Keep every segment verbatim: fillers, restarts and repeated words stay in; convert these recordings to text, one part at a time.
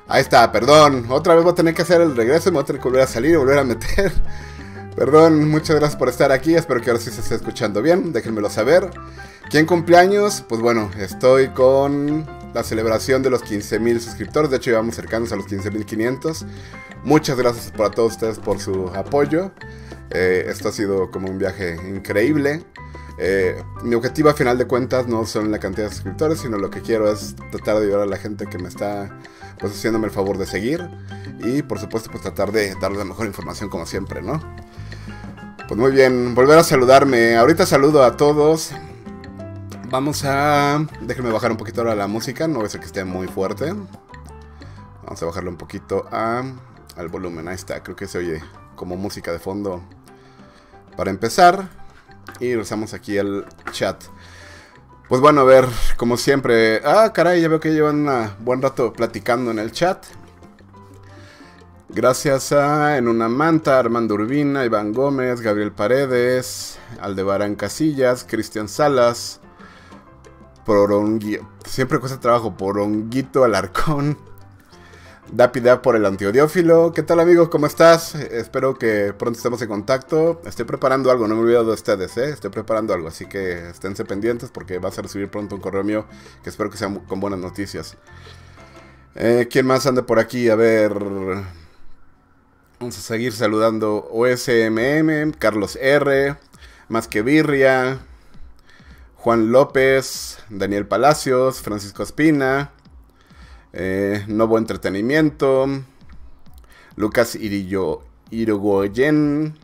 Ahí está, perdón. Otra vez voy a tener que hacer el regreso y me voy a tener que volver a salir y volver a meter. Perdón, muchas gracias por estar aquí. Espero que ahora sí se esté escuchando bien. Déjenmelo saber. ¿Quién cumpleaños? Pues bueno, estoy con la celebración de los quince mil suscriptores. De hecho, llevamos cercanos a los quince mil quinientos. Muchas gracias por a todos ustedes por su apoyo. Eh, esto ha sido como un viaje increíble. Eh, mi objetivo a final de cuentas no son la cantidad de suscriptores, sino lo que quiero es tratar de ayudar a la gente que me está pues haciéndome el favor de seguir. Y por supuesto pues tratar de darles la mejor información como siempre, ¿no? Pues muy bien, volver a saludarme. Ahorita saludo a todos. Vamos a... Déjenme bajar un poquito ahora la música, no voy a ser que esté muy fuerte. Vamos a bajarle un poquito a... al volumen, ahí está, creo que se oye como música de fondo para empezar. Y regresamos aquí al chat. Pues bueno, a ver, como siempre... Ah, caray, ya veo que llevan un buen rato platicando en el chat. Gracias a En una Manta, Armando Urbina, Iván Gómez, Gabriel Paredes, Aldebarán Casillas, Cristian Salas, Porongui... Siempre cuesta trabajo, Poronguito Alarcón, Dapida por el Antiodiófilo. ¿Qué tal, amigo? ¿Cómo estás? Espero que pronto estemos en contacto. Estoy preparando algo, no me he olvidado de ustedes, ¿eh? Estoy preparando algo, así que esténse pendientes porque vas a recibir pronto un correo mío que espero que sea con buenas noticias. Eh, ¿Quién más anda por aquí? A ver... Vamos a seguir saludando O S M M, Carlos R, Más que Birria, Juan López, Daniel Palacios, Francisco Espina, eh, Novo Entretenimiento, Lucas Irillo, Irigoyen,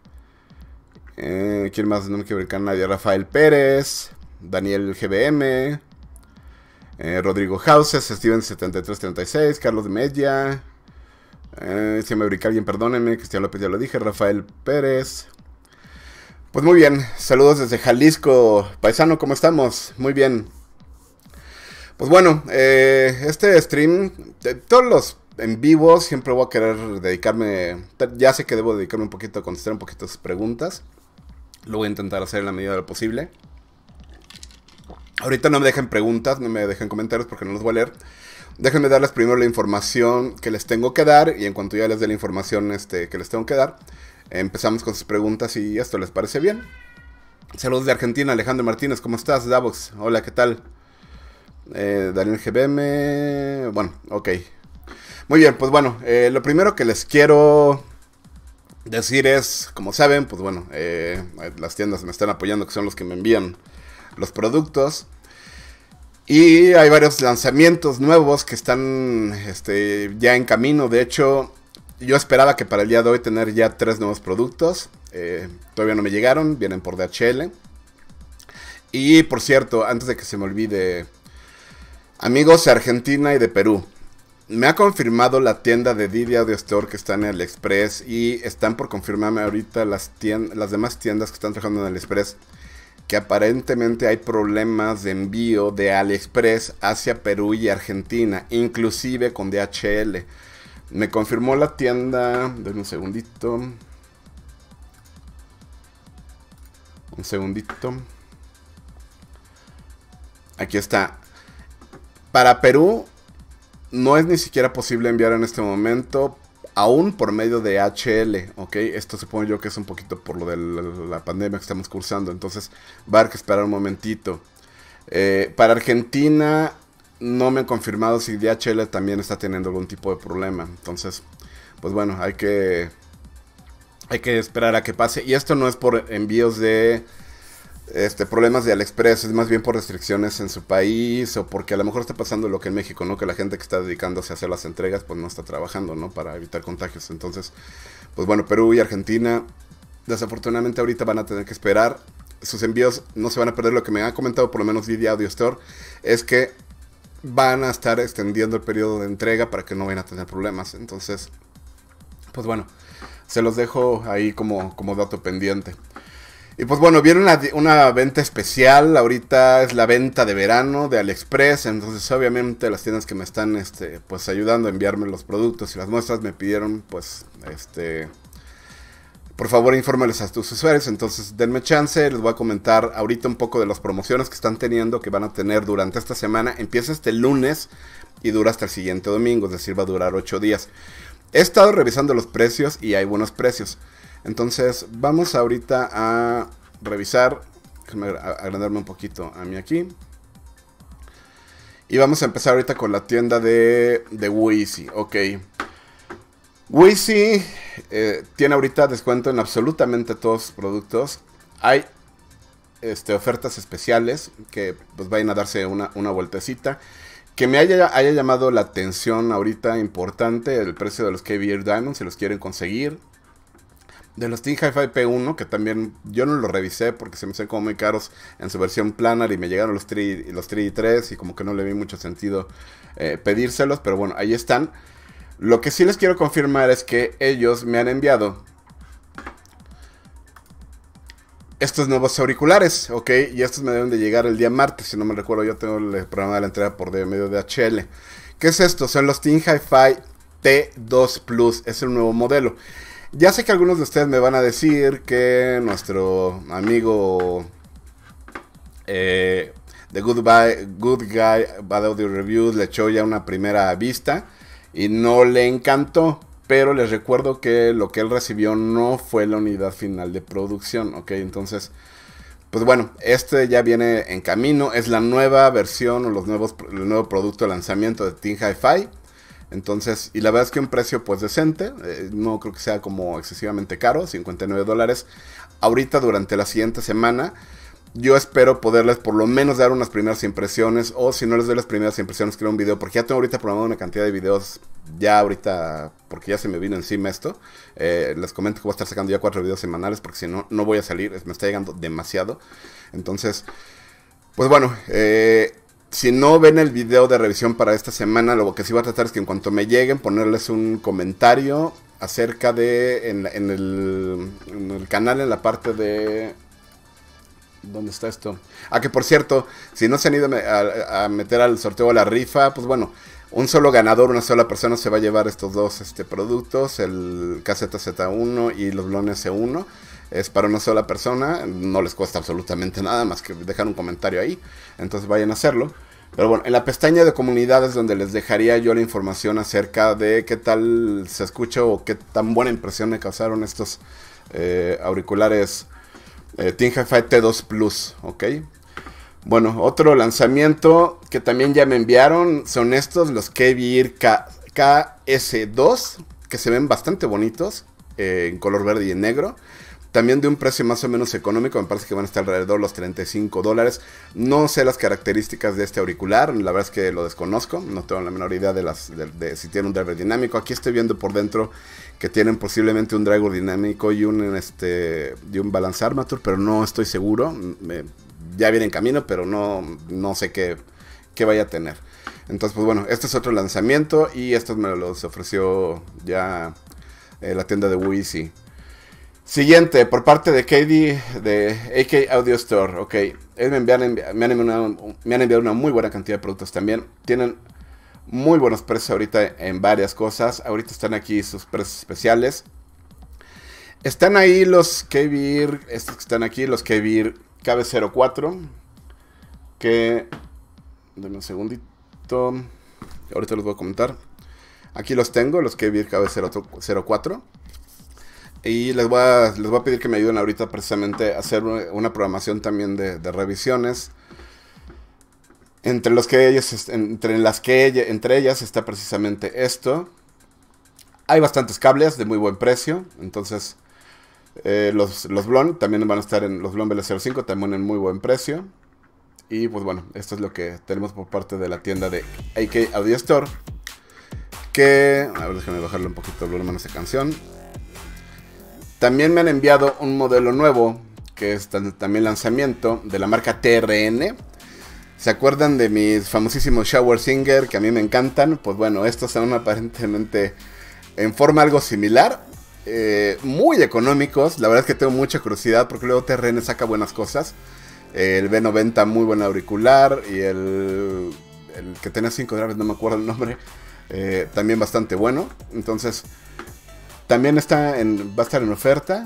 eh, ¿quién más? No me quiero ver nadie. Rafael Pérez, Daniel G B M, eh, Rodrigo Houses, Steven setenta y tres treinta y seis, Carlos de Media. Eh, si me ubica alguien, perdónenme. Cristian López ya lo dije. Rafael Pérez. Pues muy bien. Saludos desde Jalisco. Paisano, ¿cómo estamos? Muy bien. Pues bueno, eh, este stream, de todos los en vivo, siempre voy a querer dedicarme. Ya sé que debo dedicarme un poquito a contestar un poquito sus preguntas. Lo voy a intentar hacer en la medida de lo posible. Ahorita no me dejen preguntas, no me dejen comentarios porque no los voy a leer. Déjenme darles primero la información que les tengo que dar. Y en cuanto ya les dé la información este, que les tengo que dar, empezamos con sus preguntas y esto les parece bien. Saludos de Argentina, Alejandro Martínez, ¿cómo estás? Davox, hola, ¿qué tal? Eh, Daniel G B M, bueno, ok. Muy bien, pues bueno, eh, lo primero que les quiero decir es, como saben, pues bueno, eh, las tiendas me están apoyando, que son los que me envían los productos. Y hay varios lanzamientos nuevos que están este, ya en camino. De hecho, yo esperaba que para el día de hoy tener ya tres nuevos productos. Eh, todavía no me llegaron, vienen por D H L. Y por cierto, antes de que se me olvide, amigos de Argentina y de Perú, me ha confirmado la tienda de Didi Audio Store que está en AliExpress. Y están por confirmarme ahorita las, tiendas, las demás tiendas que están trabajando en AliExpress, que aparentemente hay problemas de envío de AliExpress hacia Perú y Argentina, inclusive con D H L. Me confirmó la tienda, denme un segundito. Un segundito. Aquí está. Para Perú no es ni siquiera posible enviar en este momento, aún por medio de H L, ¿ok? Esto supongo yo que es un poquito por lo de la, la pandemia que estamos cursando. Entonces va a haber que esperar un momentito. Eh, para Argentina no me han confirmado si D H L también está teniendo algún tipo de problema. Entonces, pues bueno, hay que, hay que esperar a que pase. Y esto no es por envíos de este, problemas de AliExpress, es más bien por restricciones en su país, o porque a lo mejor está pasando lo que en México, ¿no? Que la gente que está dedicándose a hacer las entregas, pues no está trabajando, ¿no? Para evitar contagios. Entonces, pues bueno, Perú y Argentina, desafortunadamente ahorita van a tener que esperar. Sus envíos no se van a perder. Lo que me ha comentado por lo menos Didi Audio Store es que van a estar extendiendo el periodo de entrega para que no vayan a tener problemas. Entonces, pues bueno, se los dejo ahí como, como dato pendiente. Y pues bueno, viene una, una venta especial. Ahorita es la venta de verano de AliExpress. Entonces obviamente las tiendas que me están este, pues ayudando a enviarme los productos y las muestras me pidieron pues este por favor infórmales a tus usuarios. Entonces denme chance, les voy a comentar ahorita un poco de las promociones que están teniendo, que van a tener durante esta semana. Empieza este lunes y dura hasta el siguiente domingo, es decir, va a durar ocho días. He estado revisando los precios y hay buenos precios. Entonces vamos ahorita a revisar. Déjenme agrandarme un poquito a mí aquí. Y vamos a empezar ahorita con la tienda de, de Wheezy. Ok. Wheezy eh, tiene ahorita descuento en absolutamente todos sus productos. Hay este, ofertas especiales que pues vayan a darse una, una vueltecita. Que me haya, haya llamado la atención ahorita importante el precio de los K B R Diamond, si los quieren conseguir. De los Team Hi-Fi P uno, que también yo no los revisé porque se me hacían como muy caros en su versión planar y me llegaron los tres, los tres y tres y como que no le vi mucho sentido eh, pedírselos, pero bueno, ahí están. Lo que sí les quiero confirmar es que ellos me han enviado estos nuevos auriculares, ok, y estos me deben de llegar el día martes, si no me recuerdo, yo tengo el programa de la entrega por de medio de H L. ¿Qué es esto? Son los Team Hi-Fi T dos Plus, es el nuevo modelo. Ya sé que algunos de ustedes me van a decir que nuestro amigo eh, The Good, Buy, Good Guy Bad Audio Reviews le echó ya una primera vista y no le encantó. Pero les recuerdo que lo que él recibió no fue la unidad final de producción, ok, entonces, pues bueno, este ya viene en camino, es la nueva versión o los nuevos, el nuevo producto de lanzamiento de Team Hi-Fi, entonces, y la verdad es que un precio pues decente, eh, no creo que sea como excesivamente caro, cincuenta y nueve dólares, ahorita durante la siguiente semana. Yo espero poderles por lo menos dar unas primeras impresiones. O si no les doy las primeras impresiones, creo un video. Porque ya tengo ahorita programado una cantidad de videos. Ya ahorita, porque ya se me vino encima esto. Eh, les comento que voy a estar sacando ya cuatro videos semanales. Porque si no, no voy a salir. Me está llegando demasiado. Entonces, pues bueno. Eh, si no ven el video de revisión para esta semana, lo que sí voy a tratar es que en cuanto me lleguen, ponerles un comentario acerca de... En, en, el, en el canal, en la parte de... ¿Dónde está esto? Ah, que por cierto, si no se han ido a, a meter al sorteo a la rifa, pues bueno, un solo ganador, una sola persona se va a llevar estos dos este, productos, el K Z Z uno y los Blon S uno. Es para una sola persona, no les cuesta absolutamente nada más que dejar un comentario ahí, entonces vayan a hacerlo. Pero bueno, en la pestaña de comunidades donde les dejaría yo la información acerca de qué tal se escucha o qué tan buena impresión me causaron estos eh, auriculares Eh, Team Hi-Fi T dos Plus, ok. Bueno, otro lanzamiento que también ya me enviaron son estos, los K B R K S dos, que se ven bastante bonitos, eh, en color verde y en negro. También de un precio más o menos económico, me parece que van a estar alrededor de los treinta y cinco dólares. No sé las características de este auricular, la verdad es que lo desconozco, no tengo la menor idea de, las, de, de si tiene un driver dinámico. Aquí estoy viendo por dentro que tienen posiblemente un driver dinámico y un, este, y un balance armature, pero no estoy seguro. Me, ya viene en camino, pero no, no sé qué, qué vaya a tener. Entonces, pues bueno, este es otro lanzamiento y estos me los ofreció ya eh, la tienda de Wheezy. Siguiente, por parte de K D, de A K Audio Store, ok. Ellos me, envían, me, han enviado, me han enviado una muy buena cantidad de productos también. Tienen muy buenos precios ahorita en varias cosas. Ahorita están aquí sus precios especiales. Están ahí los K B R, estos que están aquí, los K B R K B cero cuatro. Que, denme un segundito, ahorita los voy a comentar. Aquí los tengo, los K B R K B cero cuatro. Y les voy, a, les voy a pedir que me ayuden ahorita precisamente a hacer una programación también de, de revisiones. Entre, los que ellos, entre, las que ella, entre ellas está precisamente esto. Hay bastantes cables de muy buen precio. Entonces eh, los, los Blon también van a estar en los Blon B L cero cinco también en muy buen precio. Y pues bueno, esto es lo que tenemos por parte de la tienda de A K Audio Store. Que, a ver, déjame bajarle un poquito el volumen a esa canción. También me han enviado un modelo nuevo, que es también lanzamiento, de la marca T R N. ¿Se acuerdan de mis famosísimos Shower Singer, que a mí me encantan? Pues bueno, estos son aparentemente en forma algo similar. Eh, muy económicos, la verdad es que tengo mucha curiosidad, porque luego T R N saca buenas cosas. Eh, el B noventa muy buen auricular, y el, el que tenía cinco graves, no me acuerdo el nombre, eh, también bastante bueno. Entonces... También está en, va a estar en oferta.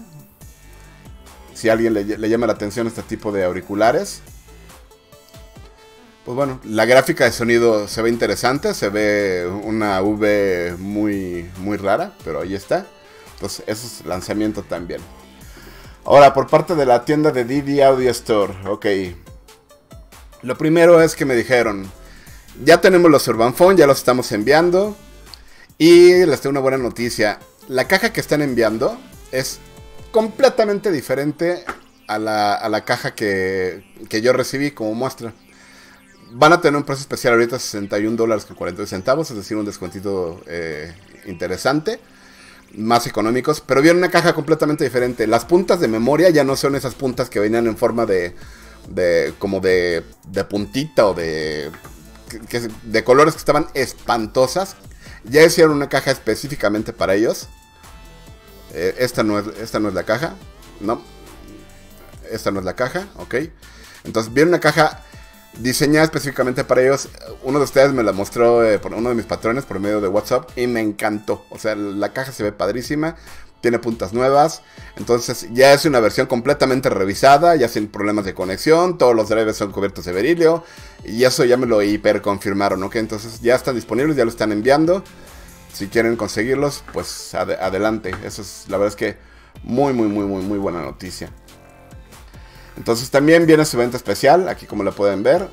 Si a alguien le, le llama la atención este tipo de auriculares. Pues bueno, la gráfica de sonido se ve interesante, se ve una V muy, muy rara, pero ahí está. Entonces, eso es lanzamiento también. Ahora, por parte de la tienda de D D Audio Store, ok. Lo primero es que me dijeron, ya tenemos los Urban Phone, ya los estamos enviando. Y les tengo una buena noticia. La caja que están enviando es completamente diferente a la, a la caja que, que yo recibí como muestra. Van a tener un precio especial ahorita, sesenta y un dólares con cuarenta centavos, es decir, un descuentito eh, interesante, más económicos, pero viene una caja completamente diferente. Las puntas de memoria ya no son esas puntas que venían en forma de, de como de, de puntita o de, que, de colores que estaban espantosas. Ya hicieron una caja específicamente para ellos. Eh, esta, no es, esta no es la caja, no, esta no es la caja, ok. Entonces viene una caja diseñada específicamente para ellos. Uno de ustedes me la mostró eh, por uno de mis patrones por medio de WhatsApp y me encantó. O sea, la caja se ve padrísima, tiene puntas nuevas. Entonces ya es una versión completamente revisada, ya sin problemas de conexión. Todos los drivers son cubiertos de berilio y eso ya me lo hiper confirmaron, ¿ok? Entonces ya están disponibles, ya lo están enviando. Si quieren conseguirlos, pues ad adelante. Eso es, la verdad es que muy, muy, muy, muy, muy buena noticia. Entonces también viene su venta especial, aquí como la pueden ver.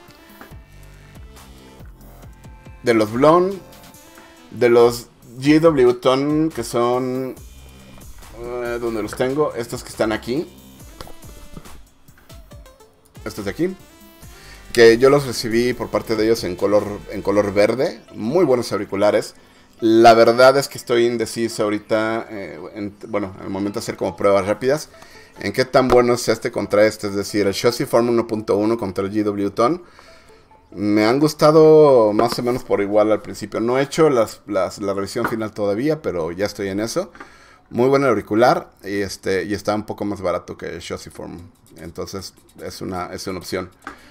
De los Blon, de los G W Tone, que son... Uh, ¿dónde los tengo? Estos que están aquí. Estos de aquí. Que yo los recibí por parte de ellos en color, en color verde. Muy buenos auriculares. La verdad es que estoy indeciso ahorita, eh, en, bueno, en el momento de hacer como pruebas rápidas, en qué tan bueno es este contra este, es decir, el Shosiform uno punto uno contra el G W Tone. Me han gustado más o menos por igual al principio. No he hecho las, las, la revisión final todavía, pero ya estoy en eso. Muy buen auricular y, este, y está un poco más barato que el Shosiform. Entonces es una, es una opción.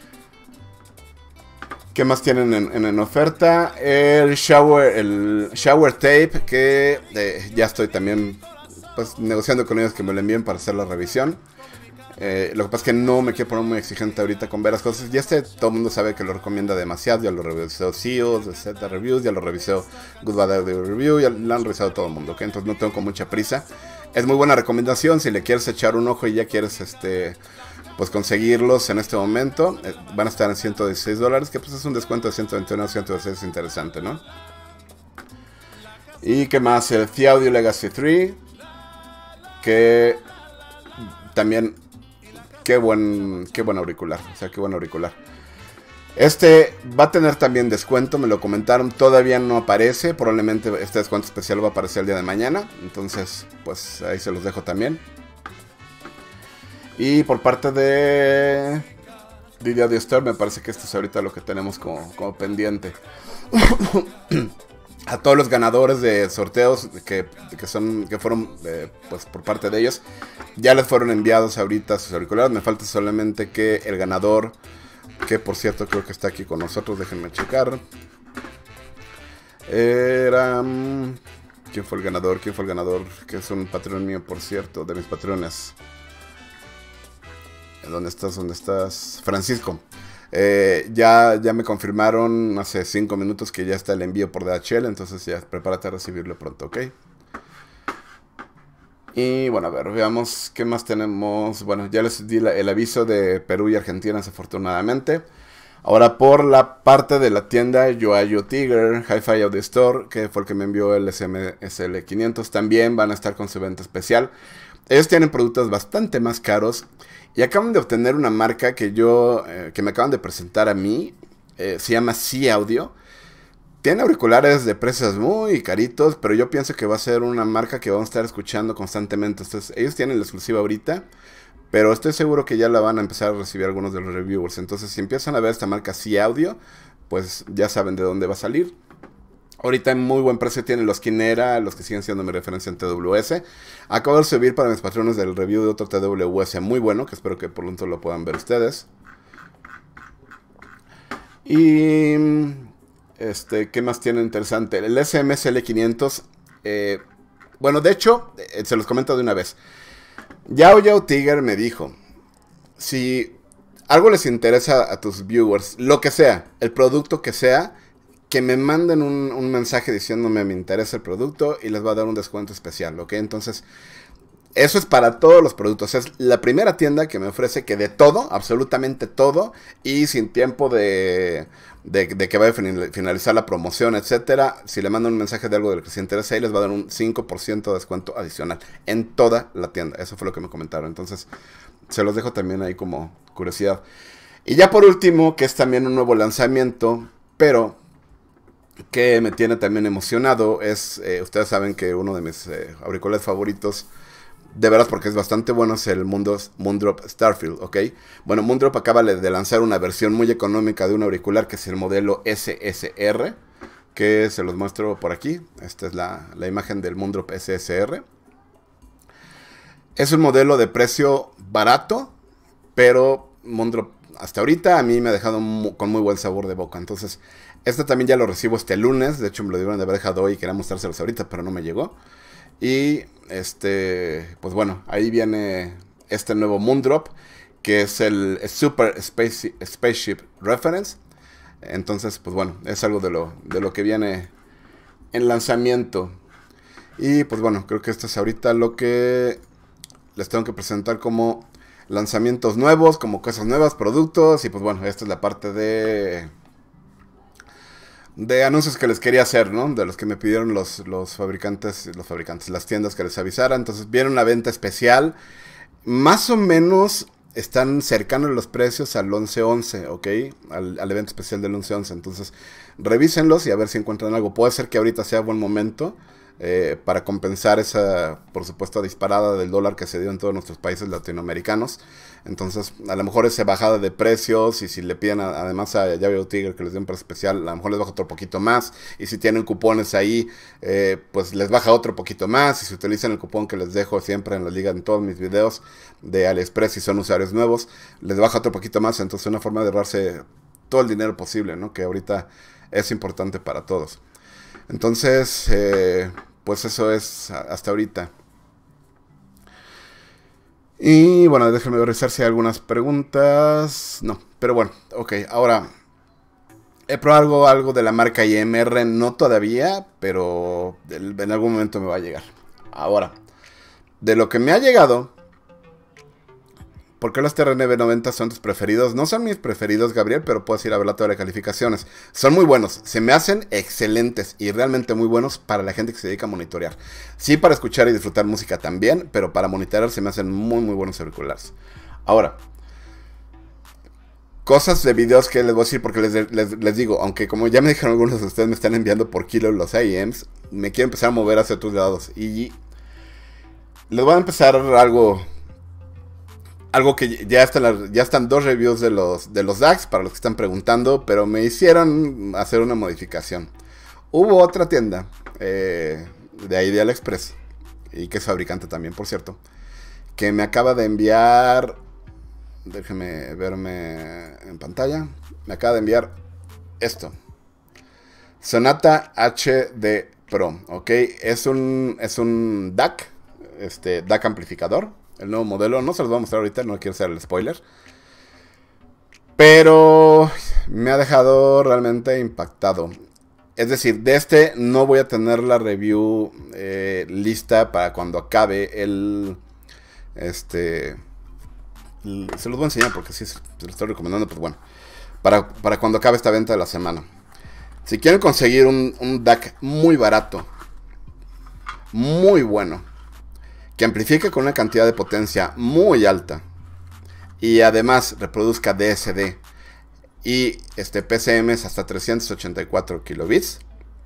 ¿Qué más tienen en, en, en oferta? El shower, el shower tape, que eh, ya estoy también pues, negociando con ellos que me lo envíen para hacer la revisión. Eh, lo que pasa es que no me quiero poner muy exigente ahorita con ver las cosas. Ya este todo el mundo sabe que lo recomienda demasiado. Ya lo revisó C E Os, Z Reviews, ya lo revisó Good Bad Audio Review, ya lo han revisado todo el mundo, ¿ok? Entonces no tengo con mucha prisa. Es muy buena recomendación si le quieres echar un ojo y ya quieres este... pues conseguirlos en este momento. eh, van a estar en ciento dieciséis dólares, que pues es un descuento de ciento veintiuno a ciento dieciséis interesante, ¿no? Y qué más, el T-Audio Legacy tres, que también qué buen, qué buen auricular, o sea, qué buen auricular. Este va a tener también descuento, me lo comentaron, todavía no aparece, probablemente este descuento especial va a aparecer el día de mañana, entonces pues ahí se los dejo también. Y por parte de D D Audio Store, me parece que esto es ahorita lo que tenemos como, como pendiente. A todos los ganadores de sorteos que, que, son, que fueron eh, pues por parte de ellos, ya les fueron enviados ahorita sus auriculares. Me falta solamente que el ganador, que por cierto creo que está aquí con nosotros, déjenme checar. Era... ¿Quién fue el ganador? ¿Quién fue el ganador? Que es un patrón mío, por cierto, de mis patrones. ¿Dónde estás? ¿Dónde estás? Francisco. Eh, ya, ya me confirmaron hace cinco minutos que ya está el envío por D H L. Entonces ya prepárate a recibirlo pronto, ¿ok? Y bueno, a ver, veamos qué más tenemos. Bueno, ya les di la, el aviso de Perú y Argentina, desafortunadamente. Ahora por la parte de la tienda Yoayo Tiger, Hi-Fi Audio Store, que fue el que me envió el S M S L quinientos, también van a estar con su evento especial. Ellos tienen productos bastante más caros y acaban de obtener una marca que yo, eh, que me acaban de presentar a mí, eh, se llama C-Audio. Tiene auriculares de precios muy caritos, pero yo pienso que va a ser una marca que vamos a estar escuchando constantemente. Entonces, ellos tienen la exclusiva ahorita, pero estoy seguro que ya la van a empezar a recibir algunos de los reviewers. Entonces, si empiezan a ver esta marca C-Audio, pues ya saben de dónde va a salir. Ahorita en muy buen precio tienen los Kinera, los que siguen siendo mi referencia en T W S. Acabo de subir para mis patrones del review de otro T W S muy bueno, que espero que por pronto lo puedan ver ustedes. Y... este, ¿qué más tiene interesante? El S M S L quinientos. Eh, bueno, de hecho, eh, se los comento de una vez. Yao Yao Tiger me dijo, si algo les interesa a tus viewers, lo que sea, el producto que sea, que me manden un, un mensaje diciéndome me interesa el producto y les va a dar un descuento especial, ¿ok? Entonces, eso es para todos los productos. Es la primera tienda que me ofrece que de todo, absolutamente todo, y sin tiempo de, de, de que vaya a finalizar la promoción, etcétera. Si le mandan un mensaje de algo de lo que se interesa, ahí les va a dar un cinco por ciento de descuento adicional en toda la tienda. Eso fue lo que me comentaron. Entonces, se los dejo también ahí como curiosidad. Y ya por último, que es también un nuevo lanzamiento, pero que me tiene también emocionado, es, eh, ustedes saben que uno de mis eh, auriculares favoritos, de veras porque es bastante bueno, es el Moondrop Starfield, ¿ok? Bueno, Moondrop acaba de lanzar una versión muy económica de un auricular que es el modelo S S R, que se los muestro por aquí. Esta es la, la imagen del Moondrop S S R. Es un modelo de precio barato, pero Moondrop hasta ahorita a mí me ha dejado mu con muy buen sabor de boca. Entonces, este también ya lo recibo este lunes. De hecho, me lo dieron de haber dejado hoy y quería mostrárselos ahorita, pero no me llegó. Y, este, pues bueno, ahí viene este nuevo Moondrop, que es el Super Space, Spaceship Reference. Entonces, pues bueno, es algo de lo, de lo que viene en lanzamiento. Y pues bueno, creo que esto es ahorita lo que les tengo que presentar como lanzamientos nuevos, como cosas nuevas, productos. Y pues bueno, esta es la parte de... de anuncios que les quería hacer, ¿no? De los que me pidieron los, los fabricantes, los fabricantes, las tiendas que les avisara. Entonces viene una venta especial. Más o menos están cercanos los precios al once once, ¿ok? Al, al evento especial del once once. Entonces revísenlos y a ver si encuentran algo. Puede ser que ahorita sea buen momento eh, para compensar esa, por supuesto, disparada del dólar que se dio en todos nuestros países latinoamericanos. Entonces, a lo mejor esa bajada de precios, y si le piden a, además a Yabio Tiger que les den un precio especial, a lo mejor les baja otro poquito más. Y si tienen cupones ahí, eh, pues les baja otro poquito más. Y si utilizan el cupón que les dejo siempre en la liga, en todos mis videos de AliExpress, si son usuarios nuevos, les baja otro poquito más. Entonces, una forma de ahorrarse todo el dinero posible, ¿no? Que ahorita es importante para todos. Entonces, eh, pues eso es hasta ahorita. Y bueno, déjenme revisar si hay algunas preguntas. No, pero bueno, ok. Ahora, he probado algo, algo de la marca I M R, no todavía, pero en algún momento me va a llegar. Ahora, de lo que me ha llegado, ¿por qué los T R N B noventa son tus preferidos? No son mis preferidos, Gabriel, pero puedes ir a ver la tabla de calificaciones. Son muy buenos, se me hacen excelentes y realmente muy buenos para la gente que se dedica a monitorear. Sí, para escuchar y disfrutar música también, pero para monitorear se me hacen muy muy buenos auriculares. Ahora, cosas de videos que les voy a decir, porque les, les, les digo, aunque como ya me dijeron algunos de ustedes, me están enviando por kilo los I E Ms, me quiero empezar a mover hacia otros lados. Y les voy a empezar algo... Algo que ya están, ya están dos reviews de los, de los D A Cs, para los que están preguntando, pero me hicieron hacer una modificación. Hubo otra tienda, eh, de ahí de AliExpress, y que es fabricante también, por cierto, que me acaba de enviar, déjenme verme en pantalla, me acaba de enviar esto. Sonata H D Pro, ok, es un, es un D A C, este, D A C amplificador. El nuevo modelo, no se los voy a mostrar ahorita, no quiero hacer el spoiler. Pero me ha dejado realmente impactado. Es decir, de este no voy a tener la review eh, lista para cuando acabe el... Este... El, se los voy a enseñar porque sí se los estoy recomendando, pues bueno. Para, para cuando acabe esta venta de la semana. Si quieren conseguir un, un D A C muy barato, muy bueno, que amplifique con una cantidad de potencia muy alta y además reproduzca D S D y este P C Ms hasta trescientos ochenta y cuatro kilobits,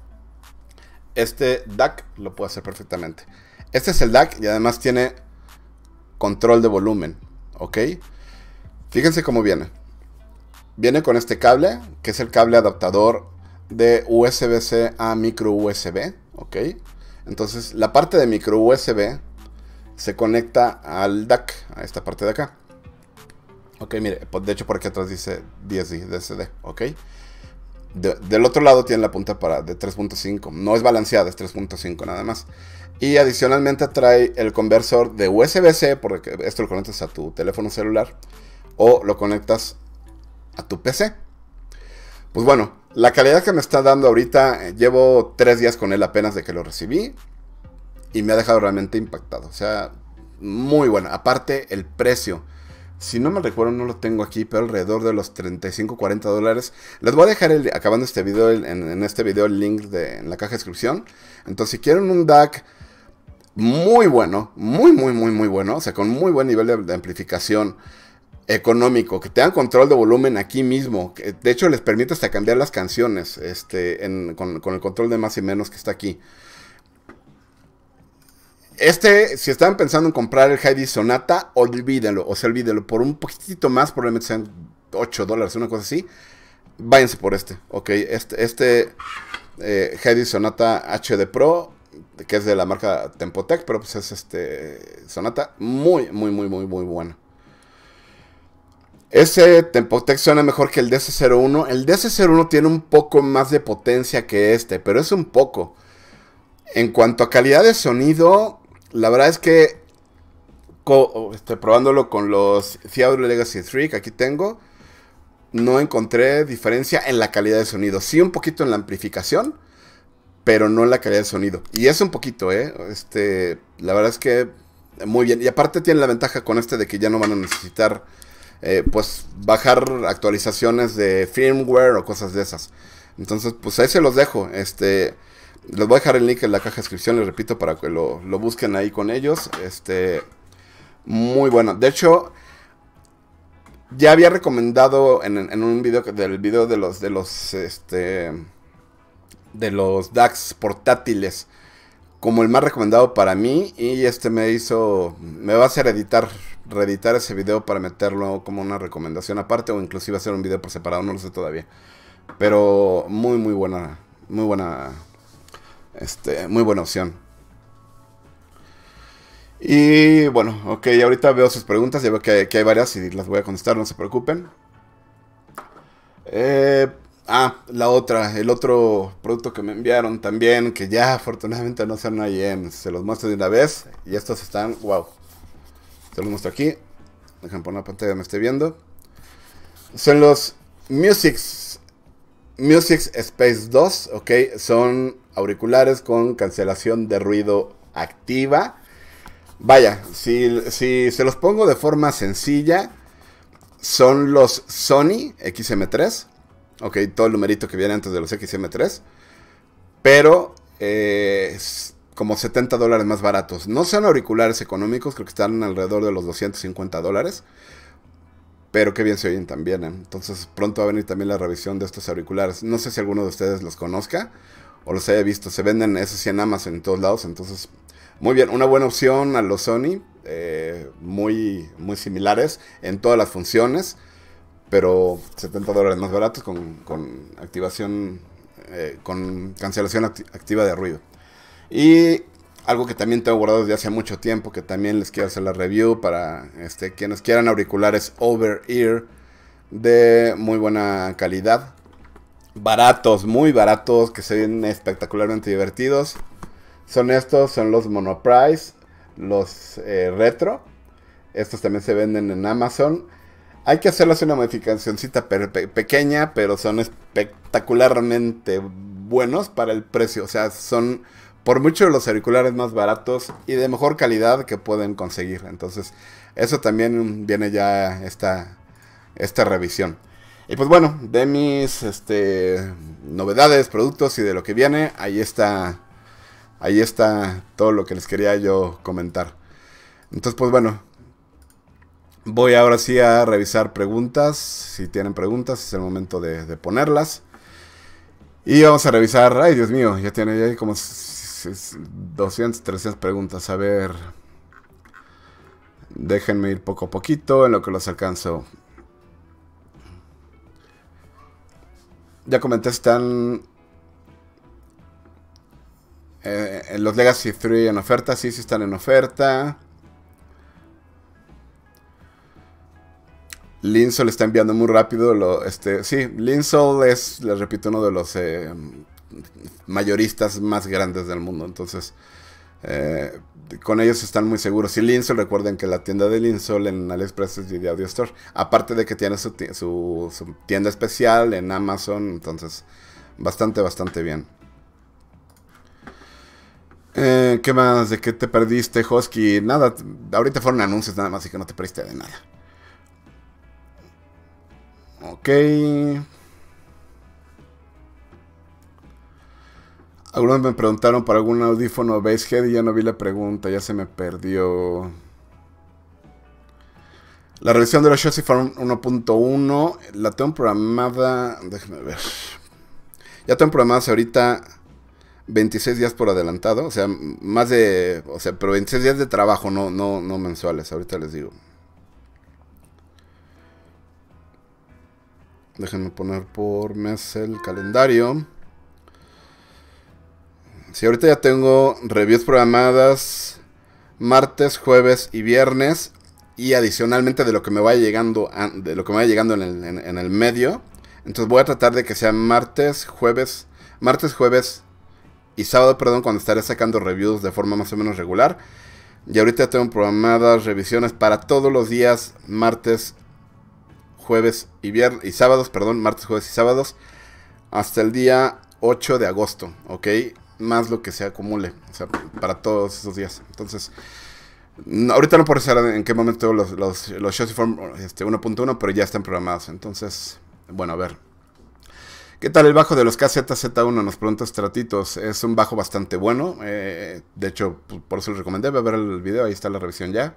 este D A C lo puede hacer perfectamente. Este es el D A C y además tiene control de volumen, ok. Fíjense cómo viene. Viene con este cable, que es el cable adaptador de U S B C a micro U S B, ok. Entonces la parte de micro U S B se conecta al D A C, a esta parte de acá. Ok, mire, de hecho por aquí atrás dice D S D, D S D, ok. De, del otro lado tiene la punta para de tres punto cinco, no es balanceada, es tres punto cinco nada más. Y adicionalmente trae el conversor de U S B C, porque esto lo conectas a tu teléfono celular, o lo conectas a tu P C. Pues bueno, la calidad que me está dando ahorita, eh, llevo tres días con él apenas de que lo recibí y me ha dejado realmente impactado. O sea, muy bueno. Aparte, el precio, si no me recuerdo, no lo tengo aquí, pero alrededor de los treinta y cinco, cuarenta dólares. Les voy a dejar, el, acabando este video, el, en, en este video, el link de, en la caja de descripción. Entonces, si quieren un D A C muy bueno, muy, muy, muy, muy bueno, o sea, con muy buen nivel de, de amplificación, económico, que tengan control de volumen aquí mismo, que de hecho les permite hasta cambiar las canciones, este, en, con, con el control de más y menos que está aquí. Este, si estaban pensando en comprar el Hi-D Sonata, olvídenlo, o sea, olvídenlo, por un poquitito más, probablemente sean ocho dólares, una cosa así, váyanse por este, ok, este, este eh, Hi-D Sonata H D Pro, que es de la marca Tempotec, pero pues es este Sonata, muy, muy, muy, muy, muy bueno. Ese Tempotec suena mejor que el D S cero uno. El D S cero uno tiene un poco más de potencia que este, pero es un poco. En cuanto a calidad de sonido, la verdad es que este, probándolo con los Theaudio Legacy tres que aquí tengo, no encontré diferencia en la calidad de sonido. Sí un poquito en la amplificación, pero no en la calidad de sonido. Y es un poquito, ¿eh? Este, la verdad es que muy bien. Y aparte tiene la ventaja con este de que ya no van a necesitar... Eh, pues bajar actualizaciones de firmware o cosas de esas. Entonces pues ahí se los dejo. Este, les voy a dejar el link en la caja de descripción, les repito, para que lo, lo busquen ahí con ellos. Este, muy bueno. De hecho, ya había recomendado en, en un video del video de los de los este de los D A Cs portátiles como el más recomendado para mí, y este me hizo, me va a hacer editar, reeditar ese video para meterlo como una recomendación aparte, o inclusive hacer un video por separado, no lo sé todavía. Pero muy muy buena, muy buena, este, muy buena opción. Y bueno, ok, ahorita veo sus preguntas, ya veo que hay, que hay varias y las voy a contestar, no se preocupen. Eh... Ah, la otra, el otro producto que me enviaron también, que ya afortunadamente no son I M, se los muestro de una vez. Y estos están, wow. Se los muestro aquí. Dejen poner la pantalla, me esté viendo. Son los Musics, Musics Space dos, ok. Son auriculares con cancelación de ruido activa. Vaya, si, si se los pongo de forma sencilla, son los Sony X M tres. Ok, todo el numerito que viene antes de los X M tres. Pero eh, es como setenta dólares más baratos. No son auriculares económicos, creo que están alrededor de los doscientos cincuenta dólares. Pero qué bien se oyen también, ¿eh? Entonces pronto va a venir también la revisión de estos auriculares. No sé si alguno de ustedes los conozca o los haya visto. Se venden esos sí en Amazon en todos lados. Entonces, muy bien, una buena opción a los Sony. Eh, muy, muy similares en todas las funciones. Pero setenta dólares más baratos con, con activación, eh, con cancelación acti activa de ruido. Y algo que también tengo guardado desde hace mucho tiempo, que también les quiero hacer la review para este, quienes quieran auriculares over-ear de muy buena calidad. Baratos, muy baratos, que se ven espectacularmente divertidos. Son estos, son los Monoprice, los eh, retro. Estos también se venden en Amazon. Hay que hacerles una modificacióncita pe pequeña, pero son espectacularmente buenos para el precio. O sea, son por mucho los auriculares más baratos y de mejor calidad que pueden conseguir. Entonces, eso también viene ya esta, esta revisión. Y pues bueno, de mis este, novedades, productos y de lo que viene, ahí está, ahí está todo lo que les quería yo comentar. Entonces, pues bueno. Voy ahora sí a revisar preguntas. Si tienen preguntas es el momento de, de ponerlas. Y vamos a revisar. Ay, Dios mío, ya tiene ya hay como doscientas, trescientas preguntas. A ver. Déjenme ir poco a poquito en lo que los alcanzo. Ya comenté, están eh, los Legacy tres en oferta. Sí, sí están en oferta. Linsol está enviando muy rápido. Lo, este, sí, Linsol es, les repito, uno de los eh, mayoristas más grandes del mundo. Entonces, Eh, con ellos están muy seguros. Y Linsol, recuerden que la tienda de Linsol en AliExpress es de Audio Store. Aparte de que tiene su, su, su tienda especial en Amazon. Entonces, bastante, bastante bien. Eh, ¿Qué más? ¿De qué te perdiste, Hosky? Nada, ahorita fueron anuncios nada más, así que no te perdiste de nada. Ok. Algunos me preguntaron por algún audífono Basshead y ya no vi la pregunta, ya se me perdió. La revisión de los Shosiform uno punto uno la tengo programada, déjenme ver. Ya tengo programadas ahorita veintiséis días por adelantado, o sea, más de, o sea, pero veintiséis días de trabajo, no, no, no mensuales, ahorita les digo. Déjenme poner por mes el calendario. Si sí, ahorita ya tengo reviews programadas martes, jueves y viernes. Y adicionalmente de lo que me vaya llegando, de lo que me vaya llegando en el, en, en el medio. Entonces voy a tratar de que sean martes, jueves, martes, jueves y sábado, perdón, cuando estaré sacando reviews de forma más o menos regular. Y ahorita ya tengo programadas revisiones para todos los días, martes, jueves y viernes, y sábados, perdón, martes, jueves y sábados, hasta el día ocho de agosto, ¿ok? Más lo que se acumule, o sea, para todos esos días. Entonces, no, ahorita no puedo saber en qué momento los, los, los Shosiform este, uno punto uno, pero ya están programados. Entonces, bueno, a ver. ¿Qué tal el bajo de los K Z Z uno? Nos pregunta Stratitos. Es un bajo bastante bueno. Eh, de hecho, por eso lo recomendé. Voy a ver el video, ahí está la revisión ya.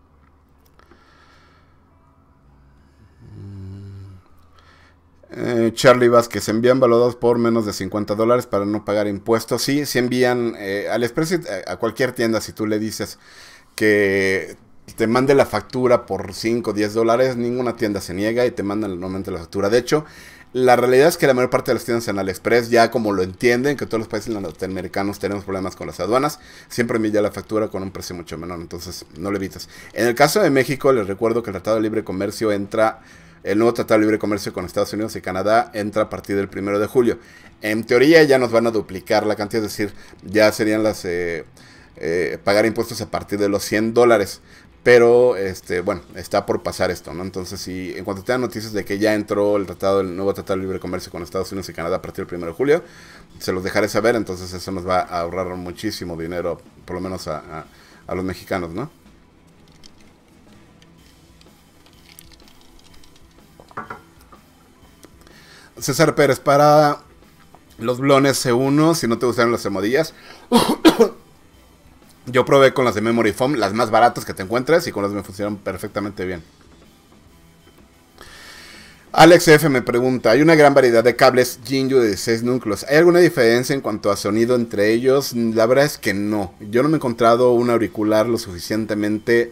Eh, Charlie Vázquez, envían valorados por menos de cincuenta dólares para no pagar impuestos. Sí, sí envían eh, al AliExpress, a cualquier tienda, si tú le dices que te mande la factura por cinco o diez dólares, ninguna tienda se niega y te mandan normalmente la factura. De hecho, la realidad es que la mayor parte de las tiendas en AliExpress ya como lo entienden, que todos los países latinoamericanos tenemos problemas con las aduanas, siempre envía la factura con un precio mucho menor, entonces no lo evitas. En el caso de México, les recuerdo que el Tratado de Libre Comercio entra... El nuevo Tratado de Libre Comercio con Estados Unidos y Canadá entra a partir del primero de julio. En teoría ya nos van a duplicar la cantidad, es decir, ya serían las... Eh, eh, pagar impuestos a partir de los cien dólares. Pero, este, bueno, está por pasar esto, ¿no? Entonces, si en cuanto te dan noticias de que ya entró el tratado, el nuevo Tratado de Libre Comercio con Estados Unidos y Canadá a partir del primero de julio, se los dejaré saber. Entonces eso nos va a ahorrar muchísimo dinero, por lo menos a, a, a los mexicanos, ¿no? César Pérez, para los blones C uno, si no te gustaron las almohadillas, yo probé con las de Memory Foam, las más baratas que te encuentres, y con las me funcionan perfectamente bien. Alex F me pregunta, hay una gran variedad de cables Jinju de dieciséis núcleos. ¿Hay alguna diferencia en cuanto a sonido entre ellos? La verdad es que no. Yo no me he encontrado un auricular lo suficientemente...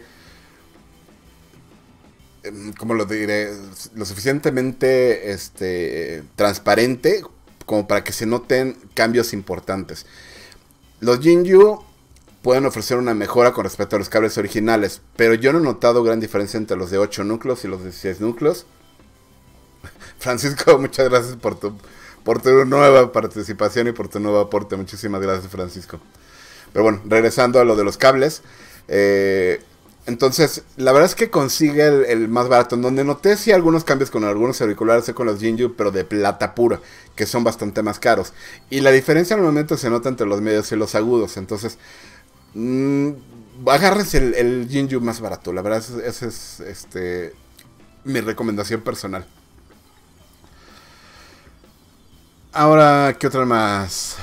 ¿Cómo lo diré? Lo suficientemente este, transparente como para que se noten cambios importantes. Los Jinju pueden ofrecer una mejora con respecto a los cables originales, pero yo no he notado gran diferencia entre los de ocho núcleos y los de dieciséis núcleos. Francisco, muchas gracias por tu, por tu nueva participación y por tu nuevo aporte. Muchísimas gracias, Francisco. Pero bueno, regresando a lo de los cables. Eh... Entonces, la verdad es que consigue el, el más barato. En donde noté sí algunos cambios con algunos auriculares, con los Jinju, pero de plata pura, que son bastante más caros. Y la diferencia normalmente se nota entre los medios y los agudos. Entonces, mmm, agárrense el, el Jinju más barato. La verdad, esa es, es este, mi recomendación personal. Ahora, ¿qué otra más?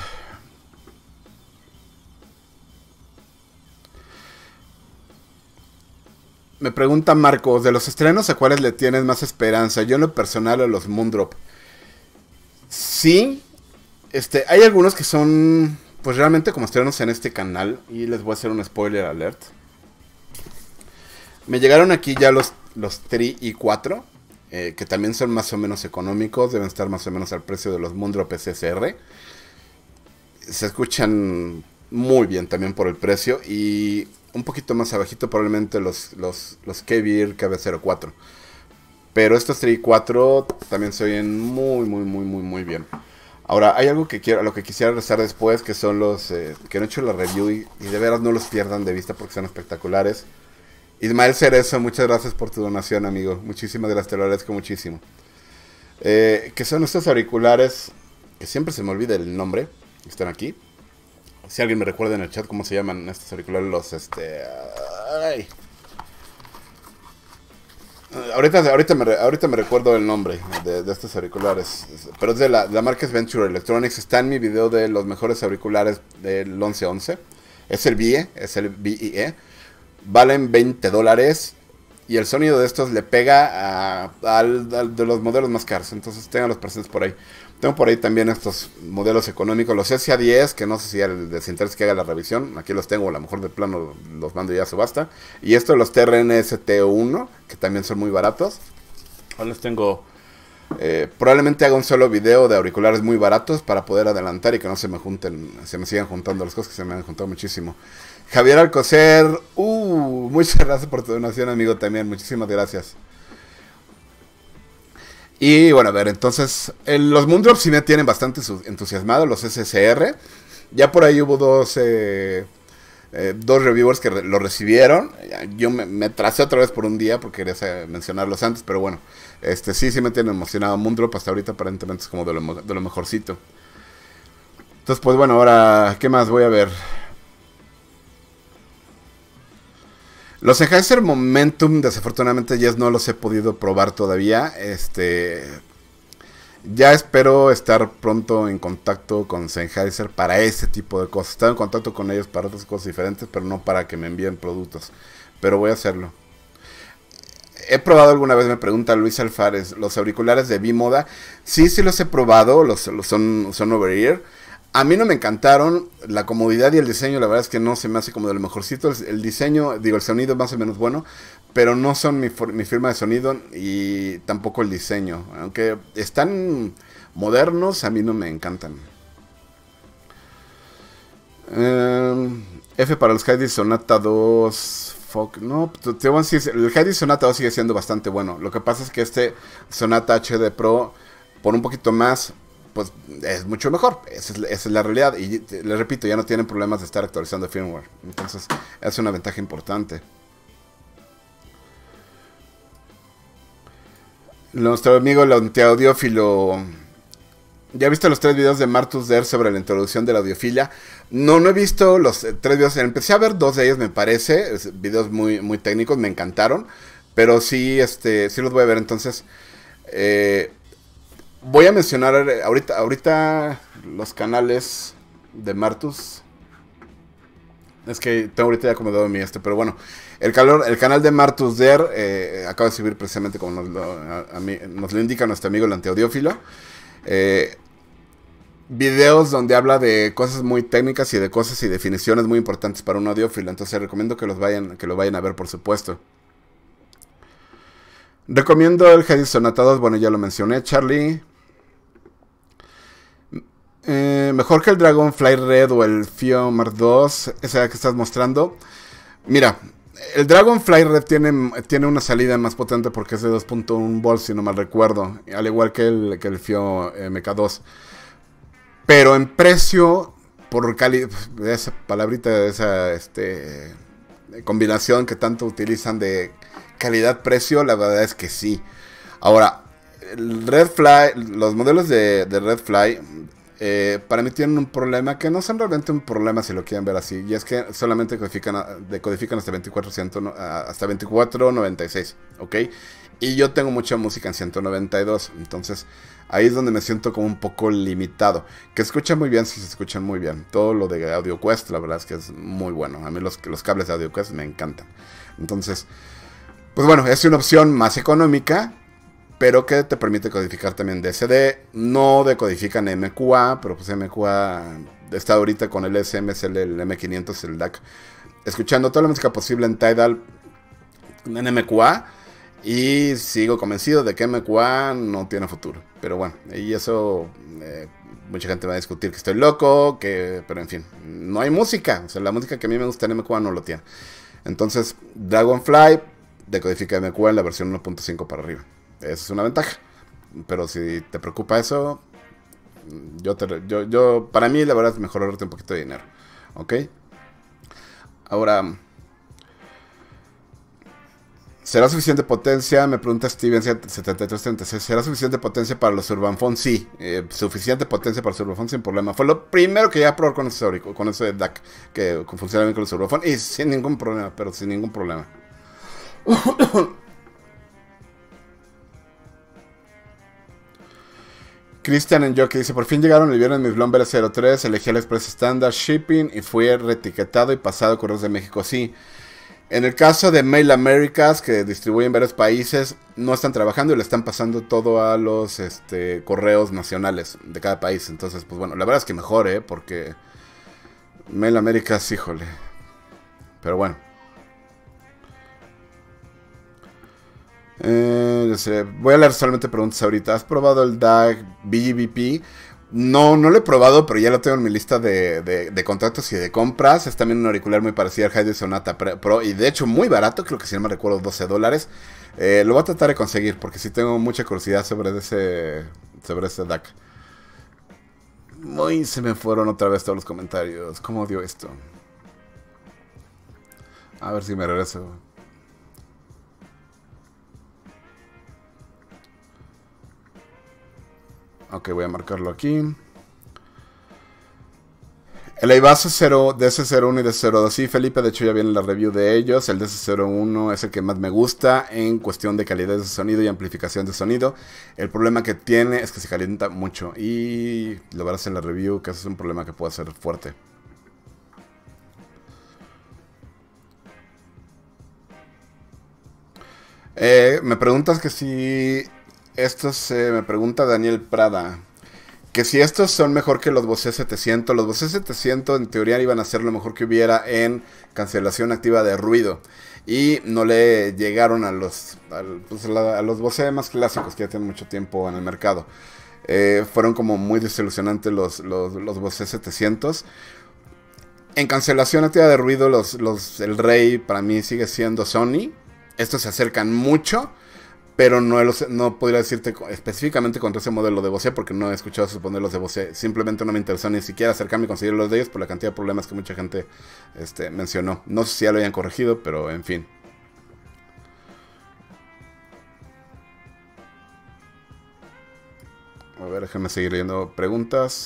Me pregunta Marcos, de los estrenos, ¿a cuáles le tienes más esperanza? Yo en lo personal a los Moondrop. Sí, este, hay algunos que son, pues realmente como estrenos en este canal. Y les voy a hacer un spoiler alert. Me llegaron aquí ya los, los tres y cuatro, eh, que también son más o menos económicos. Deben estar más o menos al precio de los Moondrop S S R. Se escuchan muy bien también por el precio. Y... un poquito más abajito probablemente los, los, los K-Beer K B cero cuatro. Pero estos tres y cuatro también se oyen muy, muy, muy, muy, muy bien. Ahora, hay algo que quiero, a lo que quisiera rezar después, que son los eh, que no he hecho la review y, y de veras no los pierdan de vista porque son espectaculares. Ismael Cerezo, muchas gracias por tu donación, amigo. Muchísimas gracias, te lo agradezco muchísimo. Eh, que son estos auriculares, que siempre se me olvida el nombre, están aquí. Si alguien me recuerda en el chat cómo se llaman estos auriculares, los este... Ay. Ahorita, ahorita, me, ahorita me recuerdo el nombre de, de estos auriculares. Pero es de la, la marca es Venture Electronics. Está en mi video de los mejores auriculares del once once. Es el V I E, es el V I E. Valen veinte dólares. Y el sonido de estos le pega a, a, al, al de los modelos más caros. Entonces tengan los presentes por ahí. Tengo por ahí también estos modelos económicos. Los S A diez, que no sé si el de Sinteres que haga la revisión. Aquí los tengo, a lo mejor de plano los mando ya a subasta. Y estos los T R N S T uno, que también son muy baratos. Ahora los tengo... Eh, probablemente haga un solo video de auriculares muy baratos para poder adelantar y que no se me junten, se me sigan juntando las cosas que se me han juntado muchísimo. Javier Alcocer, uh, muchas gracias por tu donación, amigo, también, muchísimas gracias. Y bueno, a ver, entonces, el, los Moondrops sí me tienen bastante entusiasmado, los S S R. Ya por ahí hubo dos, eh, eh, dos reviewers que re lo recibieron. Yo me, me tracé otra vez por un día porque quería eh, mencionarlos antes, pero bueno, este sí, sí me tiene emocionado. Moondrop hasta ahorita aparentemente es como de lo, de lo mejorcito. Entonces, pues bueno, ahora, ¿qué más voy a ver? Los Sennheiser Momentum, desafortunadamente, ya no los he podido probar todavía. Este, ya espero estar pronto en contacto con Sennheiser para ese tipo de cosas. Estaba en contacto con ellos para otras cosas diferentes, pero no para que me envíen productos. Pero voy a hacerlo. He probado alguna vez, me pregunta Luis Alfares, los auriculares de B-Moda. Sí, sí los he probado, los, los son, son over-ear. A mí no me encantaron, la comodidad y el diseño, la verdad es que no se me hace como de lo mejorcito. El, el diseño, digo, el sonido es más o menos bueno, pero no son mi, mi firma de sonido y tampoco el diseño. Aunque están modernos, a mí no me encantan. Um, F para los Heidi Sonata dos. Fuck, no, te voy a decir, el Heidi Sonata dos sigue siendo bastante bueno. Lo que pasa es que este Sonata H D Pro, por un poquito más, pues es mucho mejor. Esa es, esa es la realidad. Y les repito, ya no tienen problemas de estar actualizando firmware. Entonces, es una ventaja importante. Nuestro amigo el antiaudiófilo. ¿Ya viste los tres videos de Martus Der sobre la introducción de la audiofilia? No, no he visto los eh, tres videos. Empecé a ver dos de ellos, me parece. Es, videos muy, muy técnicos, me encantaron. Pero sí, este, sí los voy a ver. Entonces, eh, voy a mencionar ahorita, ahorita los canales de Martus. Es que tengo ahorita ya acomodado mi este, pero bueno. El, calor, el canal de Martus Der eh, acaba de subir precisamente como nos lo, a, a mí, nos lo indica nuestro amigo el antiaudiófilo. Eh, videos donde habla de cosas muy técnicas y de cosas y definiciones muy importantes para un audiófilo. Entonces recomiendo que los vayan, que lo vayan a ver, por supuesto. Recomiendo el Heidi Sonata dos, bueno, ya lo mencioné, Charlie. Eh, mejor que el Dragonfly Red o el Fio Mark dos, esa que estás mostrando. Mira, el Dragonfly Red tiene, tiene una salida más potente porque es de dos punto uno volts, si no mal recuerdo. Al igual que el, que el Fio M K dos. Pero en precio, por calidad, esa palabrita, esa este, combinación que tanto utilizan de calidad-precio, la verdad es que sí. Ahora, el Redfly, los modelos de, de Redfly, eh, para mí tienen un problema que no son realmente un problema si lo quieren ver así. Y es que solamente decodifican, decodifican hasta veinticuatro, hasta veinticuatro noventa y seis, ¿ok? Y yo tengo mucha música en ciento noventa y dos, entonces ahí es donde me siento como un poco limitado. Que escuchan muy bien, sí se escuchan muy bien. Todo lo de AudioQuest, la verdad es que es muy bueno. A mí los, los cables de AudioQuest me encantan. Entonces, pues bueno, es una opción más económica, pero que te permite codificar también D S D. No decodifican M Q A, pero pues M Q A está ahorita con el S M S L, el M quinientos, el D A C. Escuchando toda la música posible en Tidal en M Q A. Y sigo convencido de que M Q A no tiene futuro. Pero bueno, y eso eh, mucha gente va a discutir que estoy loco, que, pero en fin, no hay música. O sea, la música que a mí me gusta en M Q A no lo tiene. Entonces, Dragonfly decodifica M Q A en la versión uno punto cinco para arriba. Esa es una ventaja. Pero si te preocupa eso, Yo, te, yo, yo, para mí la verdad es mejor ahorrarte un poquito de dinero. ¿Ok? Ahora, ¿será suficiente potencia? Me pregunta Steven setenta y tres treinta y seis. ¿Será suficiente potencia para los Urban Phone? Sí, eh, suficiente potencia para los Urban Phone sin problema. Fue lo primero que iba a probar con ese, con ese D A C, que funciona bien con los Urban Phone. Y sin ningún problema, pero sin ningún problema. Christian en yo que dice, por fin llegaron el viernes mis Blomber cero tres, elegí el Express Standard Shipping y fui reetiquetado y pasado a Correos de México. Sí, en el caso de Mail Americas, que distribuyen varios países, no están trabajando y le están pasando todo a los este, correos nacionales de cada país. Entonces, pues bueno, la verdad es que mejor, ¿eh? Porque Mail Americas, híjole. Pero bueno. Eh, voy a leer solamente preguntas ahorita. ¿Has probado el D A C B G B P? No, no lo he probado, pero ya lo tengo en mi lista de, de, de contactos y de compras. Es también un auricular muy parecido al Hyde Sonata Pro. Y de hecho muy barato, creo que si no me recuerdo doce dólares. Eh, lo voy a tratar de conseguir porque sí tengo mucha curiosidad sobre ese, sobre ese D A C. Muy se me fueron otra vez todos los comentarios. ¿Cómo dio esto? A ver si me regreso. Ok, voy a marcarlo aquí. El Aibazo D S cero uno y D S cero dos. Sí, Felipe, de hecho ya viene la review de ellos. El D S cero uno es el que más me gusta en cuestión de calidad de sonido y amplificación de sonido. El problema que tiene es que se calienta mucho. Y lo verás en la review, que eso es un problema que puede ser fuerte. Eh, me preguntas que si... Estos, eh, me pregunta Daniel Prada, que si estos son mejor que los Bose setecientos. Los Bose setecientos en teoría iban a ser lo mejor que hubiera en cancelación activa de ruido. Y no le llegaron a los, a, pues a los Bose más clásicos que ya tienen mucho tiempo en el mercado. Eh, fueron como muy desilusionantes los, los, los Bose setecientos. En cancelación activa de ruido, los, los, el rey para mí sigue siendo Sony. Estos se acercan mucho. Pero no, los, no podría decirte específicamente contra ese modelo de Bose porque no he escuchado sus modelos de Bose. Simplemente no me interesó ni siquiera acercarme y conseguir los de ellos por la cantidad de problemas que mucha gente este, mencionó. No sé si ya lo hayan corregido, pero en fin. A ver, déjenme seguir leyendo preguntas.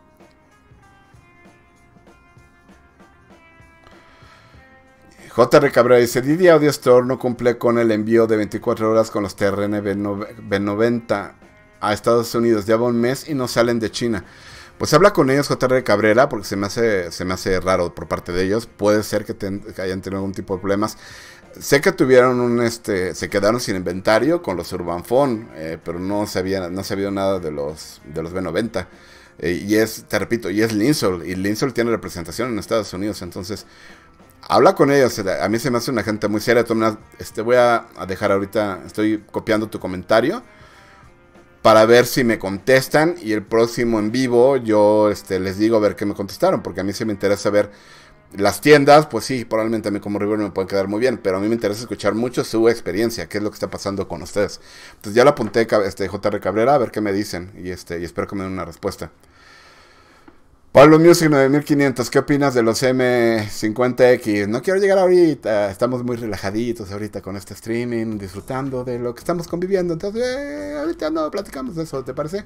J R Cabrera dice, Didi Audio Store no cumple con el envío de veinticuatro horas con los T R N B noventa a Estados Unidos. Lleva un mes y no salen de China. Pues habla con ellos, J R Cabrera, porque se me hace, se me hace raro por parte de ellos. Puede ser que, ten, que hayan tenido algún tipo de problemas. Sé que tuvieron un, este, se quedaron sin inventario con los Urban Phone, eh, pero no sabía, no sabía nada de los, de los B noventa. Eh, y es, te repito, y es Linsol, y Linsol tiene representación en Estados Unidos, entonces... Habla con ellos, a mí se me hace una gente muy seria. Este, voy a dejar ahorita, estoy copiando tu comentario para ver si me contestan y el próximo en vivo yo este, les digo a ver qué me contestaron, porque a mí sí me interesa ver las tiendas. Pues sí, probablemente a mí como reviewer me pueden quedar muy bien, pero a mí me interesa escuchar mucho su experiencia, qué es lo que está pasando con ustedes. Entonces ya lo apunté, este, J R Cabrera, a ver qué me dicen y, este, y espero que me den una respuesta. Pablo Music nueve mil quinientos, ¿qué opinas de los M cincuenta X? No quiero llegar ahorita, estamos muy relajaditos ahorita con este streaming, disfrutando de lo que estamos conviviendo, entonces eh, ahorita no platicamos de eso, ¿te parece?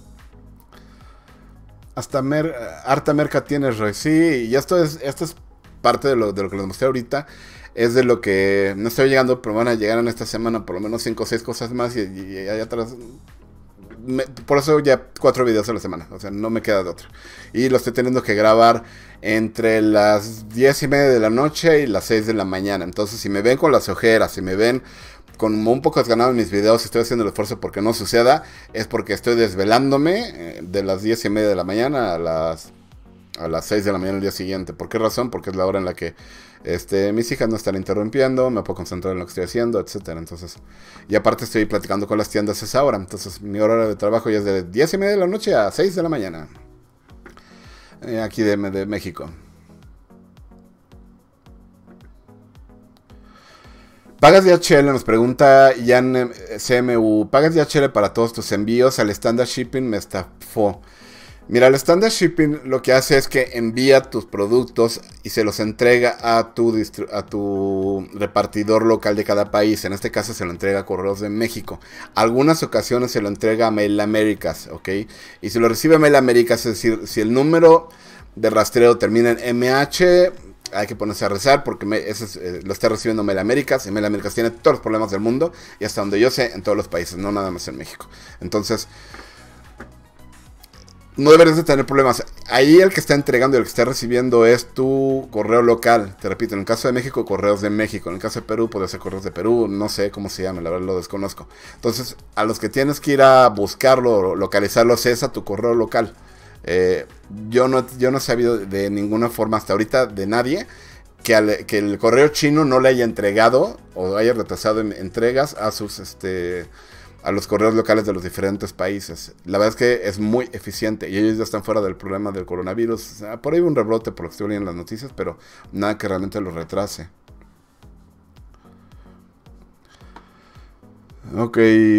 Hasta mer, harta merca tienes, Roy, sí, y esto es, esto es parte de lo, de lo que les mostré ahorita, es de lo que no estoy llegando, pero van a llegar en esta semana por lo menos cinco o seis cosas más y, y, y allá atrás... Me, por eso ya cuatro videos a la semana, o sea, no me queda de otra. Y lo estoy teniendo que grabar entre las diez y media de la noche y las seis de la mañana. Entonces, si me ven con las ojeras, si me ven con un poco desganado en mis videos, si estoy haciendo el esfuerzo porque no suceda, es porque estoy desvelándome eh, de las diez y media de la mañana a las, a las seis de la mañana el día siguiente. ¿Por qué razón? Porque es la hora en la que Este, mis hijas no están interrumpiendo, me puedo concentrar en lo que estoy haciendo, etcétera. Entonces, y aparte estoy platicando con las tiendas a esa hora. Entonces, mi hora de trabajo ya es de diez y media de la noche a seis de la mañana. Eh, aquí de, de México. ¿Pagas D H L? Nos pregunta Jan C M U. ¿Pagas D H L para todos tus envíos? Al Standard Shipping me estafó. Mira, el standard shipping lo que hace es que envía tus productos y se los entrega a tu, a tu repartidor local de cada país. En este caso se lo entrega a Correos de México. Algunas ocasiones se lo entrega a Mail Americas, ¿ok? Y si lo recibe Mail Americas, es decir, si el número de rastreo termina en M H, hay que ponerse a rezar porque me, eso es, eh, lo está recibiendo Mail Americas. Y Mail Americas tiene todos los problemas del mundo. Y hasta donde yo sé, en todos los países, no nada más en México. Entonces... no deberías de tener problemas. Ahí el que está entregando y el que está recibiendo es tu correo local. Te repito, en el caso de México, Correos de México. En el caso de Perú, puede ser Correos de Perú. No sé cómo se llama, la verdad lo desconozco. Entonces, a los que tienes que ir a buscarlo, localizarlos, es a tu correo local. Eh, yo, no, yo no he sabido de ninguna forma hasta ahorita de nadie que, al, que el correo chino no le haya entregado o haya retrasado en entregas a sus... este a los correos locales de los diferentes países. La verdad es que es muy eficiente y ellos ya están fuera del problema del coronavirus. O sea, por ahí un rebrote por lo que estoy leyendo en las noticias, pero nada que realmente lo retrase. Ok.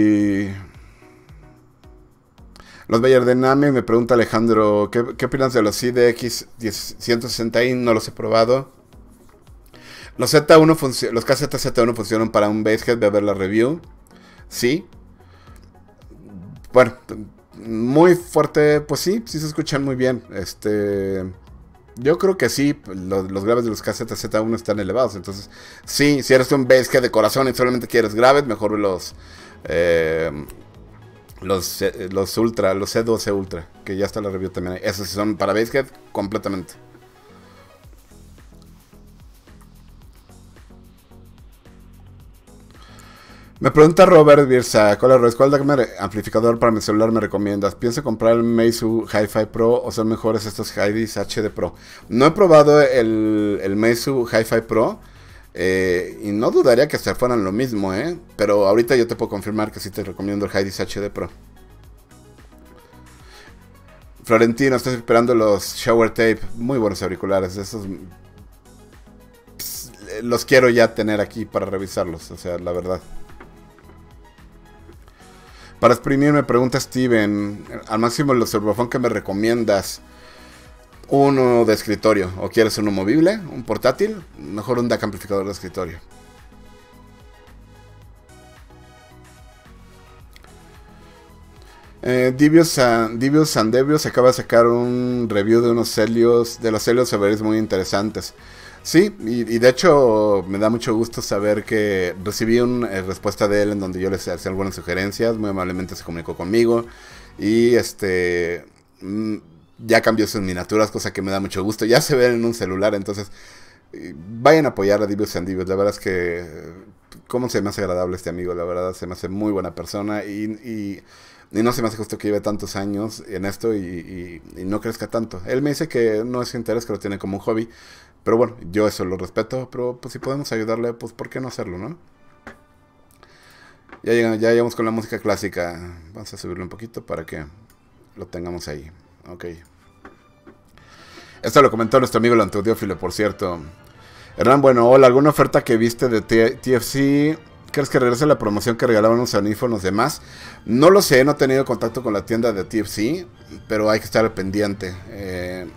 Los Bayardename, me pregunta Alejandro, ¿qué, qué opinas de los I D X ciento sesenta i? No los he probado. Los Z uno los K Z Z uno funcionan para un Basehead, voy a ver la review. Sí. Bueno, muy fuerte, pues sí, sí se escuchan muy bien. Este, yo creo que sí, los, los graves de los K Z Z uno están elevados. Entonces, sí, si eres un Basehead de corazón y solamente quieres graves, mejor los eh, los, los Ultra, los C doce Ultra, que ya está la review también ahí. Esos son para Basehead completamente. Me pregunta Robert Birsa, ¿cuál, ¿cuál amplificador para mi celular me recomiendas? ¿Pienso comprar el Meizu Hi-Fi Pro o son mejores estos Hydis H D Pro? No he probado el, el Meizu Hi-Fi Pro eh, y no dudaría que se fueran lo mismo, ¿eh? Pero ahorita yo te puedo confirmar que sí te recomiendo el Hydis H D Pro. Florentino, estoy esperando los Shower Tape, muy buenos auriculares, esos pss, los quiero ya tener aquí para revisarlos, o sea, la verdad. Para exprimir me pregunta Steven, al máximo los Surbophone que me recomiendas, uno de escritorio, o quieres uno movible, un portátil, mejor un D A C amplificador de escritorio. Eh, Divius and, Divius and Devious acaba de sacar un review de unos Helios, de los Helios Everest muy interesantes. Sí, y, y de hecho me da mucho gusto saber que recibí una eh, respuesta de él en donde yo les hacía algunas sugerencias, muy amablemente se comunicó conmigo y este mmm, ya cambió sus miniaturas, cosa que me da mucho gusto, ya se ven en un celular, entonces vayan a apoyar a Divius and Divius, la verdad es que cómo se me hace agradable este amigo, la verdad se me hace muy buena persona y... y Y no se me hace justo que lleve tantos años en esto y, y, y no crezca tanto. Él me dice que no es su interés, que lo tiene como un hobby. Pero bueno, yo eso lo respeto. Pero pues si podemos ayudarle, pues ¿por qué no hacerlo, no? Ya, llegamos, ya llegamos con la música clásica. Vamos a subirlo un poquito para que lo tengamos ahí. Ok. Esto lo comentó nuestro amigo el Antaudiófilo, por cierto. Hernán, bueno, hola, ¿alguna oferta que viste de T F C? ¿Crees que regrese la promoción que regalaban los audífonos de más? No lo sé, no he tenido contacto con la tienda de T F C, pero hay que estar al pendiente. Eh,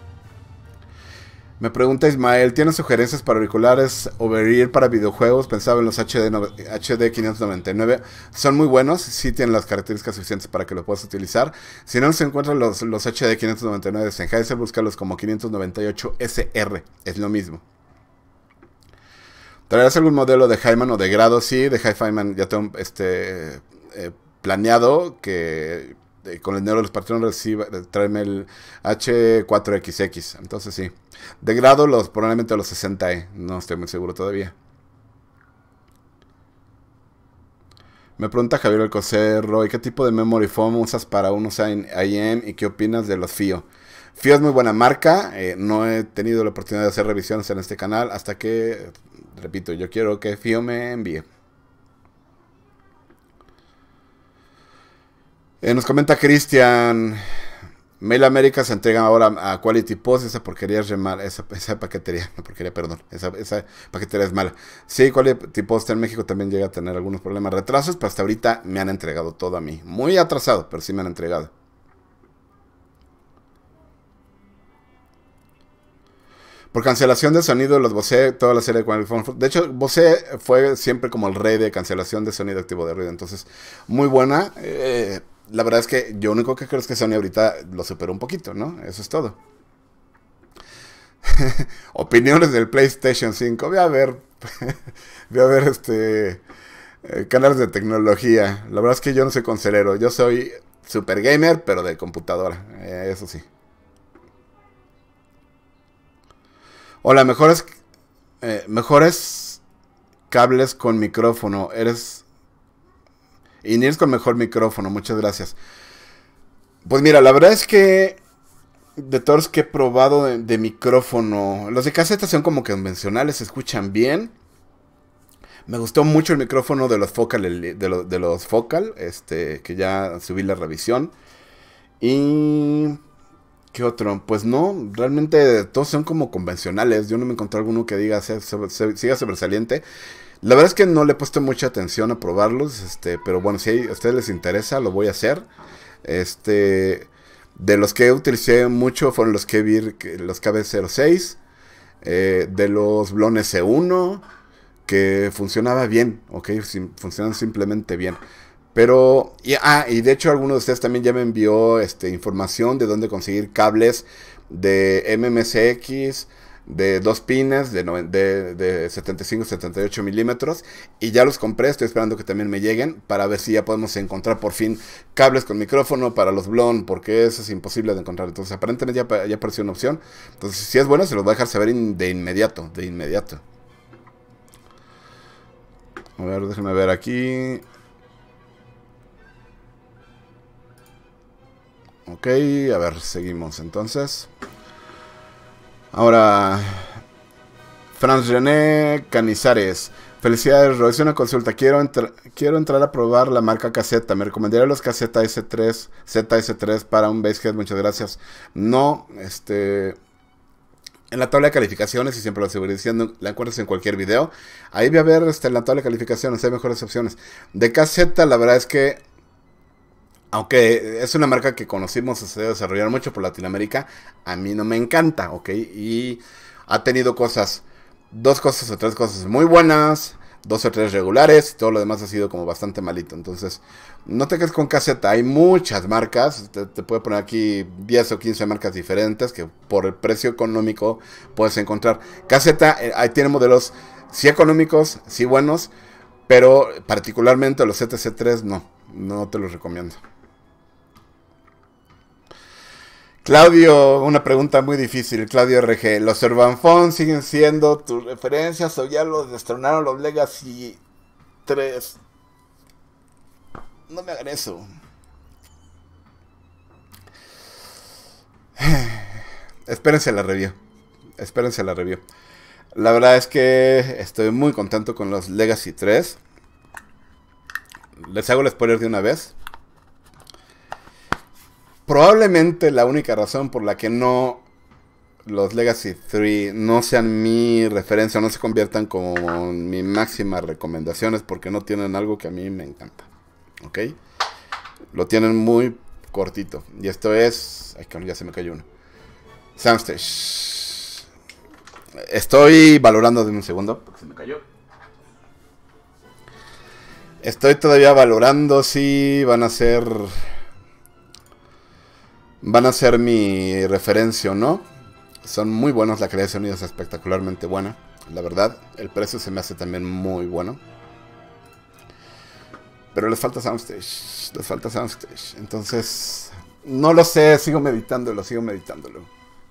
me pregunta Ismael, ¿tienes sugerencias para auriculares over-ear para videojuegos? Pensaba en los H D quinientos noventa y nueve. Son muy buenos, sí tienen las características suficientes para que lo puedas utilizar. Si no se encuentran los, los H D quinientos noventa y nueve de Sennheiser, búscalos como quinientos noventa y ocho S R, es lo mismo. ¿Traerás algún modelo de Hyman o de grado? Sí, de Hyman ya tengo este, eh, planeado que eh, con el dinero de los patrones reciba, traerme el H cuatro X X. Entonces sí. De grado los probablemente los sesenta E. No estoy muy seguro todavía. Me pregunta Javier Alcocer, Roy, ¿qué tipo de memory foam usas para unos I M y qué opinas de los F I O? F I O es muy buena marca. Eh, no he tenido la oportunidad de hacer revisiones en este canal hasta que... Repito, yo quiero que F I O me envíe. Eh, nos comenta Cristian. Mail America se entrega ahora a Quality Post. Esa porquería es mala. Esa, esa paquetería, no porquería, perdón. Esa, esa paquetería es mala. Sí, Quality Post en México también llega a tener algunos problemas. Retrasos, pero hasta ahorita me han entregado todo a mí. Muy atrasado, pero sí me han entregado. Por cancelación de sonido, los Bose, toda la serie de... De hecho, Bose fue siempre como el rey de cancelación de sonido activo de ruido. Entonces, muy buena. Eh, la verdad es que yo único que creo es que Sony ahorita lo superó un poquito, ¿no? Eso es todo. Opiniones del PlayStation cinco. Voy a ver. Voy a ver este... Eh, canales de tecnología. La verdad es que yo no soy consolero. Yo soy super gamer, pero de computadora. Eh, eso sí. Hola, mejores, eh, mejores cables con micrófono. Eres... Iniers con mejor micrófono. Muchas gracias. Pues mira, la verdad es que de todos los que he probado de, de micrófono, los de caseta son como convencionales, se escuchan bien. Me gustó mucho el micrófono de los Focal, de, lo, de los Focal, este, que ya subí la revisión. Y... ¿qué otro? Pues no, realmente todos son como convencionales. Yo no me encontré alguno que diga sea, sobre, siga sobresaliente. La verdad es que no le he puesto mucha atención a probarlos, este, pero bueno, si a ustedes les interesa, lo voy a hacer. Este, de los que utilicé mucho fueron los que vi, los K B cero seis, eh, de los Blon S uno, que funcionaba bien, ok, funcionan simplemente bien. Pero, y, ah, y de hecho alguno de ustedes también ya me envió este, información de dónde conseguir cables de M M C X, de dos pines, de, de, de setenta y cinco a setenta y ocho milímetros, y ya los compré, estoy esperando que también me lleguen, para ver si ya podemos encontrar por fin cables con micrófono para los Blon, porque eso es imposible de encontrar. Entonces aparentemente ya, ya apareció una opción, entonces si es bueno se los voy a dejar saber in, de inmediato, de inmediato. A ver, déjenme ver aquí. Ok, a ver, seguimos entonces. Ahora, Franz René Canizares. Felicidades, Roy, es una consulta. Quiero, entr quiero entrar a probar la marca Caseta. ¿Me recomendaría los Caseta S tres, Z S tres para un Basshead? Muchas gracias. No, este... en la tabla de calificaciones, y siempre lo seguiré diciendo, la encuentras en cualquier video. Ahí voy a ver este, en la tabla de calificaciones, hay mejores opciones. De Caseta, la verdad es que, aunque es una marca que conocimos, se debe desarrollar mucho por Latinoamérica, a mí no me encanta, ¿ok? Y ha tenido cosas, dos cosas o tres cosas muy buenas, dos o tres regulares, y todo lo demás ha sido como bastante malito. Entonces, no te quedes con Caseta, hay muchas marcas, te, te puedo poner aquí diez o quince marcas diferentes que por el precio económico puedes encontrar. Caseta, eh, ahí tiene modelos sí económicos, sí buenos, pero particularmente los Z S tres no, no te los recomiendo. Claudio, una pregunta muy difícil. Claudio R G, ¿los Urban Phone siguen siendo tus referencias o ya los destronaron los Legacy tres? No me hagan eso. Espérense la review. Espérense la review. La verdad es que estoy muy contento con los Legacy tres. Les hago el spoiler de una vez. Probablemente la única razón por la que no los Legacy tres no sean mi referencia, no se conviertan como mi máxima recomendación, es porque no tienen algo que a mí me encanta. ¿Ok? Lo tienen muy cortito. Y esto es... ay, ya se me cayó uno. Soundstage. Estoy valorando de un segundo, porque se me cayó. Estoy todavía valorando si van a ser... van a ser mi referencia o no. Son muy buenos, la calidad de sonido es espectacularmente buena, la verdad. El precio se me hace también muy bueno. Pero les falta Soundstage, les falta Soundstage. Entonces, no lo sé, sigo meditándolo, sigo meditándolo.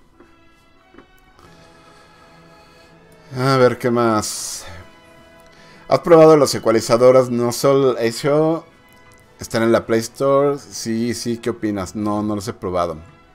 A ver, ¿qué más? ¿Has probado los ecualizadores Nozzle H? ¿Están en la Play Store? Sí, sí, ¿qué opinas? No, no los he probado.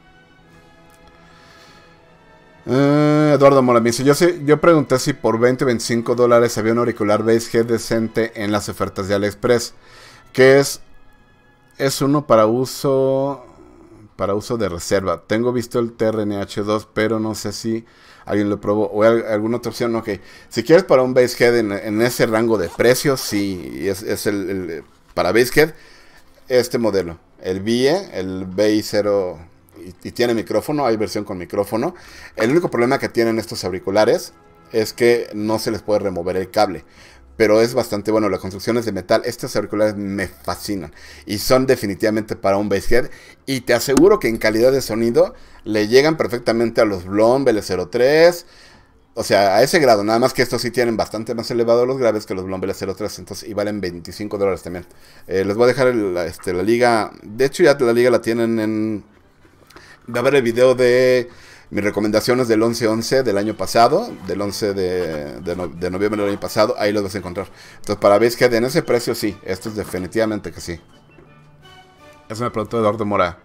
Eh, Eduardo Mora me dice, yo, sé, yo pregunté si por veinte o veinticinco dólares había un auricular Basshead decente en las ofertas de AliExpress. Que es, es uno para uso, para uso de reserva. Tengo visto el T R N H dos, pero no sé si alguien lo probó o hay alguna otra opción. Ok, si quieres para un Basshead en, en ese rango de precios, sí, es, es el, el para Basshead. Este modelo, el V I E, el B I cero y, y tiene micrófono, hay versión con micrófono. El único problema que tienen estos auriculares es que no se les puede remover el cable. Pero es bastante bueno, la construcción es de metal. Estos auriculares me fascinan. Y son definitivamente para un basshead. Y te aseguro que en calidad de sonido le llegan perfectamente a los Blom B L cero tres. O sea, a ese grado. Nada más que estos sí tienen bastante más elevados los graves que los Blom B L cero tres. Entonces, y valen veinticinco dólares también. Eh, les voy a dejar el, este, la liga. De hecho, ya la liga la tienen en... Va a ver el video de mis recomendaciones del once once del año pasado, del once de, de, no, de noviembre del año pasado, ahí los vas a encontrar. Entonces, para Basshead en ese precio, sí, esto es definitivamente que sí. Eso me preguntó Eduardo Mora.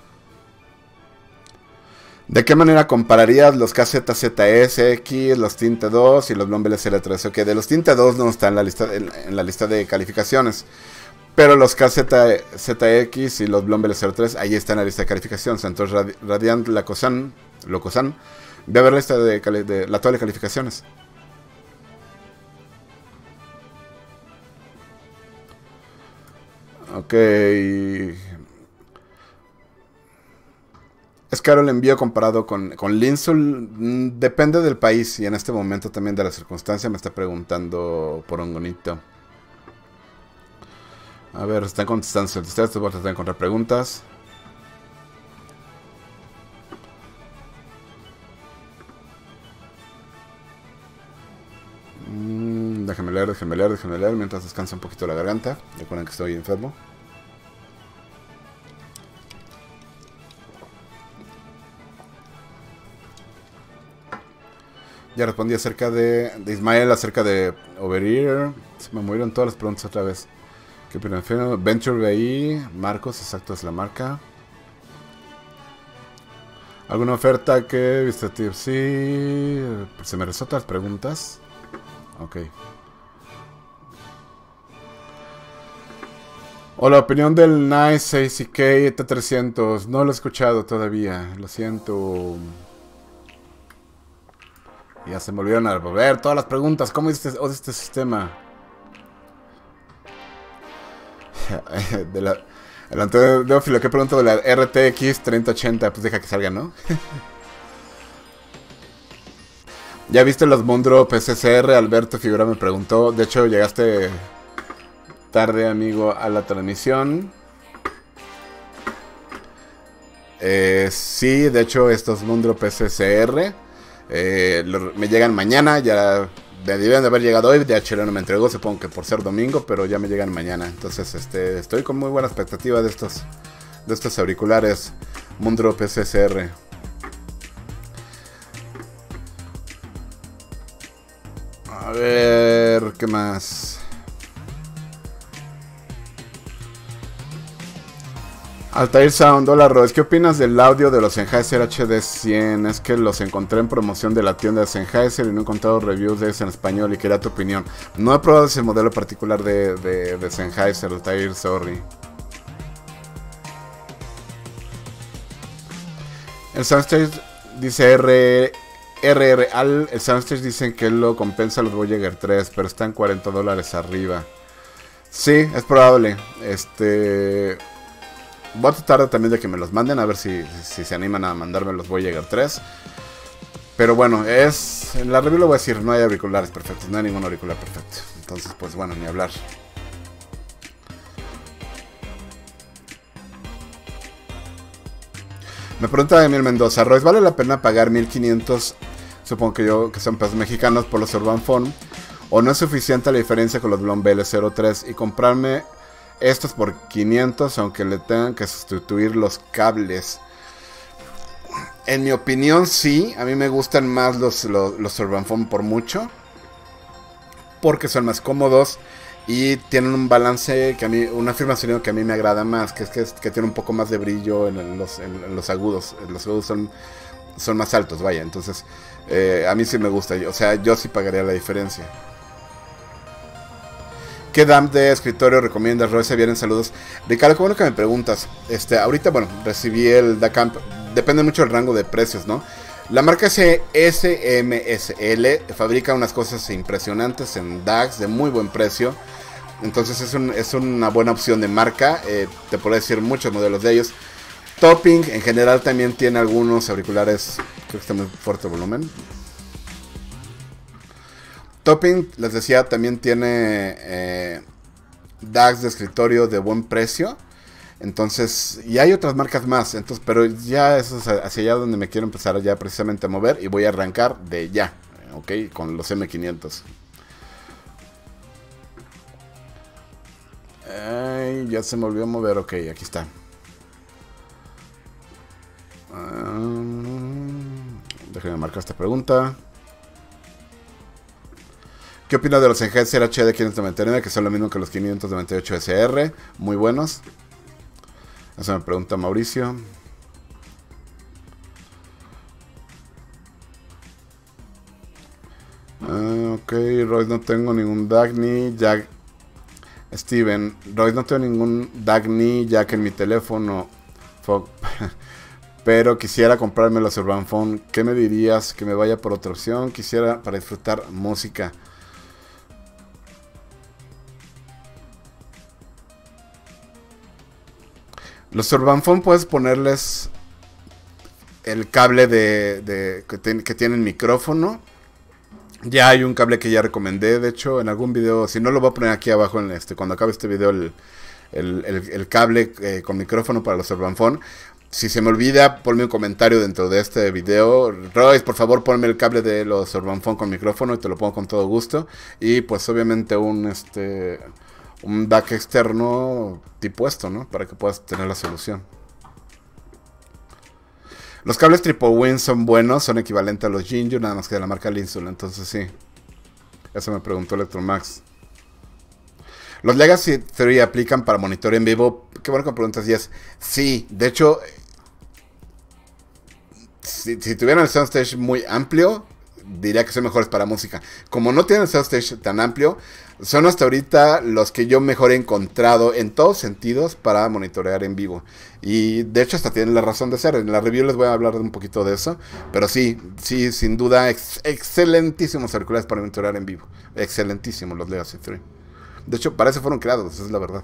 ¿De qué manera compararías los K Z Z S X, los Tinte dos y los Blom B L cero tres? Ok, de los Tinte dos no está en la lista, en, en la lista de calificaciones. Pero los K Z Z X y los Blom B L cero tres, ahí está en la lista de calificaciones. Entonces, Radi Radiant Lacosan, Locosan, ve a ver la lista de, de la tabla de calificaciones. Ok. Es caro el envío comparado con, con Linsul. Mm, depende del país y en este momento también de la circunstancia. Me está preguntando por Hongonito. A ver, están contestando. Ustedes voy a tratar de encontrar preguntas. Mm, déjenme leer, déjenme leer, déjenme leer mientras descansa un poquito la garganta. Recuerden que estoy enfermo. Ya respondí acerca de, de Ismael, acerca de Overear. Se me murieron todas las preguntas otra vez. ¿Qué opinan? Venture B I, Marcos, exacto, es la marca. ¿Alguna oferta que viste, tío? Sí. ¿Se me resaltan las preguntas? Ok. O la opinión del Nice A C K T trescientos. No lo he escuchado todavía. Lo siento. Ya se me olvidaron a volver todas las preguntas. ¿Cómo es este, este sistema? De la, el Antonio Teófilo, ¿qué pregunto de la R T X treinta ochenta? Pues deja que salga, ¿no? ¿Ya viste los Mondro P C C R? Alberto Figura me preguntó. De hecho, llegaste tarde, amigo, a la transmisión. Eh, sí, de hecho, estos Mondro P C C R eh, lo, me llegan mañana. Ya me debían de haber llegado hoy. D H L no me entregó, supongo que por ser domingo, pero ya me llegan mañana. Entonces, este, estoy con muy buena expectativa de estos, de estos auriculares Mondro P C C R. A ver, ¿qué más? Altair Sound, hola Rodes, ¿qué opinas del audio de los Sennheiser H D cien? Es que los encontré en promoción de la tienda de Sennheiser y no he encontrado reviews de eso en español y quería tu opinión. No he probado ese modelo particular de, de, de Sennheiser, Altair, sorry. El Soundstage dice R... R R Al, el Soundstage dicen que lo compensa los Voyager tres, pero están cuarenta dólares arriba. Sí, es probable. Este... Voy a tratar también de que me los manden, a ver si, si se animan a mandarme los Voyager tres. Pero bueno, es... En la review lo voy a decir, no hay auriculares perfectos, no hay ningún auricular perfecto. Entonces, pues bueno, ni hablar. Me pregunta Emil Mendoza, Royce, ¿vale la pena pagar mil quinientos, supongo que yo, que son pesos mexicanos, por los Urban Phone? ¿O no es suficiente la diferencia con los Blom B L cero tres y comprarme estos por quinientos, aunque le tengan que sustituir los cables? En mi opinión, sí. A mí me gustan más los, los, los Urban Phone por mucho, porque son más cómodos y tienen un balance que a mí, una firma de sonido que a mí me agrada más, que es que, que tiene un poco más de brillo en los, en, en los agudos. Los agudos son, son más altos, vaya. Entonces, eh, a mí sí me gusta. O sea, yo sí pagaría la diferencia. ¿Qué D A M de escritorio recomiendas, Royce? Vienen saludos. Ricardo, qué bueno que me preguntas. Este, ahorita, bueno, recibí el D A C A M P. Depende mucho del rango de precios, ¿no? La marca S M S L fabrica unas cosas impresionantes en D A Cs de muy buen precio. Entonces es, un, es una buena opción de marca. Eh, te puedo decir muchos modelos de ellos. Topping en general también tiene algunos auriculares. Creo que está muy fuerte el volumen. Topping, les decía, también tiene eh, D A Cs de escritorio de buen precio. Entonces, y hay otras marcas más. Entonces, pero ya eso es hacia allá donde me quiero empezar ya precisamente a mover. Y voy a arrancar de ya, ok, con los M quinientos. Ay, ya se me olvidó mover, ok, aquí está. Um, déjenme marcar esta pregunta. ¿Qué opinas de los Sennheiser H D quinientos noventa y nueve? Que son lo mismo que los quinientos noventa y ocho S R. Muy buenos. Eso me pregunta Mauricio. Uh, ok, Royce, no tengo ningún D A C ni Jack. Steven, Royce, no tengo ningún D A C ni Jack en mi teléfono. Fuck. Pero quisiera comprarme los Urban Phone. ¿Qué me dirías? Que me vaya por otra opción. Quisiera para disfrutar música. Los Urban Phone puedes ponerles el cable de, de que, ten, que tienen micrófono. Ya hay un cable que ya recomendé. De hecho, en algún video, si no lo voy a poner aquí abajo en este, cuando acabe este video, el, el, el, el cable eh, con micrófono para los Urban Phone. Si se me olvida, ponme un comentario dentro de este video. Royce, por favor, ponme el cable de los Urban Phone con micrófono y te lo pongo con todo gusto. Y pues obviamente un este un D A C externo tipo esto, ¿no? Para que puedas tener la solución. Los cables Triple Win son buenos, son equivalentes a los Jinju, nada más que de la marca Linsul, entonces sí. Eso me preguntó Electromax. ¿Los Legacy tres aplican para monitoreo en vivo? Qué bueno que me preguntas, Yes. Sí, de hecho, si, si tuvieran el soundstage muy amplio, diría que son mejores para música. Como no tienen el soundstage tan amplio, son hasta ahorita los que yo mejor he encontrado en todos sentidos para monitorear en vivo. Y de hecho hasta tienen la razón de ser. En la review les voy a hablar un poquito de eso. Pero sí, sí, sin duda, ex excelentísimos auriculares para monitorear en vivo. Excelentísimos los Legacy tres. De hecho, para eso fueron creados, es la verdad.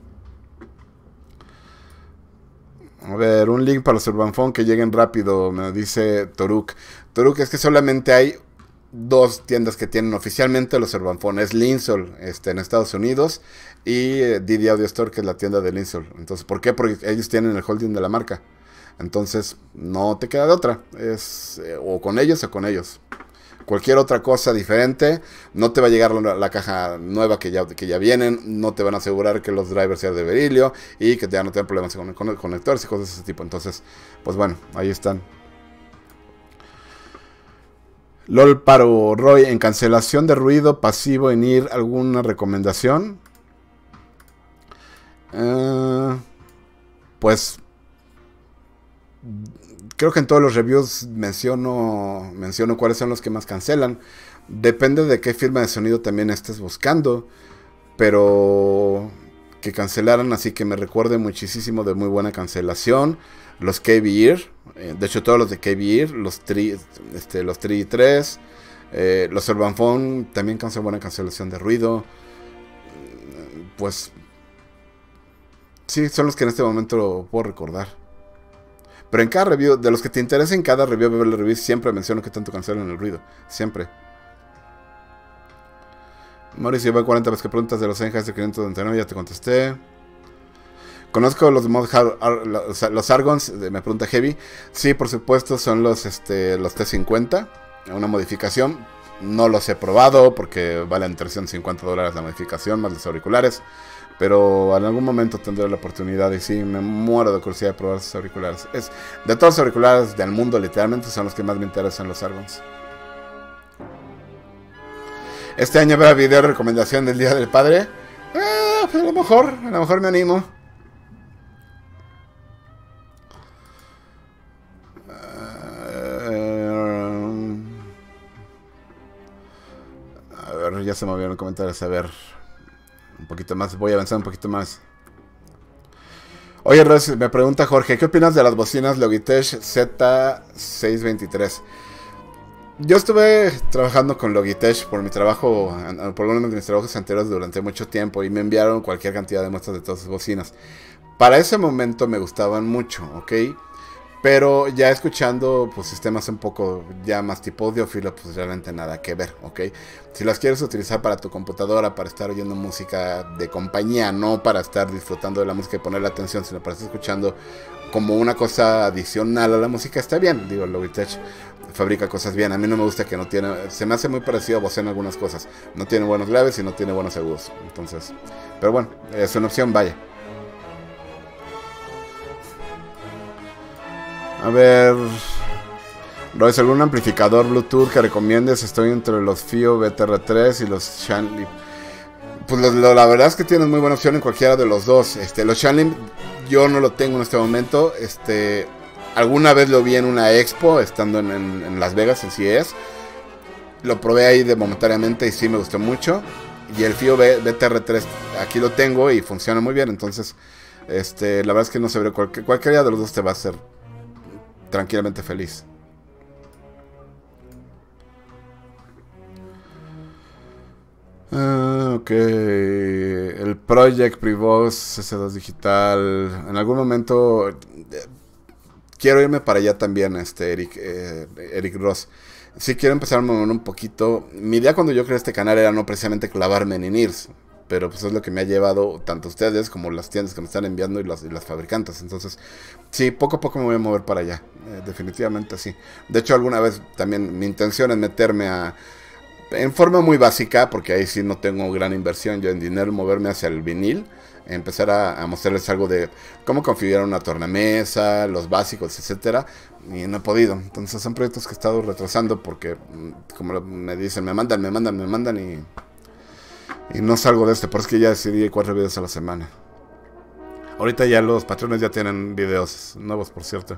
A ver, un link para los Urban Phone que lleguen rápido, me dice Toruk. Toruk, es que solamente hay dos tiendas que tienen oficialmente los Urban Phone. Es Linsol este, en Estados Unidos y eh, Didi Audio Store, que es la tienda de Linsol. Entonces, ¿por qué? Porque ellos tienen el holding de la marca. Entonces, no te queda de otra. Es eh, o con ellos o con ellos. Cualquier otra cosa diferente, no te va a llegar la, la caja nueva que ya, que ya vienen, no te van a asegurar que los drivers sean de berilio y que ya no tengan problemas con, con conectores y cosas de ese tipo. Entonces, pues bueno, ahí están. LOL Paro, Roy, en cancelación de ruido pasivo en I R, ¿alguna recomendación? Uh, pues creo que en todos los reviews menciono, menciono cuáles son los que más cancelan. Depende de qué firma de sonido también estés buscando. Pero que cancelaran, así que me recuerde muchísimo de muy buena cancelación. Los K B E R, eh, de hecho todos los de K B E R, los tres, este, los tres y tres, eh, los Urban Phone también cancelan buena cancelación de ruido. Pues sí, son los que en este momento lo puedo recordar. Pero en cada review, de los que te interesen, en cada review, Beverly Review, siempre menciono que tanto cancelan el ruido. Siempre. Mauricio, lleva cuarenta veces que preguntas de los Sennheiser quinientos noventa y nueve, ya te contesté. Conozco los mod los, los Argons, me pregunta Heavy. Sí, por supuesto, son los, este, los T cincuenta. Una modificación. No los he probado porque valen trescientos cincuenta dólares la modificación, más los auriculares. Pero en algún momento tendré la oportunidad y sí, me muero de curiosidad de probar esos auriculares. Es, de todos los auriculares del mundo, literalmente, son los que más me interesan, los Argons. Este año habrá video de recomendación del Día del Padre. Eh, a lo mejor, a lo mejor me animo. A ver, ya se me movieron comentarios. A ver, un poquito más. Voy a avanzar un poquito más. Oye, Ros, me pregunta Jorge, ¿qué opinas de las bocinas Logitech Z seiscientos veintitrés? Yo estuve trabajando con Logitech por mi trabajo, por uno de mis trabajos anteriores durante mucho tiempo, y me enviaron cualquier cantidad de muestras de todas sus bocinas. para ese momento me gustaban mucho, ¿ok? Pero ya escuchando pues sistemas un poco ya más tipo audiófilo, pues realmente nada que ver, ¿ok? Si las quieres utilizar para tu computadora, para estar oyendo música de compañía, no para estar disfrutando de la música y ponerle atención, sino para estar escuchando como una cosa adicional a la música, está bien. Digo, Logitech fabrica cosas bien. A mí no me gusta que no tiene... Se me hace muy parecido a Bose en algunas cosas. No tiene buenos graves y no tiene buenos agudos. Entonces... Pero bueno, es una opción, vaya. A ver... Royce, ¿algún amplificador Bluetooth que recomiendes? Estoy entre los FIO B T R tres y los Shanley. Pues lo, lo, la verdad es que tienes muy buena opción en cualquiera de los dos. Este, los Shanley yo no lo tengo en este momento. Este, alguna vez lo vi en una expo, estando en, en, en Las Vegas, en C E S. Lo probé ahí de momentáneamente y sí me gustó mucho. Y el FIO B T R tres aquí lo tengo y funciona muy bien. Entonces, este, la verdad es que no sé, cualquier, cualquiera de los dos te va a hacer tranquilamente feliz. Uh, ok, el Project Prevost S dos digital. En algún momento eh, quiero irme para allá también, este Eric, eh, Eric Ross. Sí quiero empezar a mover un poquito. Mi idea cuando yo creé este canal era no precisamente clavarme en in-ears, pero pues es lo que me ha llevado tanto ustedes como las tiendas que me están enviando y las, y las fabricantes. Entonces, sí, poco a poco me voy a mover para allá. Eh, definitivamente sí. De hecho, alguna vez también mi intención es meterme a... En forma muy básica, porque ahí sí no tengo gran inversión yo en dinero, moverme hacia el vinil, empezar a, a mostrarles algo de cómo configurar una tornamesa, los básicos, etcétera, y no he podido. Entonces son proyectos que he estado retrasando porque, como me dicen, me mandan, me mandan, me mandan y, y no salgo de este. Por eso es que ya decidí cuatro videos a la semana. Ahorita ya los patrones ya tienen videos nuevos, por cierto.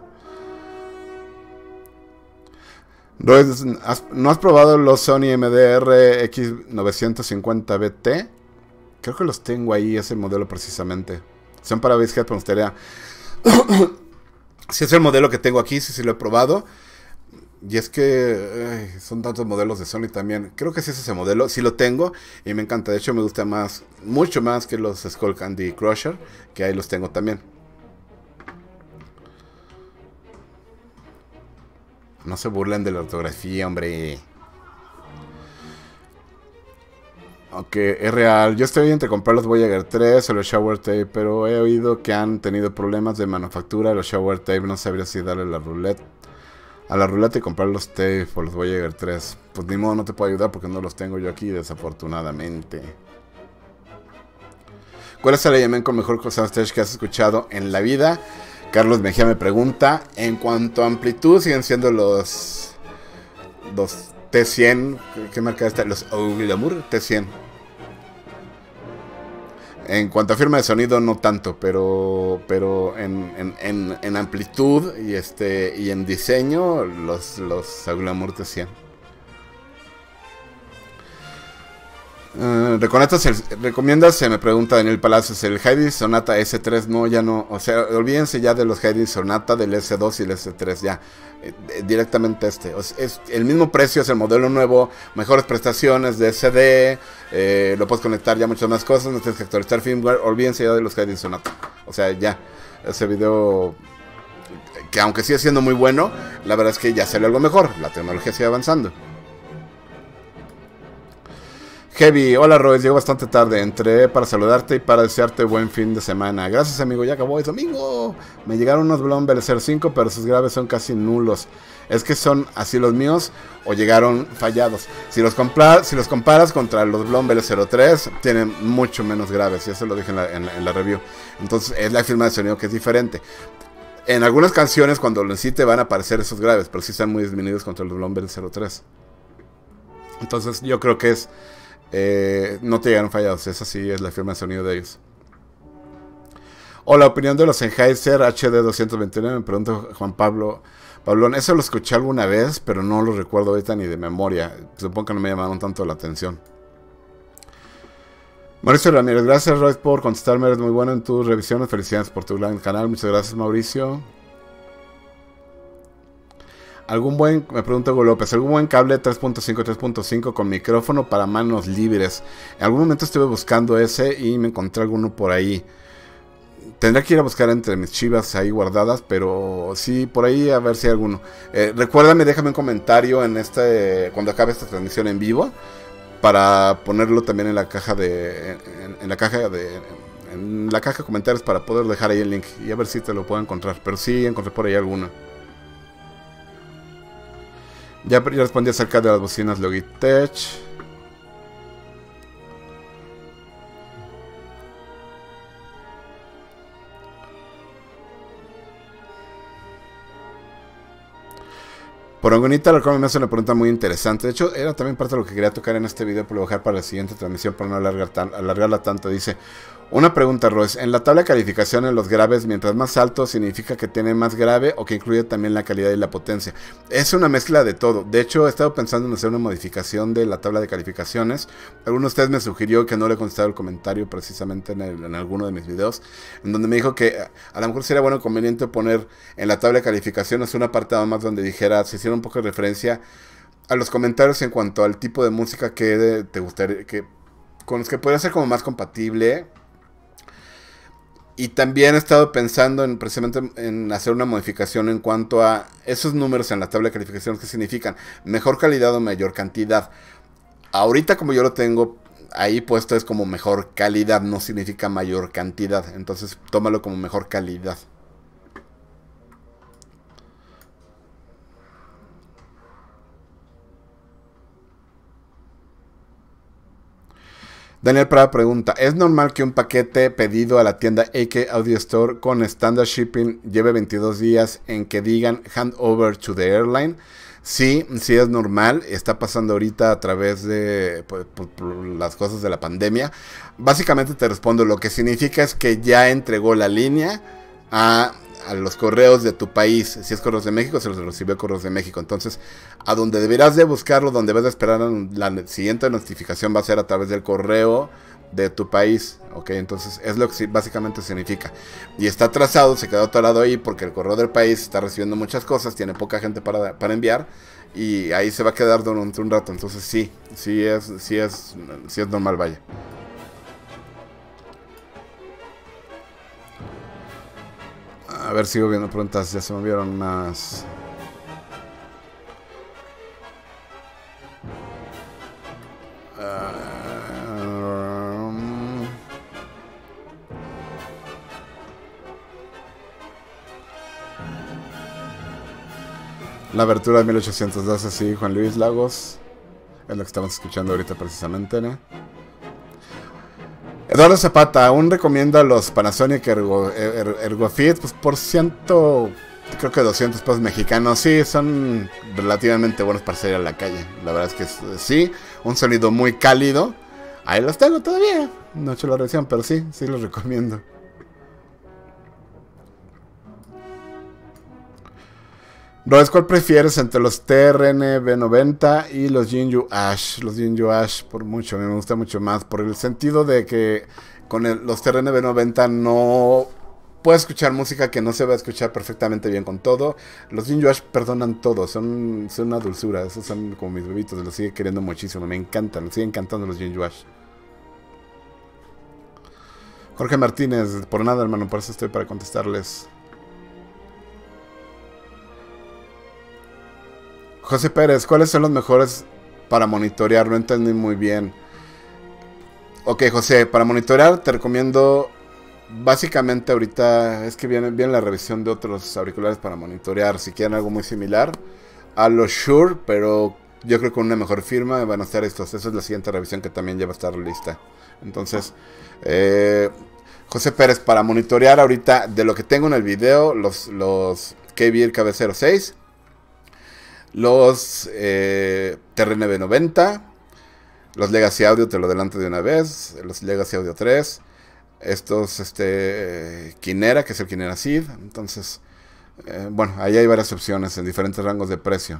¿No has probado los Sony M D R X novecientos cincuenta B T? Creo que los tengo ahí, ese modelo precisamente. Son para Basshead, pero me gustaría... Si es el modelo que tengo aquí, sí, sí lo he probado. Y es que ay, son tantos modelos de Sony también. Creo que sí es ese modelo, sí lo tengo y me encanta. De hecho me gusta más, mucho más que los Skull Candy Crusher, que ahí los tengo también. No se burlen de la ortografía, hombre. Ok, es real. Yo estoy entre comprar los Voyager tres o los Shower Tape, pero he oído que han tenido problemas de manufactura de los Shower Tape. No sabría si darle la ruleta a la ruleta y comprar los Tape o los Voyager tres. Pues ni modo, no te puedo ayudar porque no los tengo yo aquí, desafortunadamente. ¿Cuál es el elemento mejor soundstage que has escuchado en la vida? Carlos Mejía me pregunta. En cuanto a amplitud, siguen siendo los los T cien. ¿Qué marca está? Los Glamour T cien. En cuanto a firma de sonido, no tanto, pero pero en, en, en, en amplitud y este y en diseño, los, los Glamour T cien. Uh, ¿Recomiendas? Se me pregunta Daniel Palacios. El Heidi Sonata S tres, no, ya no. O sea, olvídense ya de los Heidi Sonata, del S dos y el S tres, ya. Eh, directamente este. O sea, es el mismo precio, es el modelo nuevo, mejores prestaciones de C D, eh, lo puedes conectar ya muchas más cosas, no tienes que actualizar firmware. Olvídense ya de los Heidi Sonata. O sea, ya. Ese video, que aunque sigue siendo muy bueno, la verdad es que ya salió algo mejor. La tecnología sigue avanzando. Heavy, hola Royce, llego bastante tarde, entré para saludarte y para desearte buen fin de semana. Gracias amigo, ya acabó, es domingo. Me llegaron unos Blumberg cero cinco, pero sus graves son casi nulos. Es que son así los míos o llegaron fallados. Si los, si los comparas contra los Blumberg cero tres, tienen mucho menos graves, y eso lo dije en la, en, en la review. Entonces es la firma de sonido que es diferente. En algunas canciones cuando lo necesite van a aparecer esos graves, pero sí están muy disminuidos contra los Blumberg cero tres. Entonces yo creo que es... Eh, no te llegaron fallados, esa sí es la firma de sonido de ellos. Hola, opinión de los Sennheiser H D doscientos veintinueve, me pregunta Juan Pablo Pablón. Eso lo escuché alguna vez, pero no lo recuerdo ahorita ni de memoria. Supongo que no me llamaron tanto la atención. Mauricio Ramírez, gracias Royce por contestarme, eres muy bueno en tus revisiones. Felicidades por tu gran canal, muchas gracias Mauricio. ¿Algún buen, me pregunta Hugo López, algún buen cable tres punto cinco, tres punto cinco con micrófono para manos libres? En algún momento estuve buscando ese y me encontré alguno por ahí. Tendría que ir a buscar entre mis chivas ahí guardadas, pero sí, por ahí a ver si hay alguno. Eh, recuérdame, déjame un comentario en este cuando acabe esta transmisión en vivo para ponerlo también en la caja de en, en la caja de en la caja de comentarios para poder dejar ahí el link y a ver si te lo puedo encontrar. Pero sí encontré por ahí alguno. Ya, ya respondí acerca de las bocinas Logitech. Porongonita, lo cual me hace una pregunta muy interesante. De hecho, era también parte de lo que quería tocar en este video, pero lo voy a dejar para la siguiente transmisión para no alargar tan, alargarla tanto. Dice, una pregunta, Roes. En la tabla de calificación en los graves, mientras más alto, ¿significa que tiene más grave o que incluye también la calidad y la potencia? Es una mezcla de todo. De hecho, he estado pensando en hacer una modificación de la tabla de calificaciones. Alguno de ustedes me sugirió que no le he contestado el comentario precisamente en, el, en alguno de mis videos, en donde me dijo que a lo mejor sería bueno conveniente poner en la tabla de calificaciones un apartado más donde dijera, se hiciera un poco de referencia a los comentarios en cuanto al tipo de música que te gustaría, que con los que podría ser como más compatible. Y también he estado pensando en precisamente en hacer una modificación en cuanto a esos números en la tabla de calificaciones que significan mejor calidad o mayor cantidad. Ahorita como yo lo tengo ahí puesto es como mejor calidad, no significa mayor cantidad. Entonces tómalo como mejor calidad. Daniel Prada pregunta, ¿es normal que un paquete pedido a la tienda A K Audio Store con standard shipping lleve veintidós días en que digan hand over to the airline? Sí, sí es normal, está pasando ahorita a través de por, por, por las cosas de la pandemia. Básicamente te respondo, lo que significa es que ya entregó la línea a... a los correos de tu país. Si es Correos de México, se los recibió Correos de México. Entonces, a donde deberás de buscarlo, donde debes de esperar la siguiente notificación va a ser a través del correo de tu país. Ok, entonces es lo que básicamente significa. Y está atrasado, se quedó atorado ahí porque el correo del país está recibiendo muchas cosas, tiene poca gente para, para enviar y ahí se va a quedar durante un rato. Entonces sí, sí es, sí es, sí es normal, vaya. A ver, sigo viendo preguntas, ya se me vieron más. Um... La abertura de mil ochocientos doce, sí, Juan Luis Lagos. Es lo que estamos escuchando ahorita precisamente, ¿no? Eduardo Zapata, aún recomienda los Panasonic Ergo, er, ErgoFit, pues por ciento, creo que doscientos pesos mexicanos, sí, son relativamente buenos para salir a la calle. La verdad es que sí, un sonido muy cálido. Ahí los tengo todavía, no he hecho la revisión, pero sí, sí los recomiendo. Roes, ¿cuál prefieres entre los T R N B noventa y los Jinju Ash? Los Jinju Ash por mucho, a mí me gusta mucho más, por el sentido de que con el, los T R N B noventa no puedes escuchar música que no se va a escuchar perfectamente bien con todo. Los Jinju Ash perdonan todo, son, son una dulzura, esos son como mis bebitos, los sigo queriendo muchísimo, me encantan, me siguen encantando los Jinju Ash. Jorge Martínez, por nada hermano, por eso estoy para contestarles. José Pérez, ¿cuáles son los mejores para monitorear? No entendí muy bien. Ok, José, para monitorear te recomiendo, básicamente ahorita, es que viene, viene la revisión de otros auriculares para monitorear, si quieren algo muy similar a los Shure, pero yo creo que con una mejor firma van a estar estos. Esa es la siguiente revisión que también ya va a estar lista. Entonces, eh, José Pérez, para monitorear ahorita, de lo que tengo en el video, los, los K B R K B cero seis, los eh, T R N B noventa, los Legacy Audio, te lo adelanto de una vez, los Legacy Audio tres, estos este Kinera, que es el Kinera Seed. Entonces, eh, bueno, ahí hay varias opciones en diferentes rangos de precio.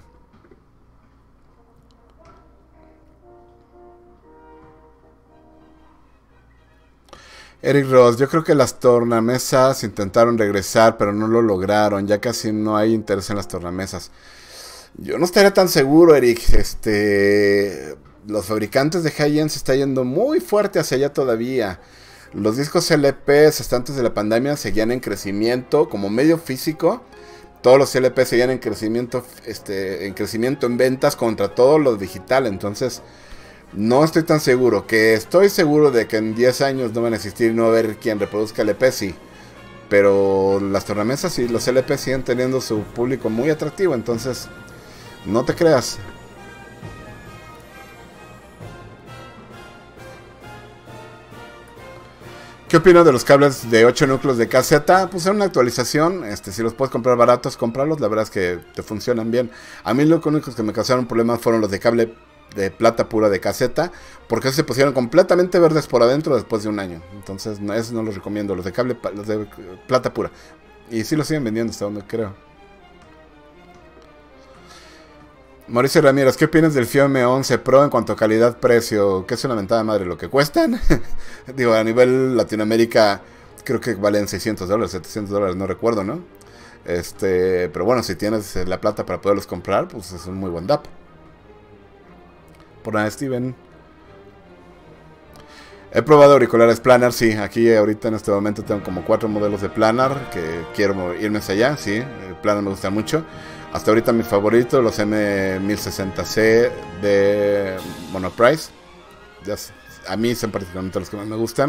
Eric Ross, yo creo que las tornamesas intentaron regresar, pero no lo lograron. Ya casi no hay interés en las tornamesas. Yo no estaría tan seguro, Eric. Este, los fabricantes de high-end se están yendo muy fuerte hacia allá todavía. Los discos L P hasta antes de la pandemia seguían en crecimiento como medio físico. Todos los L P seguían en crecimiento, este, en crecimiento en ventas contra todo lo digital. Entonces, no estoy tan seguro. Que estoy seguro de que en diez años no van a existir y no va a haber quien reproduzca L P, sí. Pero las tornamesas y los L P siguen teniendo su público muy atractivo. Entonces, no te creas. ¿Qué opinas de los cables de ocho núcleos de caseta? Pues es una actualización, este, si los puedes comprar baratos, cómpralos, la verdad es que te funcionan bien. A mí lo único que me causaron problemas fueron los de cable de plata pura de caseta, porque esos se pusieron completamente verdes por adentro después de un año. Entonces, no, esos no los recomiendo, los de cable, los de plata pura. Y sí los siguen vendiendo hasta donde creo. Mauricio Ramírez, ¿qué opinas del Xiaomi once Pro en cuanto a calidad-precio? ¿Qué es una mentada madre lo que cuestan? Digo, a nivel Latinoamérica creo que valen seiscientos dólares, setecientos dólares, no recuerdo, ¿no? Este, pero bueno, si tienes la plata para poderlos comprar, pues es un muy buen D A P. Por nada, Steven. He probado auriculares planar, sí. Aquí ahorita en este momento tengo como cuatro modelos de planar que quiero irme hacia allá, sí. El planar me gusta mucho. Hasta ahorita mi favorito, los M mil sesenta C de Monoprice. Ya, a mí son particularmente los que más me gustan.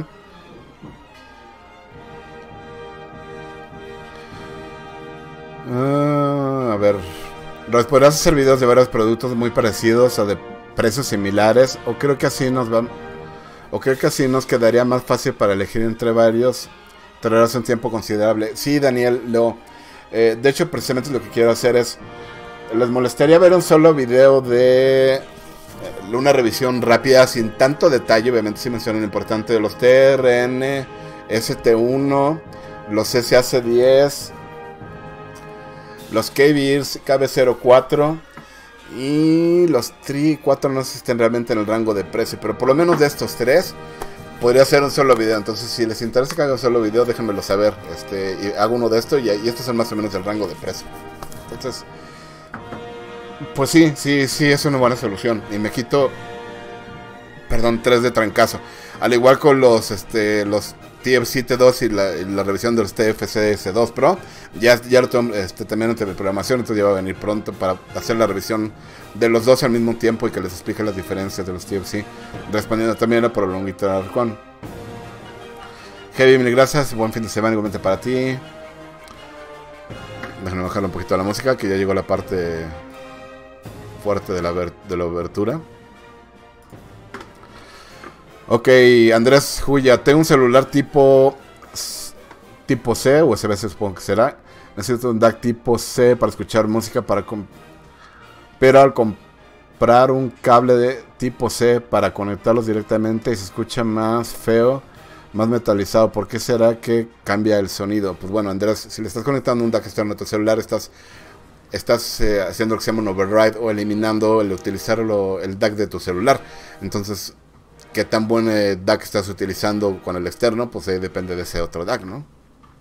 Uh, a ver. ¿Podrás hacer videos de varios productos muy parecidos o de precios similares? O creo que así nos va... O creo que así nos quedaría más fácil para elegir entre varios. Tardarás un tiempo considerable. Sí, Daniel, lo... Eh, de hecho, precisamente lo que quiero hacer es... Les molestaría ver un solo video de... Eh, una revisión rápida, sin tanto detalle. Obviamente sí mencionan lo importante de los T R N, S T uno, los S A C diez, los K B cero cuatro y los Tri cuatro. No sé si estén realmente en el rango de precio, pero por lo menos de estos tres podría hacer un solo video. Entonces, si les interesa que haga un solo video, déjenmelo saber. Este, y hago uno de estos y, y estos son más o menos del rango de precio. Entonces, pues sí, sí, sí, es una buena solución. Y me quito, perdón, tres de trancazo. Al igual con los, este, los T F C T dos y la, y la revisión de los T F C S dos Pro. Ya, ya lo tengo este, también en programación, entonces ya va a venir pronto para hacer la revisión de los dos al mismo tiempo y que les explique las diferencias de los T F C. Respondiendo también a por el longuito Arcon. Heavy, mil gracias. Buen fin de semana igualmente para ti. Déjenme bajarle un poquito a la música, que ya llegó la parte fuerte de la, de la obertura. Ok, Andrés Juya, tengo un celular tipo tipo C, U S B C supongo que será. Necesito un D A C tipo C para escuchar música, para pero al comprar un cable de tipo C para conectarlos directamente y se escucha más feo, más metalizado. ¿Por qué será que cambia el sonido? Pues bueno, Andrés, si le estás conectando un D A C externo a tu celular, estás, estás eh, haciendo lo que se llama un override o eliminando el utilizar lo, el D A C de tu celular. Entonces, qué tan buen eh, D A C estás utilizando con el externo, pues eh, depende de ese otro D A C, ¿no?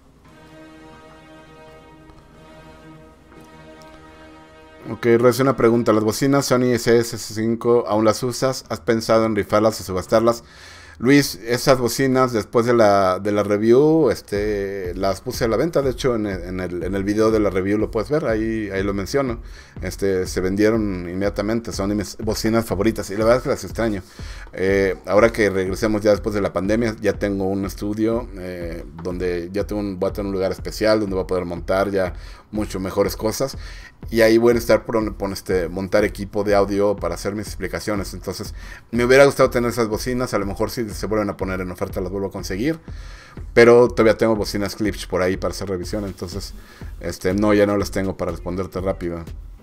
Ok, recién una pregunta. ¿Las bocinas Sony S S cinco aún las usas? ¿Has pensado en rifarlas o subastarlas? Luis, esas bocinas después de la, de la review, este, las puse a la venta. De hecho, en el, en, el, en el video de la review lo puedes ver, ahí, ahí lo menciono. Este, se vendieron inmediatamente, son mis bocinas favoritas y la verdad es que las extraño. Eh, ahora que regresemos ya después de la pandemia, ya tengo un estudio eh, donde ya tengo un, voy a tener un lugar especial donde voy a poder montar ya mucho mejores cosas. Y ahí voy a estar por, por este, montar equipo de audio para hacer mis explicaciones. Entonces, me hubiera gustado tener esas bocinas. A lo mejor si se vuelven a poner en oferta las vuelvo a conseguir. Pero todavía tengo bocinas Klipsch por ahí para hacer revisión. Entonces, este, no, ya no las tengo para responderte rápido.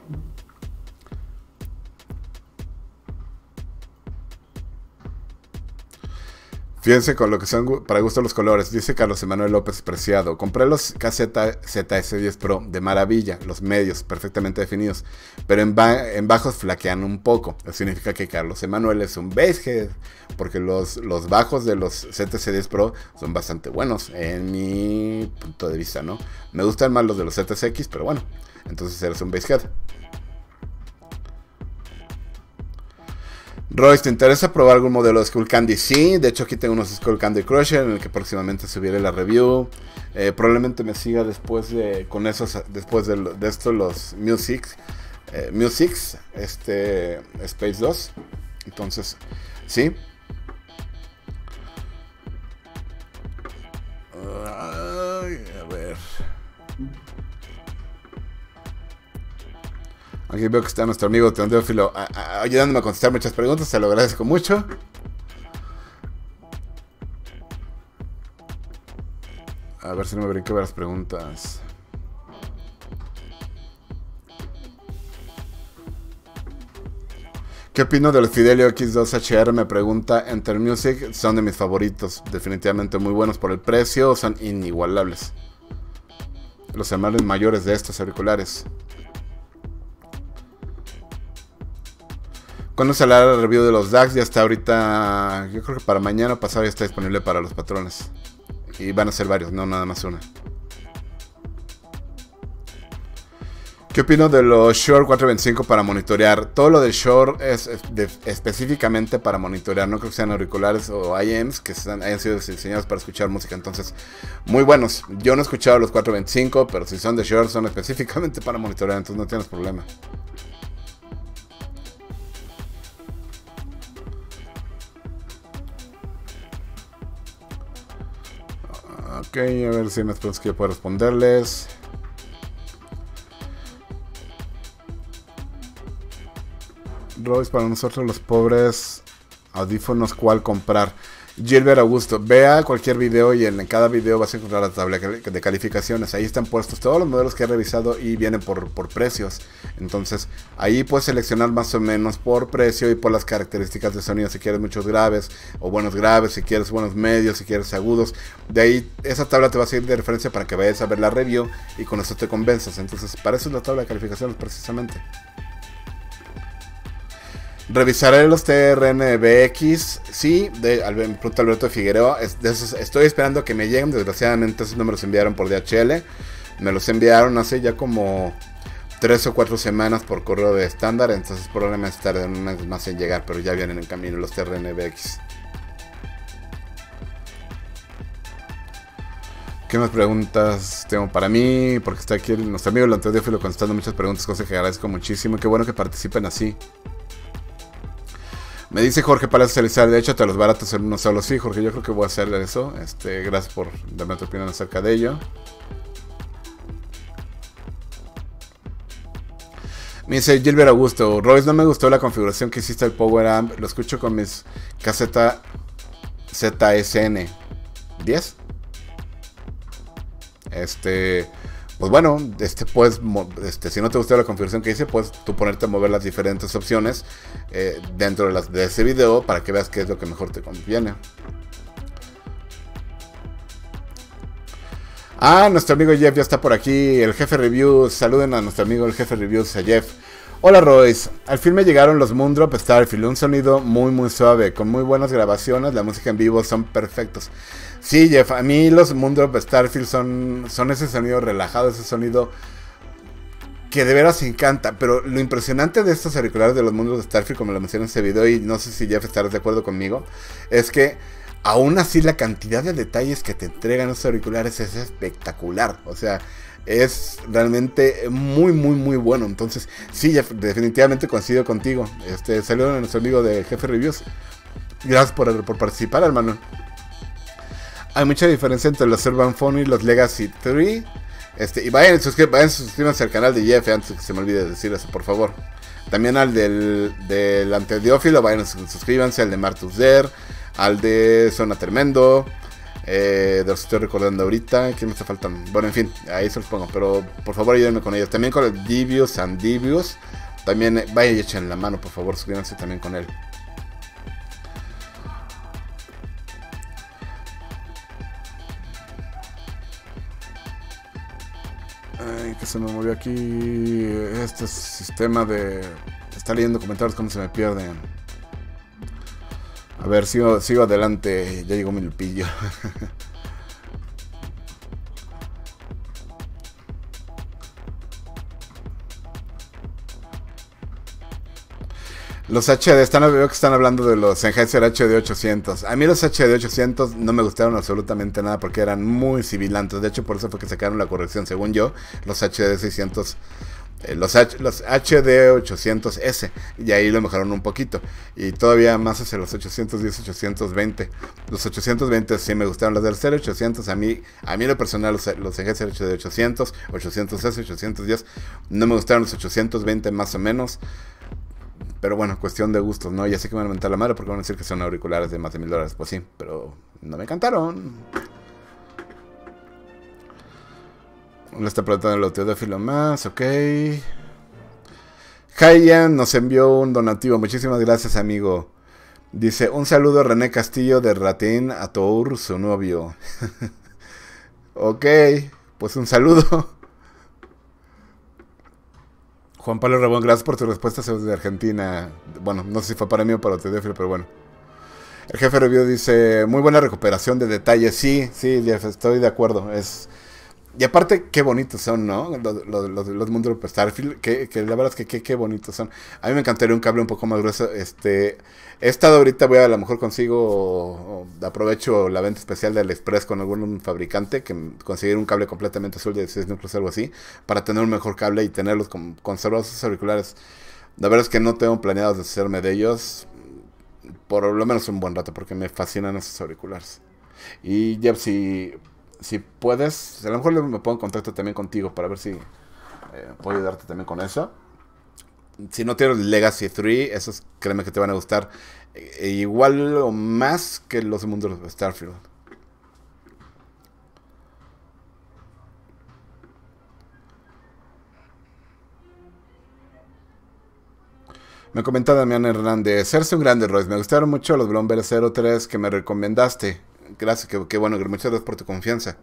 Fíjense con lo que son para gusto los colores. Dice Carlos Emanuel López Preciado. Compré los K Z Z S diez Pro de maravilla. Los medios perfectamente definidos. Pero en, ba en bajos flaquean un poco. Eso significa que Carlos Emanuel es un basehead. Porque los, los bajos de los Z S diez Pro son bastante buenos. En mi punto de vista, ¿no? Me gustan más los de los Z S X. Pero bueno. Entonces eres un basehead. Royce, ¿te interesa probar algún modelo de Skull Candy? Sí, de hecho aquí tengo unos Skull Candy Crusher en el que próximamente subiré la review. Eh, probablemente me siga después de, con esos, después de, de esto los Music, eh, Musics, este, Space dos. Entonces, sí. Ay, a ver. Aquí veo que está nuestro amigo Teodófilo ayudándome a contestar muchas preguntas, se lo agradezco mucho. A ver si no me brinqué varias preguntas. ¿Qué opino del Fidelio X dos H R? Me pregunta Enter Music. Son de mis favoritos. Definitivamente muy buenos por el precio. Son inigualables. Los hermanos mayores de estos auriculares. ¿Cuándo saldrá la review de los D A X? Ya está ahorita. Yo creo que para mañana o pasado ya está disponible para los patrones. Y van a ser varios, no nada más una. ¿Qué opino de los Shure cuatrocientos veinticinco para monitorear? Todo lo de Shure es de, específicamente para monitorear. No creo que sean auriculares o I Ms que sean, hayan sido diseñados para escuchar música. Entonces, muy buenos. Yo no he escuchado los cuatrocientos veinticinco, pero si son de Shure son específicamente para monitorear. Entonces no tienes problema. Ok, a ver si me preguntas que yo puedo responderles. Royce, para nosotros los pobres, audífonos, ¿cuál comprar? Gilbert Augusto, vea cualquier video y en cada video vas a encontrar la tabla de calificaciones. Ahí están puestos todos los modelos que he revisado y vienen por, por precios. Entonces ahí puedes seleccionar más o menos por precio y por las características de sonido. Si quieres muchos graves o buenos graves, si quieres buenos medios, si quieres agudos. De ahí esa tabla te va a servir de referencia para que vayas a ver la review y con eso te convenzas. Entonces para eso es la tabla de calificaciones precisamente. Revisaré los T R N B X. Sí, de Alberto Figueroa. Es, de esos, estoy esperando que me lleguen. Desgraciadamente esos no me los enviaron por D H L. Me los enviaron hace ya como tres o cuatro semanas por correo de estándar. Entonces probablemente tarde un mes más en llegar. Pero ya vienen en camino los T R N B X. ¿Qué más preguntas tengo para mí? Porque está aquí el, nuestro amigo el Teodófilo contestando muchas preguntas, cosas que agradezco muchísimo. Qué bueno que participen así. Me dice Jorge Palacios Elizar, de hecho te los baratos en uno solo. Sí, Jorge, yo creo que voy a hacer eso. Este, gracias por darme tu opinión acerca de ello. Me dice Gilbert Augusto, Royce, no me gustó la configuración que hiciste del Power Amp. Lo escucho con mis caseta Z S N diez. Este... Pues bueno, este, puedes, este, si no te gustó la configuración que hice, puedes tú ponerte a mover las diferentes opciones eh, dentro de, las, de ese video para que veas qué es lo que mejor te conviene. Ah, nuestro amigo Jeff ya está por aquí, el jefe Reviews. Saluden a nuestro amigo el jefe Reviews, a Jeff. Hola Royce, al fin me llegaron los Moondrop Starfield, un sonido muy muy suave, con muy buenas grabaciones, la música en vivo son perfectos. Sí, Jeff, a mí los Moondrop Starfield son, son ese sonido relajado, ese sonido que de veras encanta. Pero lo impresionante de estos auriculares de los Moondrop Starfield, como lo mencioné en este video, y no sé si Jeff estarás de acuerdo conmigo, es que aún así la cantidad de detalles que te entregan estos auriculares es espectacular. O sea, es realmente muy muy muy bueno. Entonces, sí, Jeff, definitivamente coincido contigo. Este, saludos a nuestro amigo de Jefe Reviews. Gracias por, por participar, hermano. Hay mucha diferencia entre los Urban Phone y los Legacy tres. Este, y vayan, suscri vayan suscríbanse al canal de Jeff antes que se me olvide decir eso, por favor. También al del, del Anteodiófilo, vayan, suscríbanse. Al de Martuser, al de Zona Tremendo. Eh, de los que estoy recordando ahorita. ¿Quién me está faltando? Bueno, en fin, ahí se los pongo. Pero por favor ayúdenme con ellos. También con el Divius and Divius. También eh, vayan y echen la mano, por favor, suscríbanse también con él. Ay, que se me movió aquí este sistema de... Está leyendo comentarios como se me pierden. A ver, sigo, sigo adelante. Ya llegó mi Lupillo. Los H D, están, veo que están hablando de los Sennheiser H D ochocientos. A mí los H D ochocientos no me gustaron absolutamente nada porque eran muy sibilantes. De hecho, por eso fue que sacaron la corrección, según yo, los H D seiscientos. Eh, los, H, los H D ochocientos S, y ahí lo mejoraron un poquito, y todavía más hacia los ochocientos diez, ochocientos veinte. Los ochocientos veinte sí me gustaron, los del cero ochocientos a mí, a mí lo personal, los, los Sennheiser H D ochocientos, ochocientos S, ochocientos diez, no me gustaron los ochocientos veinte más o menos, pero bueno, cuestión de gustos, ¿no? Ya sé que me van a mentar la madre porque van a decir que son auriculares de más de mil dólares, pues sí, pero no me encantaron. Le está preguntando el audiófilo más, ok. Hayan nos envió un donativo, muchísimas gracias, amigo. Dice, un saludo a René Castillo de Ratín Atour, su novio. Ok, pues un saludo. Juan Pablo Rabón, gracias por tu respuesta, soy de Argentina. Bueno, no sé si fue para mí o para Audiófilo, pero bueno. El jefe review dice, muy buena recuperación de detalles. Sí, sí, Jeff, estoy de acuerdo. Es... Y aparte, qué bonitos son, ¿no? Los, los, los, los mundos de Starfield, que, que la verdad es que qué, qué bonitos son. A mí me encantaría un cable un poco más grueso. Este, he estado ahorita, voy a, a lo mejor consigo, o, o aprovecho la venta especial de AliExpress con algún fabricante, que conseguir un cable completamente azul de dieciséis núcleos, algo así, para tener un mejor cable y tenerlos con, conservados esos auriculares. La verdad es que no tengo planeado deshacerme de ellos, por lo menos un buen rato, porque me fascinan esos auriculares. Y Jeff, si... Si puedes, a lo mejor me pongo en contacto también contigo para ver si eh, puedo ayudarte también con eso. Si no tienes Legacy tres, esos créeme que te van a gustar eh, igual o más que los mundos de Starfield. Me comenta Damián Hernández, serse un grande, Royce. Me gustaron mucho los Blomberg cero tres que me recomendaste. Gracias, que, que bueno, muchas gracias por tu confianza.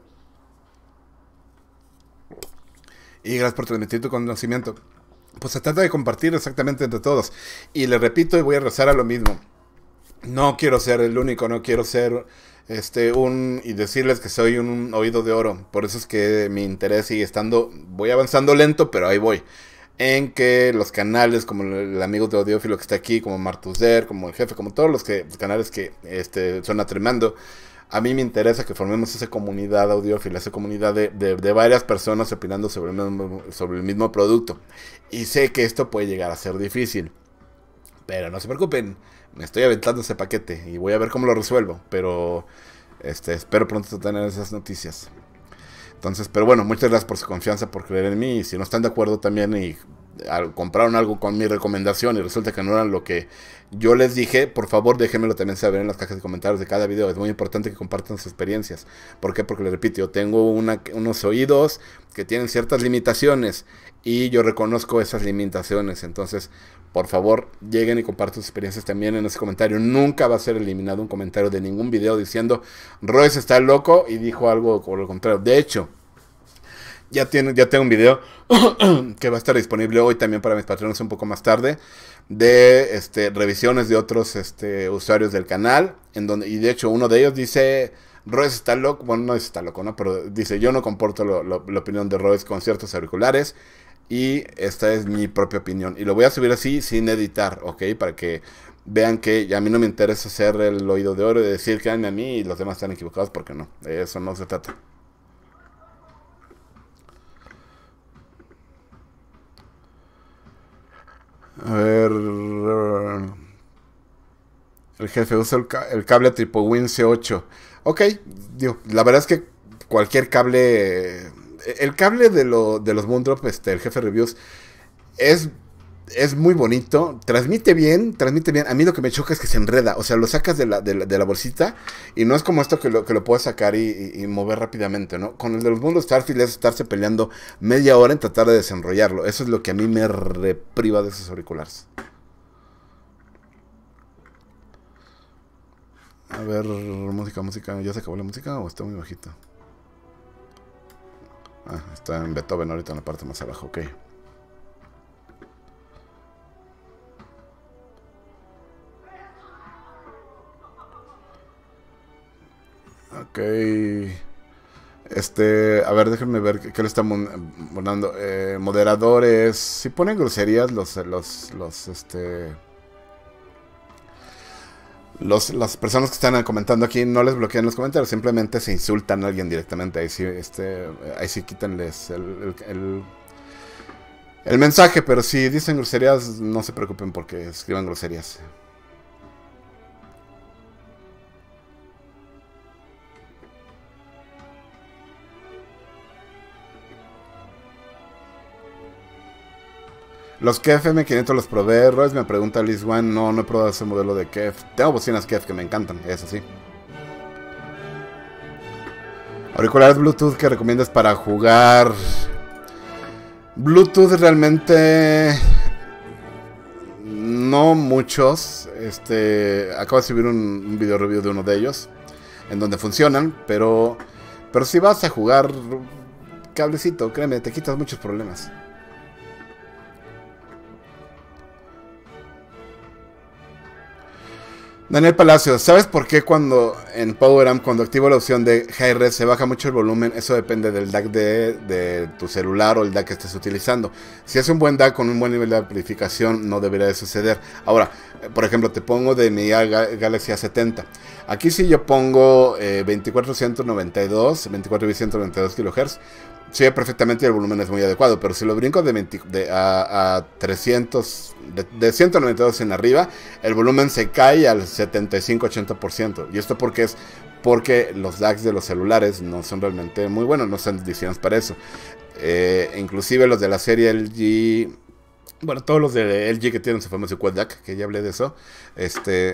Y gracias por transmitir tu conocimiento. Pues se trata de compartir exactamente entre todos. Y le repito y voy a rezar a lo mismo. No quiero ser el único, no quiero ser este un y decirles que soy un oído de oro. Por eso es que mi interés sigue estando, voy avanzando lento, pero ahí voy. En que los canales como el amigo de Audiófilo que está aquí, como Martuser, como el jefe, como todos los, que, los canales que este, suena tremendo. A mí me interesa que formemos esa comunidad audiófila, esa comunidad de, de, de varias personas opinando sobre el, mismo, sobre el mismo producto. Y sé que esto puede llegar a ser difícil. Pero no se preocupen, me estoy aventando ese paquete y voy a ver cómo lo resuelvo. Pero este, espero pronto tener esas noticias. Entonces, pero bueno, muchas gracias por su confianza, por creer en mí. Y si no están de acuerdo también y compraron algo con mi recomendación y resulta que no era lo que yo les dije, por favor déjenmelo también saber en las cajas de comentarios de cada video. Es muy importante que compartan sus experiencias. ¿Por qué? Porque les repito, yo tengo una, unos oídos que tienen ciertas limitaciones y yo reconozco esas limitaciones. Entonces, por favor, lleguen y compartan sus experiencias también en ese comentario. Nunca va a ser eliminado un comentario de ningún video diciendo Royce está loco y dijo algo por lo contrario. De hecho, Ya, tiene, ya tengo un video que va a estar disponible hoy también para mis patrones un poco más tarde, de este, revisiones de otros este, usuarios del canal, en donde, y de hecho uno de ellos dice, Royce está loco, bueno, no está loco, ¿no? Pero dice, yo no comporto lo, lo, la opinión de Royce con ciertos auriculares, y esta es mi propia opinión. Y lo voy a subir así, sin editar, ¿ok? Para que vean que a mí no me interesa ser el oído de oro y decir que a mí y los demás están equivocados, porque no, de eso no se trata. A ver. El jefe usa el, ca el cable tipo Win C ocho. Ok, digo, la verdad es que cualquier cable. El cable de, lo, de los Moondrop, este, el jefe Reviews, es, es muy bonito. Transmite bien, transmite bien. A mí lo que me choca es que se enreda. O sea, lo sacas de la, de la, de la bolsita y no es como esto que lo, que lo puedes sacar y, y, y mover rápidamente, ¿no? Con el de los mundos Starfield es estarse peleando media hora en tratar de desenrollarlo. Eso es lo que a mí me repriva de esos auriculares. A ver, música, música. ¿Ya se acabó la música o está muy bajito? Ah, está en Beethoven ahorita en la parte más abajo, ok. Ok. Este, a ver, déjenme ver qué, qué le están mandando. Eh, moderadores. Si ponen groserías, los, los, los, este... Los, las personas que están comentando aquí no les bloquean los comentarios, simplemente se insultan a alguien directamente. Ahí sí, este, ahí sí quítenles el, el, el, el mensaje, pero si dicen groserías, no se preocupen porque escriban groserías. Los K F M quinientos los probé. Royce me pregunta Liz One. No, no he probado ese modelo de K F. Tengo bocinas K F que me encantan, eso sí. Auriculares Bluetooth que recomiendas para jugar. Bluetooth realmente no muchos. Este, acabo de subir un, un video review de uno de ellos en donde funcionan, pero pero si vas a jugar cablecito, créeme, te quitas muchos problemas. Daniel Palacios, ¿sabes por qué cuando en PowerAmp, cuando activo la opción de Hi-Res, se baja mucho el volumen? Eso depende del D A C de, de tu celular o el D A C que estés utilizando. Si es un buen D A C con un buen nivel de amplificación, no debería de suceder. Ahora, por ejemplo, te pongo de mi Galaxy A setenta. Aquí si yo pongo eh, veinticuatro ciento noventa y dos, veinticuatro mil ciento noventa y dos kilohertz, sí, perfectamente el volumen es muy adecuado, pero si lo brinco de, veinte, de a, a trescientos, de, de ciento noventa y dos en arriba, el volumen se cae al setenta y cinco a ochenta por ciento. Y esto porque es porque los D A Cs de los celulares no son realmente muy buenos, no están diseñados para eso. Eh, inclusive los de la serie L G, bueno, todos los de L G que tienen su famoso Quad D A C, que ya hablé de eso, este...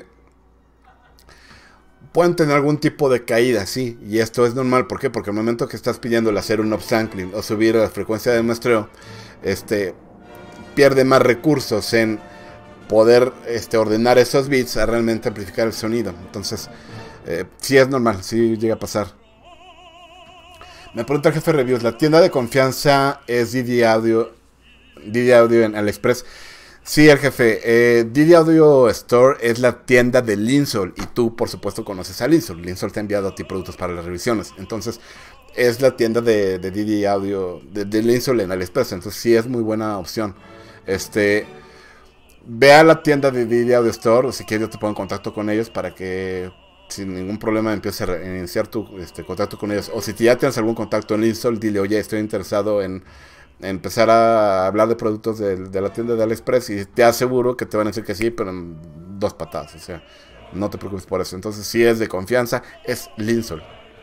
pueden tener algún tipo de caída, sí, y esto es normal. ¿Por qué? Porque al momento que estás pidiéndole hacer un upsampling o subir la frecuencia de muestreo, este, pierde más recursos en poder este, ordenar esos bits a realmente amplificar el sonido. Entonces, eh, sí es normal, sí llega a pasar. Me pregunta el jefe de reviews, ¿la tienda de confianza es D D Audio, D D Audio en AliExpress? Sí, el jefe. Eh, D D Audio Store es la tienda de Linsol y tú, por supuesto, conoces a Linsol. Linsol te ha enviado a ti productos para las revisiones. Entonces, es la tienda de, de D D Audio, de, de Linsol en AliExpress. Entonces, sí es muy buena opción. Este, ve a la tienda de D D Audio Store, o si quieres yo te pongo en contacto con ellos para que sin ningún problema empieces a iniciar tu este, contacto con ellos. O si ya tienes algún contacto en Linsol, dile, oye, estoy interesado en empezar a hablar de productos de, de la tienda de AliExpress, y te aseguro que te van a decir que sí, pero en dos patadas. O sea, no te preocupes por eso. Entonces, si es de confianza, es Linsol.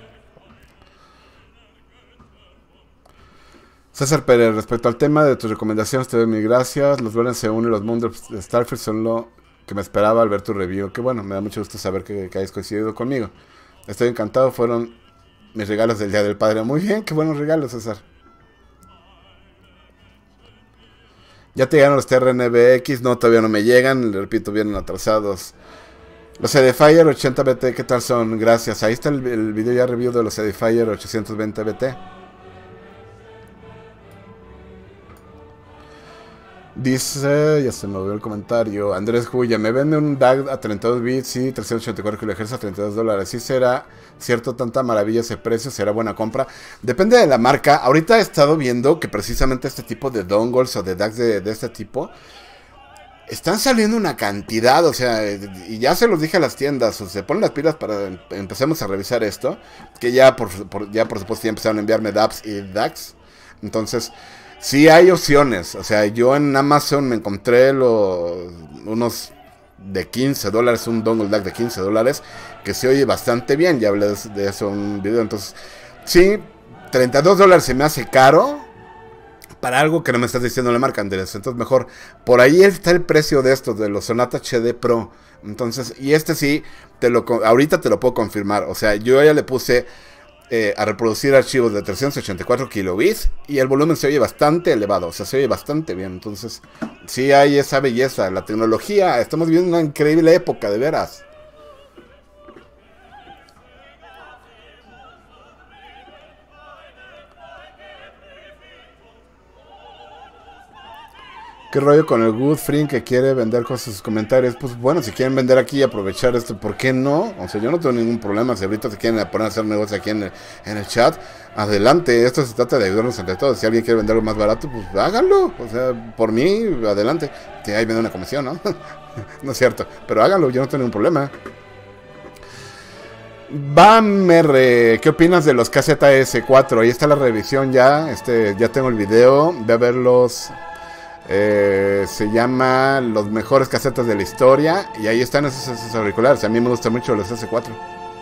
César Pérez, respecto al tema de tus recomendaciones, te doy mil gracias. Los Balance uno y los mundos de Starfield son lo que me esperaba al ver tu review. Que bueno, me da mucho gusto saber que, que hayas coincidido conmigo. Estoy encantado, fueron mis regalos del Día del Padre. Muy bien, qué buenos regalos, César. Ya te llegaron los T R N B X, no, todavía no me llegan, le repito, vienen atrasados. Los Edifier ochenta B T, ¿qué tal son? Gracias, ahí está el, el video ya review de los Edifier ochocientos veinte B T. Dice, ya se me olvidó el comentario, Andrés Juya, me vende un D A C a treinta y dos bits y trescientos ochenta y cuatro kilohertz a treinta y dos dólares. ¿Sí será cierto tanta maravilla ese precio? ¿Será buena compra? Depende de la marca. Ahorita he estado viendo que precisamente este tipo de dongles o de D A Cs de, de este tipo están saliendo una cantidad, o sea, y ya se los dije a las tiendas, o se ponen las pilas para em empecemos a revisar esto, que ya por, por, ya por supuesto ya empezaron a enviarme D A Ps y D A Cs. Entonces, sí hay opciones. O sea, yo en Amazon me encontré los, unos de quince dólares, un dongle D A C de quince dólares, que se oye bastante bien. Ya hablé de eso en un video. Entonces, sí, treinta y dos dólares se me hace caro para algo que no me estás diciendo la marca, Andrés. Entonces, mejor, por ahí está el precio de estos, de los Sonata H D Pro. Entonces, y este sí, te lo, ahorita te lo puedo confirmar. O sea, yo ya le puse Eh, a reproducir archivos de trescientos ochenta y cuatro kilobits y el volumen se oye bastante elevado, o sea, se oye bastante bien. Entonces, sí hay esa belleza, la tecnología, estamos viviendo una increíble época, de veras. ¿Qué rollo con el Good Friend que quiere vender con sus comentarios? Pues bueno, si quieren vender aquí y aprovechar esto, ¿por qué no? O sea, yo no tengo ningún problema. Si ahorita se quieren poner a hacer negocio aquí en el, en el chat, adelante. Esto se trata de ayudarnos entre todos. Si alguien quiere venderlo más barato, pues háganlo. O sea, por mí, adelante. Que ahí vende una comisión, ¿no? No es cierto. Pero háganlo, yo no tengo ningún problema. Bamer, ¿qué opinas de los K Z S cuatro? Ahí está la revisión ya, este, ya tengo el video, ve a verlos. Eh, se llama Los mejores casetas de la historia. Y ahí están esos, esos auriculares. A mí me gustan mucho los S cuatro.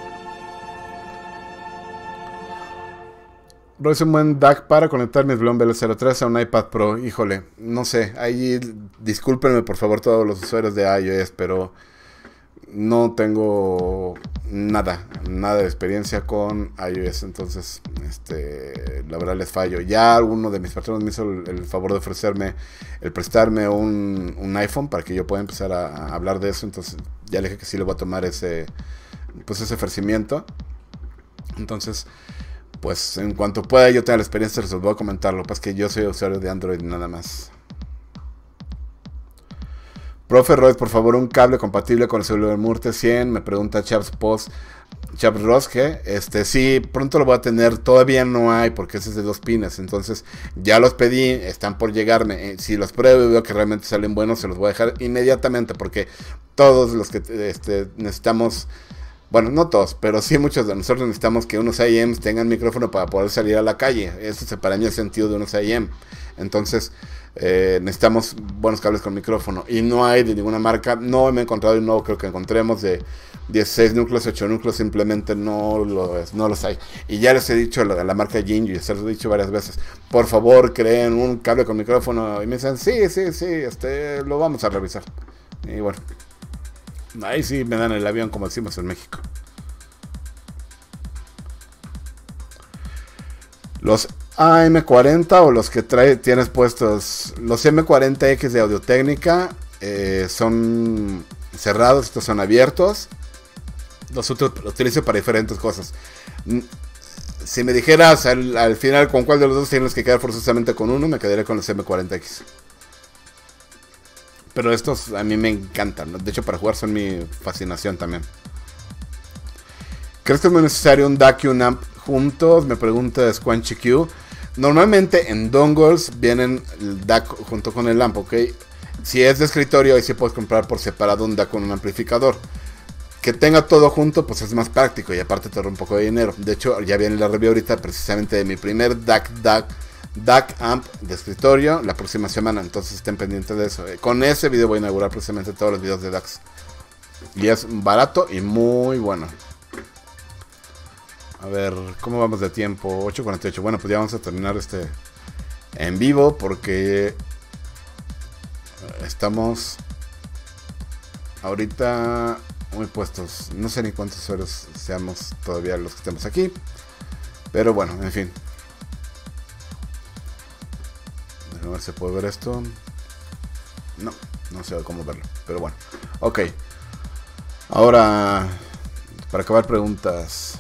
Es un buen D A C para conectar mis Bloomberg cero tres a un iPad Pro. Híjole, no sé. Ahí discúlpenme por favor todos los usuarios de iOS, pero no tengo nada, nada de experiencia con iOS, entonces, este, la verdad les fallo. Ya uno de mis patrones me hizo el, el favor de ofrecerme, el prestarme un, un iPhone para que yo pueda empezar a, a hablar de eso, entonces ya le dije que sí le voy a tomar ese, pues ese ofrecimiento. Entonces, pues en cuanto pueda yo tenga la experiencia les voy a comentar. Lo que pasa es que yo soy usuario de Android nada más. Profe Roy, por favor, un cable compatible con el celular Murte cien. Me pregunta Chaps Post, Chaps Rosque. Este, sí, pronto lo voy a tener. Todavía no hay porque ese es de dos pines. Entonces, ya los pedí, están por llegarme. Si los pruebo y veo que realmente salen buenos, se los voy a dejar inmediatamente. Porque todos los que este, necesitamos, bueno, no todos, pero sí muchos de nosotros necesitamos que unos I Ms tengan micrófono para poder salir a la calle. Eso es para mí el sentido de unos I M. Entonces, Eh, necesitamos buenos cables con micrófono y no hay de ninguna marca. No me he encontrado y no creo que encontremos de dieciséis núcleos, ocho núcleos, simplemente no, lo, no los hay. Y ya les he dicho la, la marca Jinju, se los he dicho varias veces, por favor creen un cable con micrófono, y me dicen sí, sí, sí, este, lo vamos a revisar. Y bueno, ahí sí me dan el avión, como decimos en México. Los A M cuarenta o los que trae, tienes puestos, los M cuarenta X de Audio-Técnica, eh, son cerrados, estos son abiertos. Los utilizo para diferentes cosas. Si me dijeras al, al final con cuál de los dos tienes que quedar forzosamente con uno, me quedaría con los M cuarenta X. Pero estos a mí me encantan, ¿no? De hecho para jugar son mi fascinación también. ¿Crees que es muy necesario un D A C y un amp juntos? Me pregunta Squanchy Q. Normalmente en dongles vienen el D A C junto con el amp, ¿ok? Si es de escritorio, ahí sí puedes comprar por separado un D A C con un amplificador. Que tenga todo junto, pues es más práctico y aparte te ahorra un poco de dinero. De hecho, ya viene la review ahorita precisamente de mi primer D A C, D A C, D A C amp de escritorio la próxima semana. Entonces estén pendientes de eso. Con ese video voy a inaugurar precisamente todos los videos de D A Cs. Y es barato y muy bueno. A ver, ¿cómo vamos de tiempo? ocho cuarenta y ocho. Bueno, pues ya vamos a terminar este en vivo porque estamos ahorita muy puestos. No sé ni cuántos horas seamos todavía los que estemos aquí. Pero bueno, en fin. Déjame ver si puedo ver esto. No, no sé cómo verlo. Pero bueno, ok. Ahora, para acabar preguntas.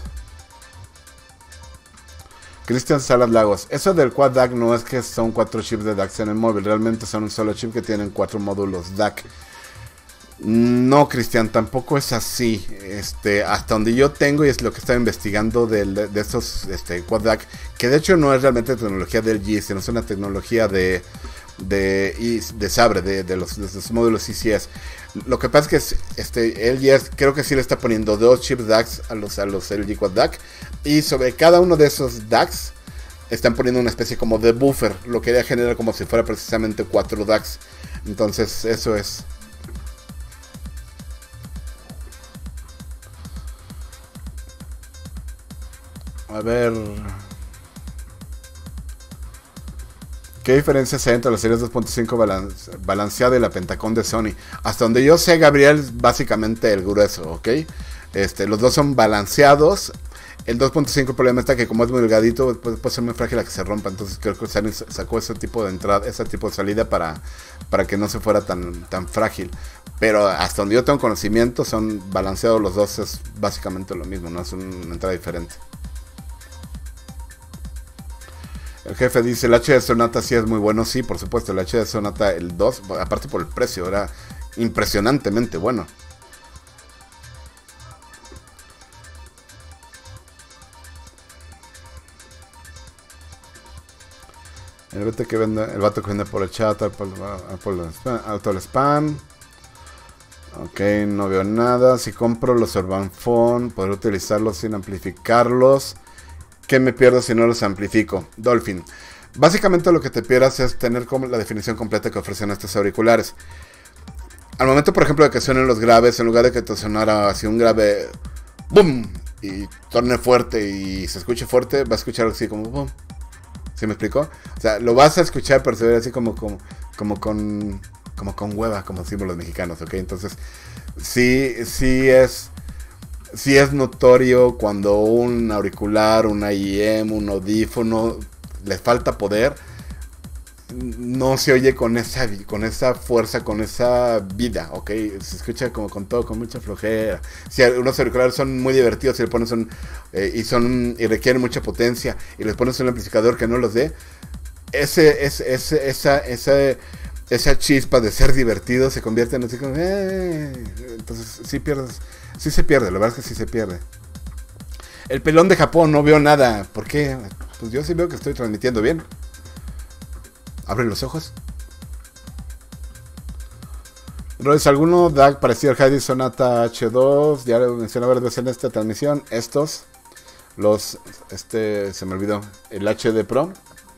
Cristian Salas Lagos, eso del Quad D A C no es que son cuatro chips de D A C en el móvil, realmente son un solo chip que tienen cuatro módulos D A C. No, Cristian, tampoco es así. Este, hasta donde yo tengo y es lo que estaba investigando de, de estos este, Quad D A C, que de hecho no es realmente tecnología del G, sino es una tecnología de de, de Sabre, de, de, los, de los módulos I C S. Lo que pasa es que este, L G creo que sí le está poniendo dos chips D A C a los, a los L G Quad D A C, y sobre cada uno de esos D A C están poniendo una especie como de buffer, lo que ya genera como si fuera precisamente cuatro D A C. Entonces eso es. A ver, ¿qué diferencias hay entre la series dos punto cinco balance, balanceada y la Pentacon de Sony? Hasta donde yo sé, Gabriel, es básicamente el grueso, ¿ok? Este, los dos son balanceados. El dos punto cinco, el problema está que como es muy delgadito, puede, puede ser muy frágil a que se rompa. Entonces creo que Sony sacó ese tipo de entrada, ese tipo de salida para, para que no se fuera tan, tan frágil. Pero hasta donde yo tengo conocimiento, son balanceados los dos, es básicamente lo mismo, no es una entrada diferente. El jefe dice, el H D Sonata sí es muy bueno. Sí, por supuesto, el H D Sonata, el dos, aparte por el precio, era impresionantemente bueno. El vato que vende, el vato que vende por el chat, por, por el spam, auto el spam. Ok, no veo nada. Si compro los Urban Phone, podré utilizarlos sin amplificarlos. ¿Qué me pierdo si no los amplifico? Dolphin. Básicamente lo que te pierdas es tener como la definición completa que ofrecen estos auriculares. Al momento, por ejemplo, de que suenen los graves, en lugar de que te sonara así un grave ¡boom! Y torne fuerte y se escuche fuerte, va a escuchar así como ¡boom! ¿Sí me explico? O sea, lo vas a escuchar, pero se ve así como, como, como con como con hueva, como decimos los mexicanos, ¿ok? Entonces, sí, sí es sí es notorio cuando un auricular, un I M, un audífono le falta poder, no se oye con esa, con esa fuerza, con esa vida, ¿ok? Se escucha como con todo, con mucha flojera. Si unos auriculares son muy divertidos y le pones un, eh, y son y requieren mucha potencia y les pones un amplificador que no los dé, ese, ese, ese, esa, esa, esa chispa de ser divertido se convierte en así como, eh, entonces sí pierdes, sí se pierde, la verdad es que sí se pierde. El pelón de Japón, no veo nada. ¿Por qué? Pues yo sí veo que estoy transmitiendo bien. Abre los ojos. Royce, ¿alguno D A C parecido al Heidi Sonata H dos? Ya lo mencioné varias veces en esta transmisión. Estos, los, este, se me olvidó, el H D Pro.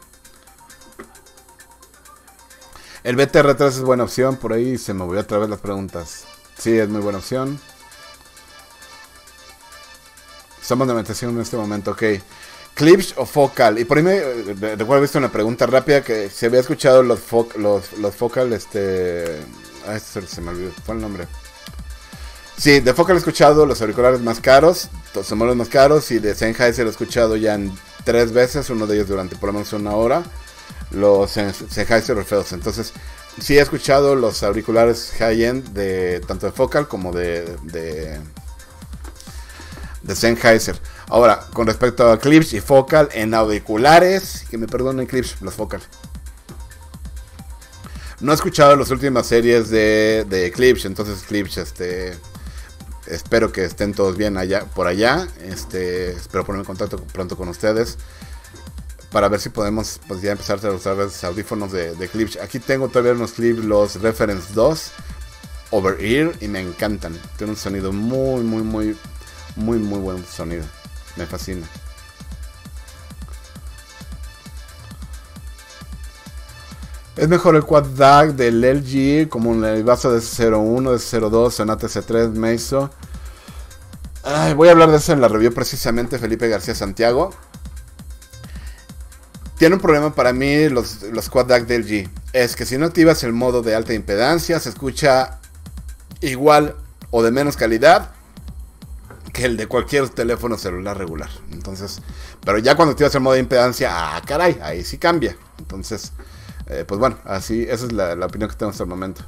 El B T R tres es buena opción, por ahí se me volvió otra vez las preguntas. Sí, es muy buena opción. Estamos de meditación en este momento, ok. Klipsch o Focal. Y por ahí me recuerdo visto una pregunta rápida que se había escuchado los, fo los, los Focal, este... Ah, este se me olvidó, fue el nombre. Sí, de Focal he escuchado los auriculares más caros, son los más caros, y de Sennheiser he escuchado ya en tres veces, uno de ellos durante por lo menos una hora, los Sennheiser Orpheus. Entonces, sí he escuchado los auriculares high-end de tanto de Focal como de... de de Sennheiser. Ahora, con respecto a Klipsch y Focal en auriculares, que me perdonen Klipsch, los Focal. No he escuchado las últimas series de, de Klipsch, entonces Klipsch, este, espero que estén todos bien allá, por allá. Este, espero ponerme en contacto pronto con ustedes para ver si podemos, pues, ya empezar a usar los audífonos de, de Klipsch. Aquí tengo todavía unos Klipsch, los Reference dos Over Ear, y me encantan. Tiene un sonido muy, muy, muy Muy, muy buen sonido. Me fascina. Es mejor el Quad D A C del L G, como el vaso de cero uno, de cero dos, Sonata C tres, Meizo. Ay, voy a hablar de eso en la review precisamente, Felipe García Santiago. Tiene un problema para mí los, los Quad D A C del L G. Es que si no activas el modo de alta impedancia, se escucha igual o de menos calidad que el de cualquier teléfono celular regular. Entonces, pero ya cuando activas el modo de impedancia, ah, caray, ahí sí cambia. Entonces, eh, pues bueno, así, esa es la, la opinión que tengo hasta el momento.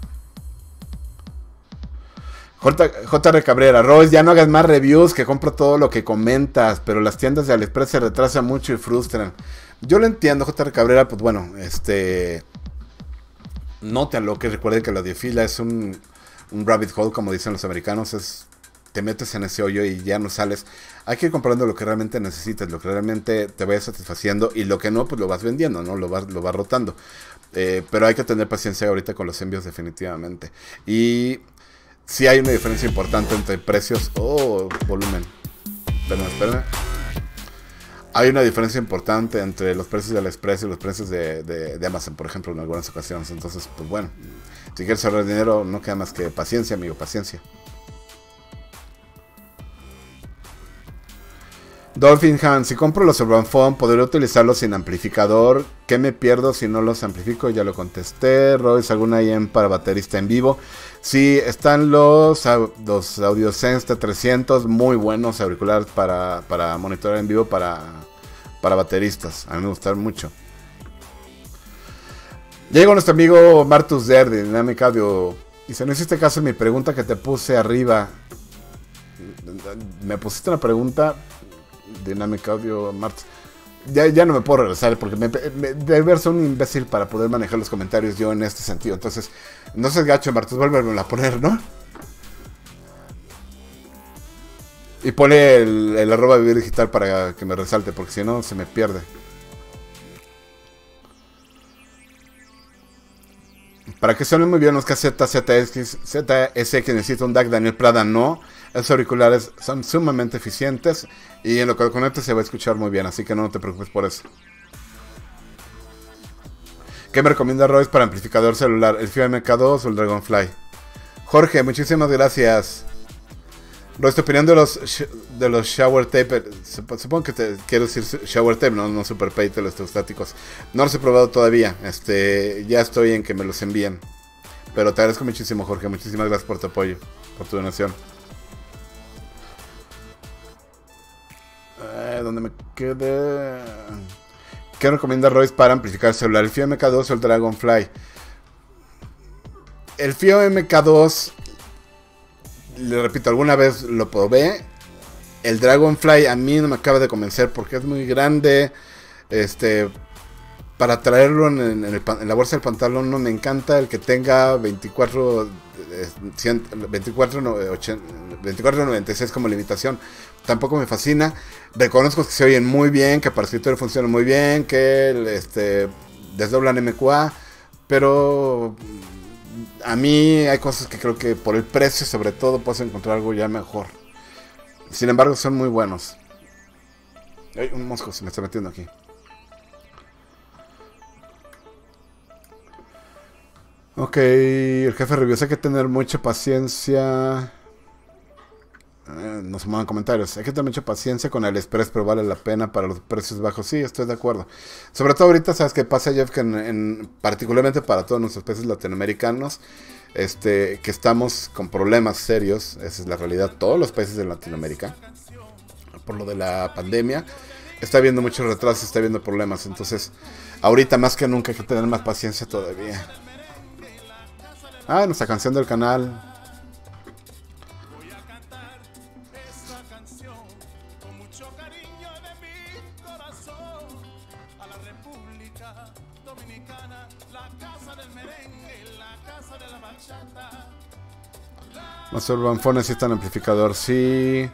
J R Cabrera, Royce, ya no hagas más reviews, que compro todo lo que comentas, pero las tiendas de AliExpress se retrasan mucho y frustran. Yo lo entiendo, J R Cabrera, pues bueno, este, no te aloques, recuerden que la audiofila es un, un rabbit hole, como dicen los americanos, es... te metes en ese hoyo y ya no sales. Hay que ir comprando lo que realmente necesitas, lo que realmente te vaya satisfaciendo, y lo que no, pues lo vas vendiendo, ¿no? Lo vas, lo vas rotando. Eh, pero hay que tener paciencia ahorita con los envíos definitivamente. Y sí hay una diferencia importante entre precios... Oh, volumen. Espera, espera. Hay una diferencia importante entre los precios de AliExpress y los precios de, de, de Amazon, por ejemplo, en algunas ocasiones. Entonces, pues bueno, si quieres ahorrar dinero, no queda más que paciencia, amigo, paciencia. Dolphin Han, si compro los Urban Phone, ¿podré utilizarlos sin amplificador? ¿Qué me pierdo si no los amplifico? Ya lo contesté. Royce, ¿alguna I M para baterista en vivo? Sí, están los, los AudioSense T trescientos, muy buenos auriculares para, para monitorear en vivo para, para bateristas. A mí me gustan mucho. Llega nuestro amigo Martus Der de Dynamic Audio. Dice, no hiciste caso en mi pregunta que te puse arriba. Me pusiste una pregunta... Dynamic Audio, Marx. Ya, ya no me puedo regresar porque me, me, debe ser un imbécil para poder manejar los comentarios yo en este sentido. Entonces, no seas gacho, Martus, vuélveme a poner, ¿no? Y pone el, el arroba vivir digital para que me resalte, porque si no se me pierde. Para que suenen muy bien los casetas Z S que necesita un D A C, Daniel Prada no. Esos auriculares son sumamente eficientes y en lo que lo conectes se va a escuchar muy bien, así que no te preocupes por eso. ¿Qué me recomienda Royce para amplificador celular? ¿El FIO M K dos o el Dragonfly? Jorge, muchísimas gracias. Royce, tu opinión de los de los shower tape. Supongo que te quiero decir shower tape, no, no super pay electrostáticos. No los he probado todavía. Este, ya estoy en que me los envíen. Pero te agradezco muchísimo, Jorge. Muchísimas gracias por tu apoyo, por tu donación. Eh, ¿Dónde me quedé? ¿Qué recomienda Royce para amplificar celular? ¿El FIO M K dos o el Dragonfly? El FIO M K dos, le repito, alguna vez lo probé. El Dragonfly a mí no me acaba de convencer porque es muy grande. Este, para traerlo en, en, el, en la bolsa del pantalón no me encanta el que tenga veinticuatro, veinticuatro noventa y seis como limitación. Tampoco me fascina. Reconozco que se oyen muy bien, que para escritorio funcionan muy bien, que este, desdoblan M Q A, pero a mí hay cosas que creo que por el precio sobre todo puedes encontrar algo ya mejor. Sin embargo son muy buenos. Ay, un mosco se me está metiendo aquí. Ok, el jefe review, hay que tener mucha paciencia. Eh, no se muevan comentarios. Hay que tener mucha paciencia con el Express, pero vale la pena para los precios bajos. Sí, estoy de acuerdo. Sobre todo ahorita, ¿sabes qué pasa, Jeff? Que en, en, particularmente para todos nuestros países latinoamericanos, este, que estamos con problemas serios. Esa es la realidad. Todos los países de Latinoamérica, por lo de la pandemia, está habiendo muchos retrasos, está habiendo problemas. Entonces, ahorita más que nunca hay que tener más paciencia todavía. Ah, nuestra canción del canal. Los Urbanfones necesitan amplificador, sí.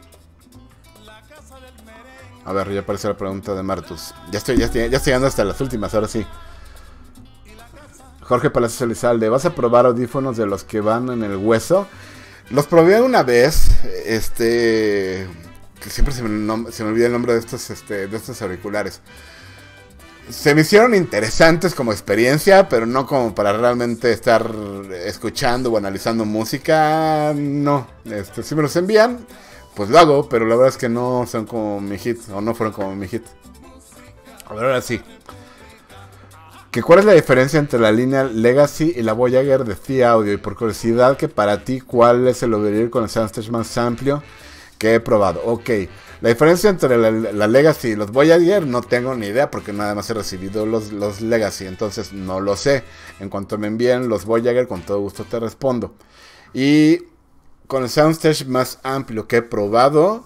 A ver, ya aparece la pregunta de Martus. Ya estoy, ya estoy, ya estoy llegando hasta las últimas, ahora sí. Jorge Palacios Elizalde, ¿vas a probar audífonos de los que van en el hueso? Los probé una vez, este, que siempre se me, se me olvida el nombre de estos, este, de estos auriculares. Se me hicieron interesantes como experiencia, pero no como para realmente estar escuchando o analizando música, no. Este, si me los envían, pues lo hago, pero la verdad es que no son como mi hit, o no fueron como mi hit. A ver, ahora sí. ¿Que ¿Cuál es la diferencia entre la línea Legacy y la Voyager de T Audio? Y por curiosidad, que para ti, ¿cuál es el over-ear con el soundstage más amplio que he probado? Ok, la diferencia entre la, la Legacy y los Voyager no tengo ni idea porque nada más he recibido los, los Legacy, entonces no lo sé. En cuanto me envíen los Voyager, con todo gusto te respondo. Y con el soundstage más amplio que he probado,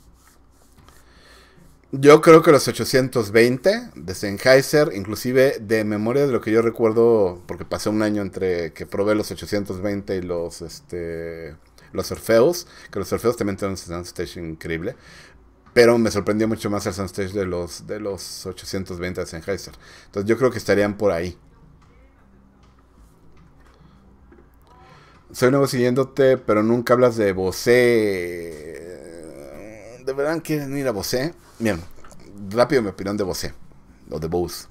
yo creo que los ochocientos veinte de Sennheiser, inclusive de memoria de lo que yo recuerdo, porque pasé un año entre que probé los ochocientos veinte y los este los Orpheus, que los Orpheus también tienen un soundstage increíble, pero me sorprendió mucho más el soundstage de los de los ochocientos veinte de Sennheiser. Entonces yo creo que estarían por ahí. Soy nuevo siguiéndote, pero nunca hablas de Bose. ¿De verdad quieren ir a Bose? Bien, rápido mi opinión de Bose, o de Bose.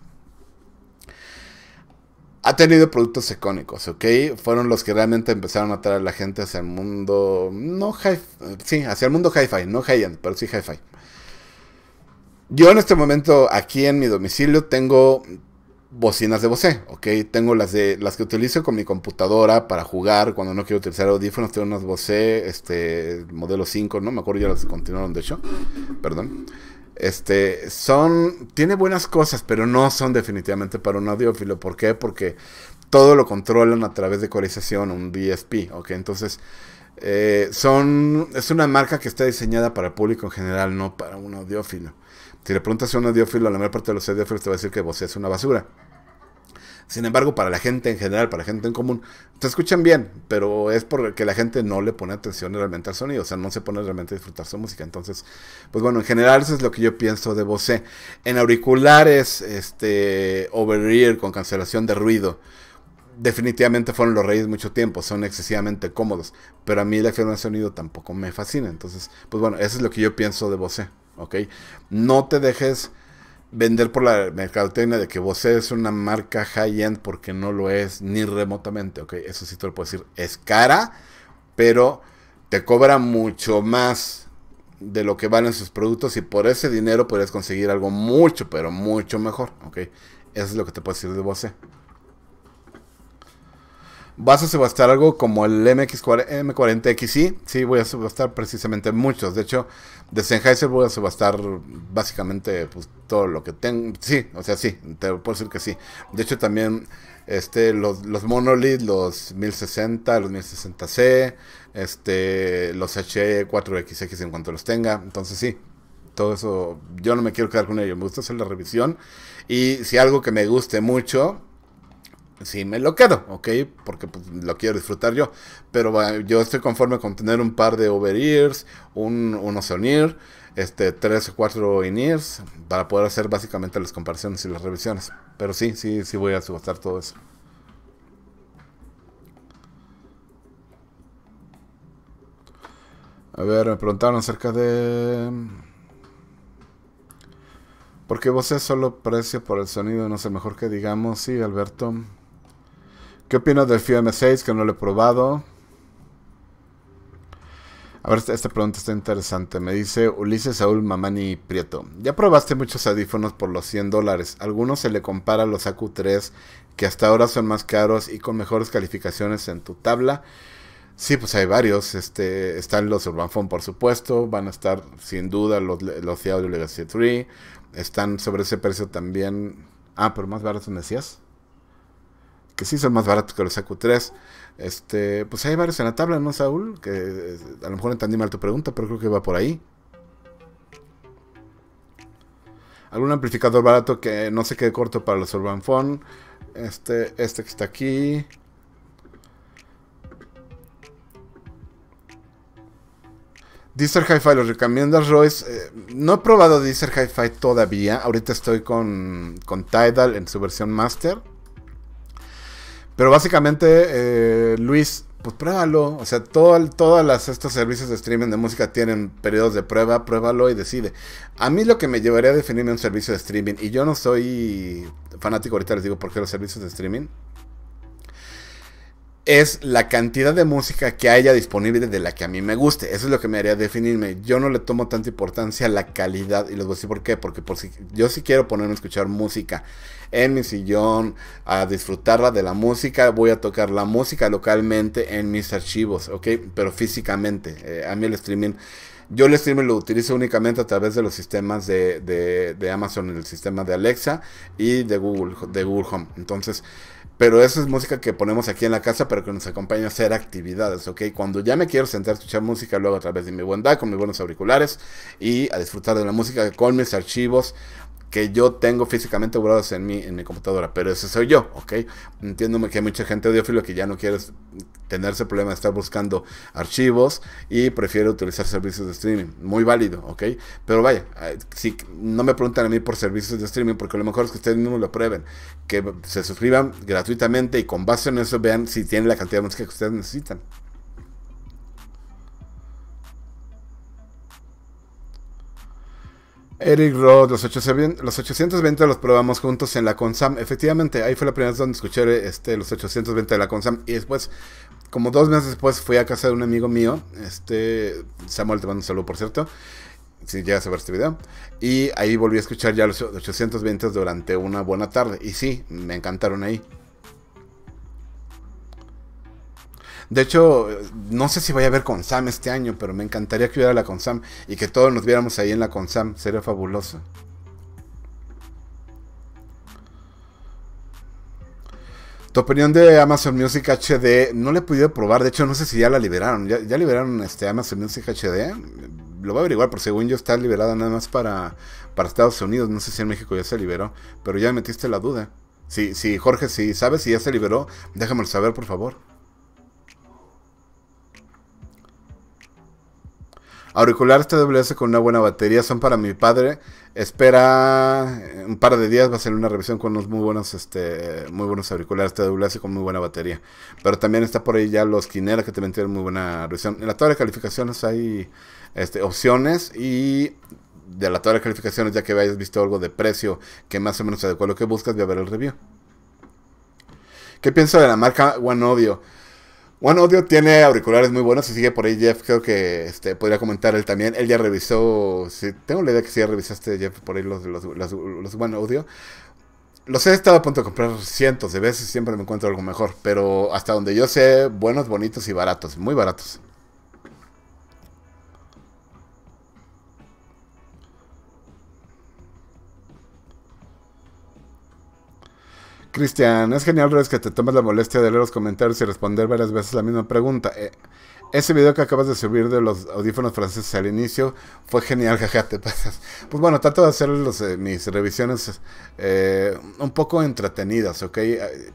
Ha tenido productos icónicos, ¿ok? Fueron los que realmente empezaron a atraer a la gente hacia el mundo, no hi sí, hacia el mundo hi-fi, no high-end, pero sí hi-fi. Yo en este momento, aquí en mi domicilio, tengo bocinas de Bose, ¿ok? Tengo las de las que utilizo con mi computadora para jugar cuando no quiero utilizar audífonos. Tengo unas Bose, este, modelo cinco, no me acuerdo, ya las continuaron de hecho, perdón. Este, son, tiene buenas cosas, pero no son definitivamente para un audiófilo. ¿Por qué? Porque todo lo controlan a través de ecualización, un D S P, ¿ok? Entonces, eh, son, es una marca que está diseñada para el público en general, no para un audiófilo. Si le preguntas a un audiófilo, la mayor parte de los audiófilos te va a decir que Bose es una basura. Sin embargo, para la gente en general, para la gente en común, te escuchan bien, pero es porque la gente no le pone atención realmente al sonido, o sea, no se pone realmente a disfrutar su música. Entonces, pues bueno, en general eso es lo que yo pienso de Bose. En auriculares, este, over-ear con cancelación de ruido, definitivamente fueron los reyes mucho tiempo, son excesivamente cómodos, pero a mí la firma de sonido tampoco me fascina. Entonces, pues bueno, eso es lo que yo pienso de Bose, ¿ok? No te dejes vender por la mercadotecnia de que Bose es una marca high-end, porque no lo es ni remotamente, ¿ok? Eso sí te lo puedo decir, es cara, pero te cobra mucho más de lo que valen sus productos, y por ese dinero podrías conseguir algo mucho, pero mucho mejor, ¿ok? Eso es lo que te puedo decir de Bose. ¿Vas a subastar algo como el M cuarenta X I? Sí, voy a subastar precisamente muchos. De hecho, de Sennheiser voy a subastar básicamente pues, todo lo que tengo. Sí, o sea, sí, te puedo decir que sí. De hecho, también este, los, los Monolith, los mil sesenta, los mil sesenta C, este, los H cuatro X X en cuanto los tenga. Entonces, sí, todo eso, yo no me quiero quedar con ello. Me gusta hacer la revisión. Y si algo que me guste mucho, sí me lo quedo, ¿ok? Porque pues, lo quiero disfrutar yo. Pero bueno, yo estoy conforme con tener un par de over-ears, un, unos on-ear, este, tres o cuatro in-ears, para poder hacer básicamente las comparaciones y las revisiones. Pero sí, sí, sí voy a subastar todo eso. A ver, me preguntaron acerca de... ¿por qué Bose solo precio por el sonido no es el mejor que digamos? Sí, Alberto. ¿Qué opinas del F I O M seis, que no lo he probado? A ver, esta, esta pregunta está interesante. Me dice Ulises Saúl Mamani Prieto. Ya probaste muchos audífonos por los cien dólares. Algunos se le compara a los A Q tres, que hasta ahora son más caros y con mejores calificaciones en tu tabla. Sí, pues hay varios. Este, están los Urbanphone, por supuesto. Van a estar sin duda los, los The Audio Legacy tres. Están sobre ese precio también. Ah, pero más baratos, ¿me decías? Que sí son más baratos que los A Q tres. Este, pues hay varios en la tabla, ¿no, Saúl? Que eh, a lo mejor entendí mal tu pregunta, pero creo que va por ahí. ¿Algún amplificador barato que no se quede corto para los Urbanphone? Este, este que está aquí. Deezer Hi-Fi, ¿los recomiendas, Royce? Eh, no he probado Deezer Hi-Fi todavía. Ahorita estoy con, con Tidal en su versión Master. Pero básicamente, eh, Luis, pues pruébalo. O sea, todo, todos las, estos servicios de streaming de música tienen periodos de prueba. Pruébalo y decide. A mí lo que me llevaría a definirme un servicio de streaming, y yo no soy fanático, ahorita les digo por qué los servicios de streaming, es la cantidad de música que haya disponible de la que a mí me guste. Eso es lo que me haría definirme. Yo no le tomo tanta importancia a la calidad. Y les voy a decir por qué. Porque por si, yo sí quiero ponerme a escuchar música en mi sillón, a disfrutarla de la música. Voy a tocar la música localmente en mis archivos, ¿ok? Pero físicamente. Eh, a mí el streaming... Yo el streaming lo utilizo únicamente a través de los sistemas de, de, de Amazon, el sistema de Alexa y de Google, de Google Home. Entonces... pero esa es música que ponemos aquí en la casa, pero que nos acompaña a hacer actividades, ¿ok? Cuando ya me quiero sentar a escuchar música, luego a través de mi buen D A C, con mis buenos auriculares, y a disfrutar de la música con mis archivos que yo tengo físicamente guardados en mi, en mi computadora. Pero ese soy yo, ¿ok? Entiéndome que hay mucha gente audiófilo que ya no quiere tener ese problema de estar buscando archivos y prefiere utilizar servicios de streaming. Muy válido, ¿ok? Pero vaya, si no me preguntan a mí por servicios de streaming, porque lo mejor es que ustedes mismos lo prueben, que se suscriban gratuitamente y con base en eso vean si tienen la cantidad de música que ustedes necesitan. Eric Roth, los ochocientos, los ochocientos veinte los probamos juntos en la Consam. Efectivamente, ahí fue la primera vez donde escuché este, los ochocientos veinte de la Consam. Y después, como dos meses después, fui a casa de un amigo mío, este Samuel, te mando un saludo, por cierto, si llegas a ver este video. Y ahí volví a escuchar ya los ochocientos veinte durante una buena tarde. Y sí, me encantaron ahí. De hecho, no sé si voy a ver Consam este año, pero me encantaría que hubiera la Consam y que todos nos viéramos ahí en la Consam. Sería fabuloso. Tu opinión de Amazon Music H D, no la he podido probar. De hecho, no sé si ya la liberaron. ¿Ya, ya liberaron este Amazon Music H D? Lo voy a averiguar, porque según yo está liberada nada más para, para Estados Unidos. No sé si en México ya se liberó, pero ya me metiste la duda. Si, si Jorge, si sabes si ya se liberó, déjamelo saber, por favor. Auriculares T W S con una buena batería son para mi padre. Espera un par de días, va a ser una revisión con unos muy buenos, este, muy buenos auriculares T W S con muy buena batería. Pero también está por ahí ya los Kinera, que también tienen muy buena revisión. En la tabla de calificaciones hay este, opciones, y de la tabla de calificaciones, ya que hayas visto algo de precio que más o menos se adecua a lo que buscas, voy a ver el review. ¿Qué pienso de la marca One Audio? One Audio tiene auriculares muy buenos, y sigue por ahí Jeff, creo que este, podría comentar él también. Él ya revisó, sí, tengo la idea que sí ya revisaste, Jeff, por ahí los, los, los, los One Audio. Los he estado a punto de comprar cientos de veces, siempre me encuentro algo mejor, pero hasta donde yo sé, buenos, bonitos y baratos, muy baratos. Cristian, es genial, Reyes, que te tomes la molestia de leer los comentarios y responder varias veces la misma pregunta. Eh, ese video que acabas de subir de los audífonos franceses al inicio fue genial, jaja, te pasas. Pues bueno, trato de hacer los, eh, mis revisiones eh, un poco entretenidas, ¿ok? Eh,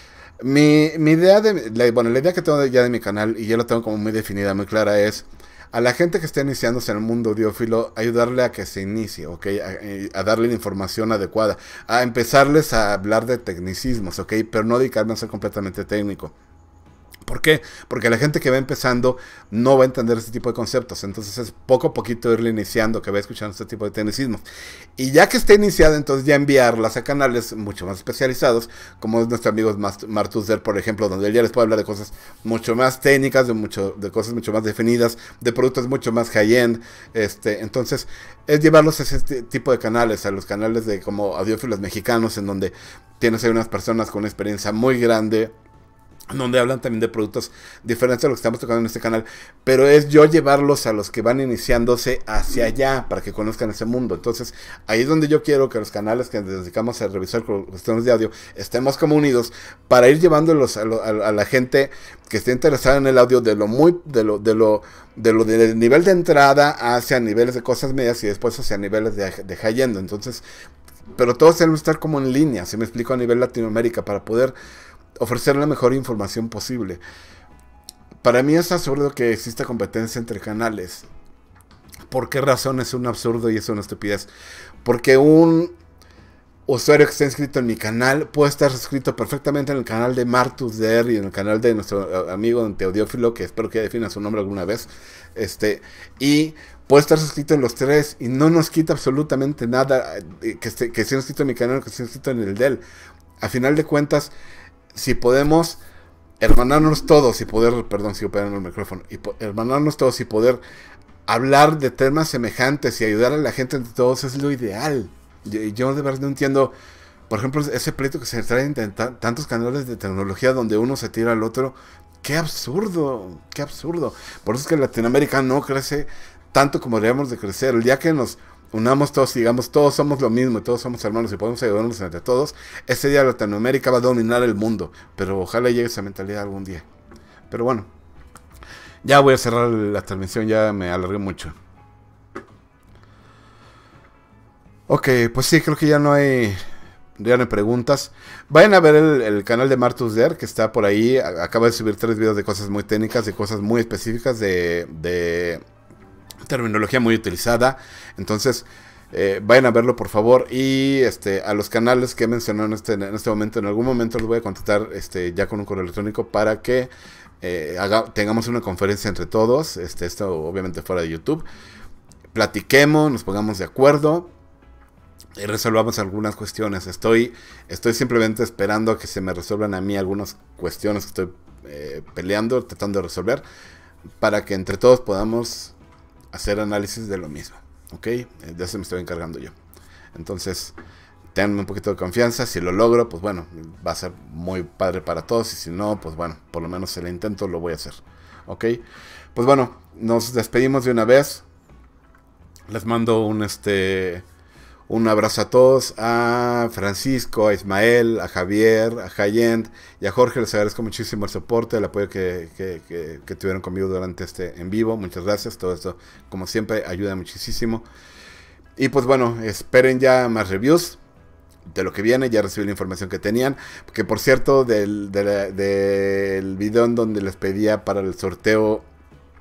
mi, mi idea de, la, bueno, la idea que tengo ya de mi canal, y ya lo tengo como muy definida, muy clara, es a la gente que esté iniciándose en el mundo audiófilo, ayudarle a que se inicie, ¿ok? A, a darle la información adecuada, a empezarles a hablar de tecnicismos, ¿ok? Pero no dedicarme a ser completamente técnico. ¿Por qué? Porque la gente que va empezando no va a entender este tipo de conceptos. Entonces es poco a poquito irle iniciando, que va escuchando este tipo de tecnicismos. Y ya que esté iniciada, entonces ya enviarlas a canales mucho más especializados, como es nuestro amigo Martusder, por ejemplo, donde él ya les puede hablar de cosas mucho más técnicas, de, mucho, de cosas mucho más definidas, de productos mucho más high-end. Este, entonces es llevarlos a ese tipo de canales, a los canales de como audiófilos mexicanos, en donde tienes ahí unas personas con una experiencia muy grande, donde hablan también de productos diferentes a lo que estamos tocando en este canal, pero es yo llevarlos a los que van iniciándose hacia allá, para que conozcan ese mundo. Entonces, ahí es donde yo quiero que los canales que nos dedicamos a revisar cuestiones de audio, estemos como unidos, para ir llevándolos a, lo, a, a la gente que esté interesada en el audio, de lo muy, de lo, de lo, de lo del nivel de entrada hacia niveles de cosas medias, y después hacia niveles de, de high-end. Entonces, pero todos deben estar como en línea, se me explico, a nivel Latinoamérica, para poder ofrecer la mejor información posible. Para mí es absurdo que exista competencia entre canales. ¿Por qué razón es un absurdo y es una estupidez? Porque un usuario que está inscrito en mi canal puede estar inscrito perfectamente en el canal de Martusder y en el canal de nuestro amigo Audiófilo, que espero que defina su nombre alguna vez, este, y puede estar suscrito en los tres, y no nos quita absolutamente nada que esté, que esté inscrito en mi canal o que esté inscrito en el de él. A final de cuentas, si podemos hermanarnos todos y poder, perdón si operan el micrófono, y hermanarnos todos y poder hablar de temas semejantes y ayudar a la gente entre todos, es lo ideal. Yo, yo de verdad no entiendo, por ejemplo, ese pleito que se trae en tantos canales de tecnología donde uno se tira al otro. Qué absurdo, qué absurdo. Por eso es que Latinoamérica no crece tanto como deberíamos de crecer. El día que nos unamos todos y digamos, todos somos lo mismo, todos somos hermanos y podemos ayudarnos entre todos, ese día Latinoamérica va a dominar el mundo. Pero ojalá llegue esa mentalidad algún día. Pero bueno, ya voy a cerrar la transmisión, ya me alargué mucho. Ok, pues sí, creo que ya no hay, ya no hay preguntas. Vayan a ver el, el canal de Martusder, que está por ahí. Acaba de subir tres videos de cosas muy técnicas, de cosas muy específicas, de... de terminología muy utilizada. Entonces eh, vayan a verlo, por favor. Y este a los canales que he mencionado en este, en este momento, en algún momento los voy a contactar este, ya con un correo electrónico, para que eh, haga, tengamos una conferencia entre todos. Este, esto obviamente fuera de YouTube. Platiquemos, nos pongamos de acuerdo y resolvamos algunas cuestiones. Estoy, estoy simplemente esperando a que se me resuelvan a mí algunas cuestiones que estoy eh, peleando, tratando de resolver, para que entre todos podamos hacer análisis de lo mismo, ¿ok? De eso me estoy encargando yo. Entonces, tengan un poquito de confianza. Si lo logro, pues bueno, va a ser muy padre para todos. Y si no, pues bueno, por lo menos el intento lo voy a hacer, ¿ok? Pues bueno, nos despedimos de una vez. Les mando un este... un abrazo a todos, a Francisco, a Ismael, a Javier, a Jayent y a Jorge. Les agradezco muchísimo el soporte, el apoyo que, que, que, que tuvieron conmigo durante este en vivo. Muchas gracias, todo esto como siempre ayuda muchísimo. Y pues bueno, esperen ya más reviews de lo que viene. Ya recibí la información que tenían, que por cierto, del, de la, del video en donde les pedía para el sorteo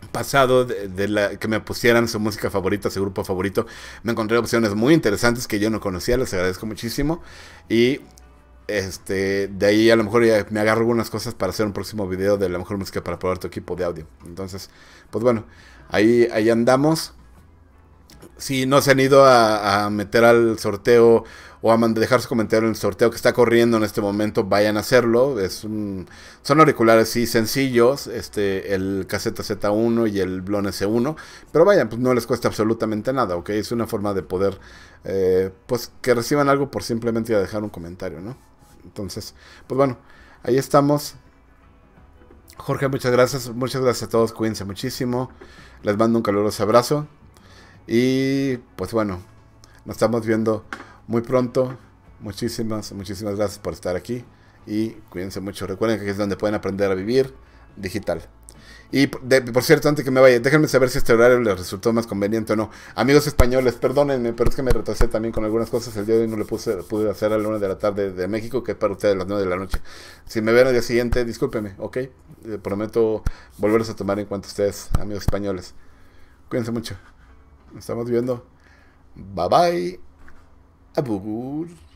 pasado de, de la, que me pusieran su música favorita, su grupo favorito. Me encontré opciones muy interesantes que yo no conocía, les agradezco muchísimo. Y este de ahí a lo mejor ya me agarro algunas cosas para hacer un próximo video de la mejor música para probar tu equipo de audio. Entonces, pues bueno, ahí, ahí andamos. Si no se han ido a, a meter al sorteo o a dejar su comentario en el sorteo que está corriendo en este momento, vayan a hacerlo. Es un, son auriculares sí sencillos, este, el K Z Z uno y el Blon S uno, pero vayan, pues no les cuesta absolutamente nada, ¿ok? Es una forma de poder, eh, pues que reciban algo por simplemente ir a dejar un comentario, ¿no? Entonces, pues bueno, ahí estamos. Jorge, muchas gracias, muchas gracias a todos, cuídense muchísimo, les mando un caluroso abrazo. Y pues bueno, nos estamos viendo muy pronto. Muchísimas, muchísimas gracias por estar aquí. Y cuídense mucho. Recuerden que aquí es donde pueden aprender a vivir digital. Y de, por cierto, antes que me vaya, déjenme saber si este horario les resultó más conveniente o no. Amigos españoles, perdónenme, pero es que me retrasé también con algunas cosas. El día de hoy no le puse, pude hacer a la una de la tarde de México, que es para ustedes a las nueve de la noche. Si me ven al día siguiente, discúlpenme, ¿ok? Eh, prometo volverlos a tomar en cuenta ustedes, amigos españoles. Cuídense mucho. Nos estamos viendo. Bye bye. Abur.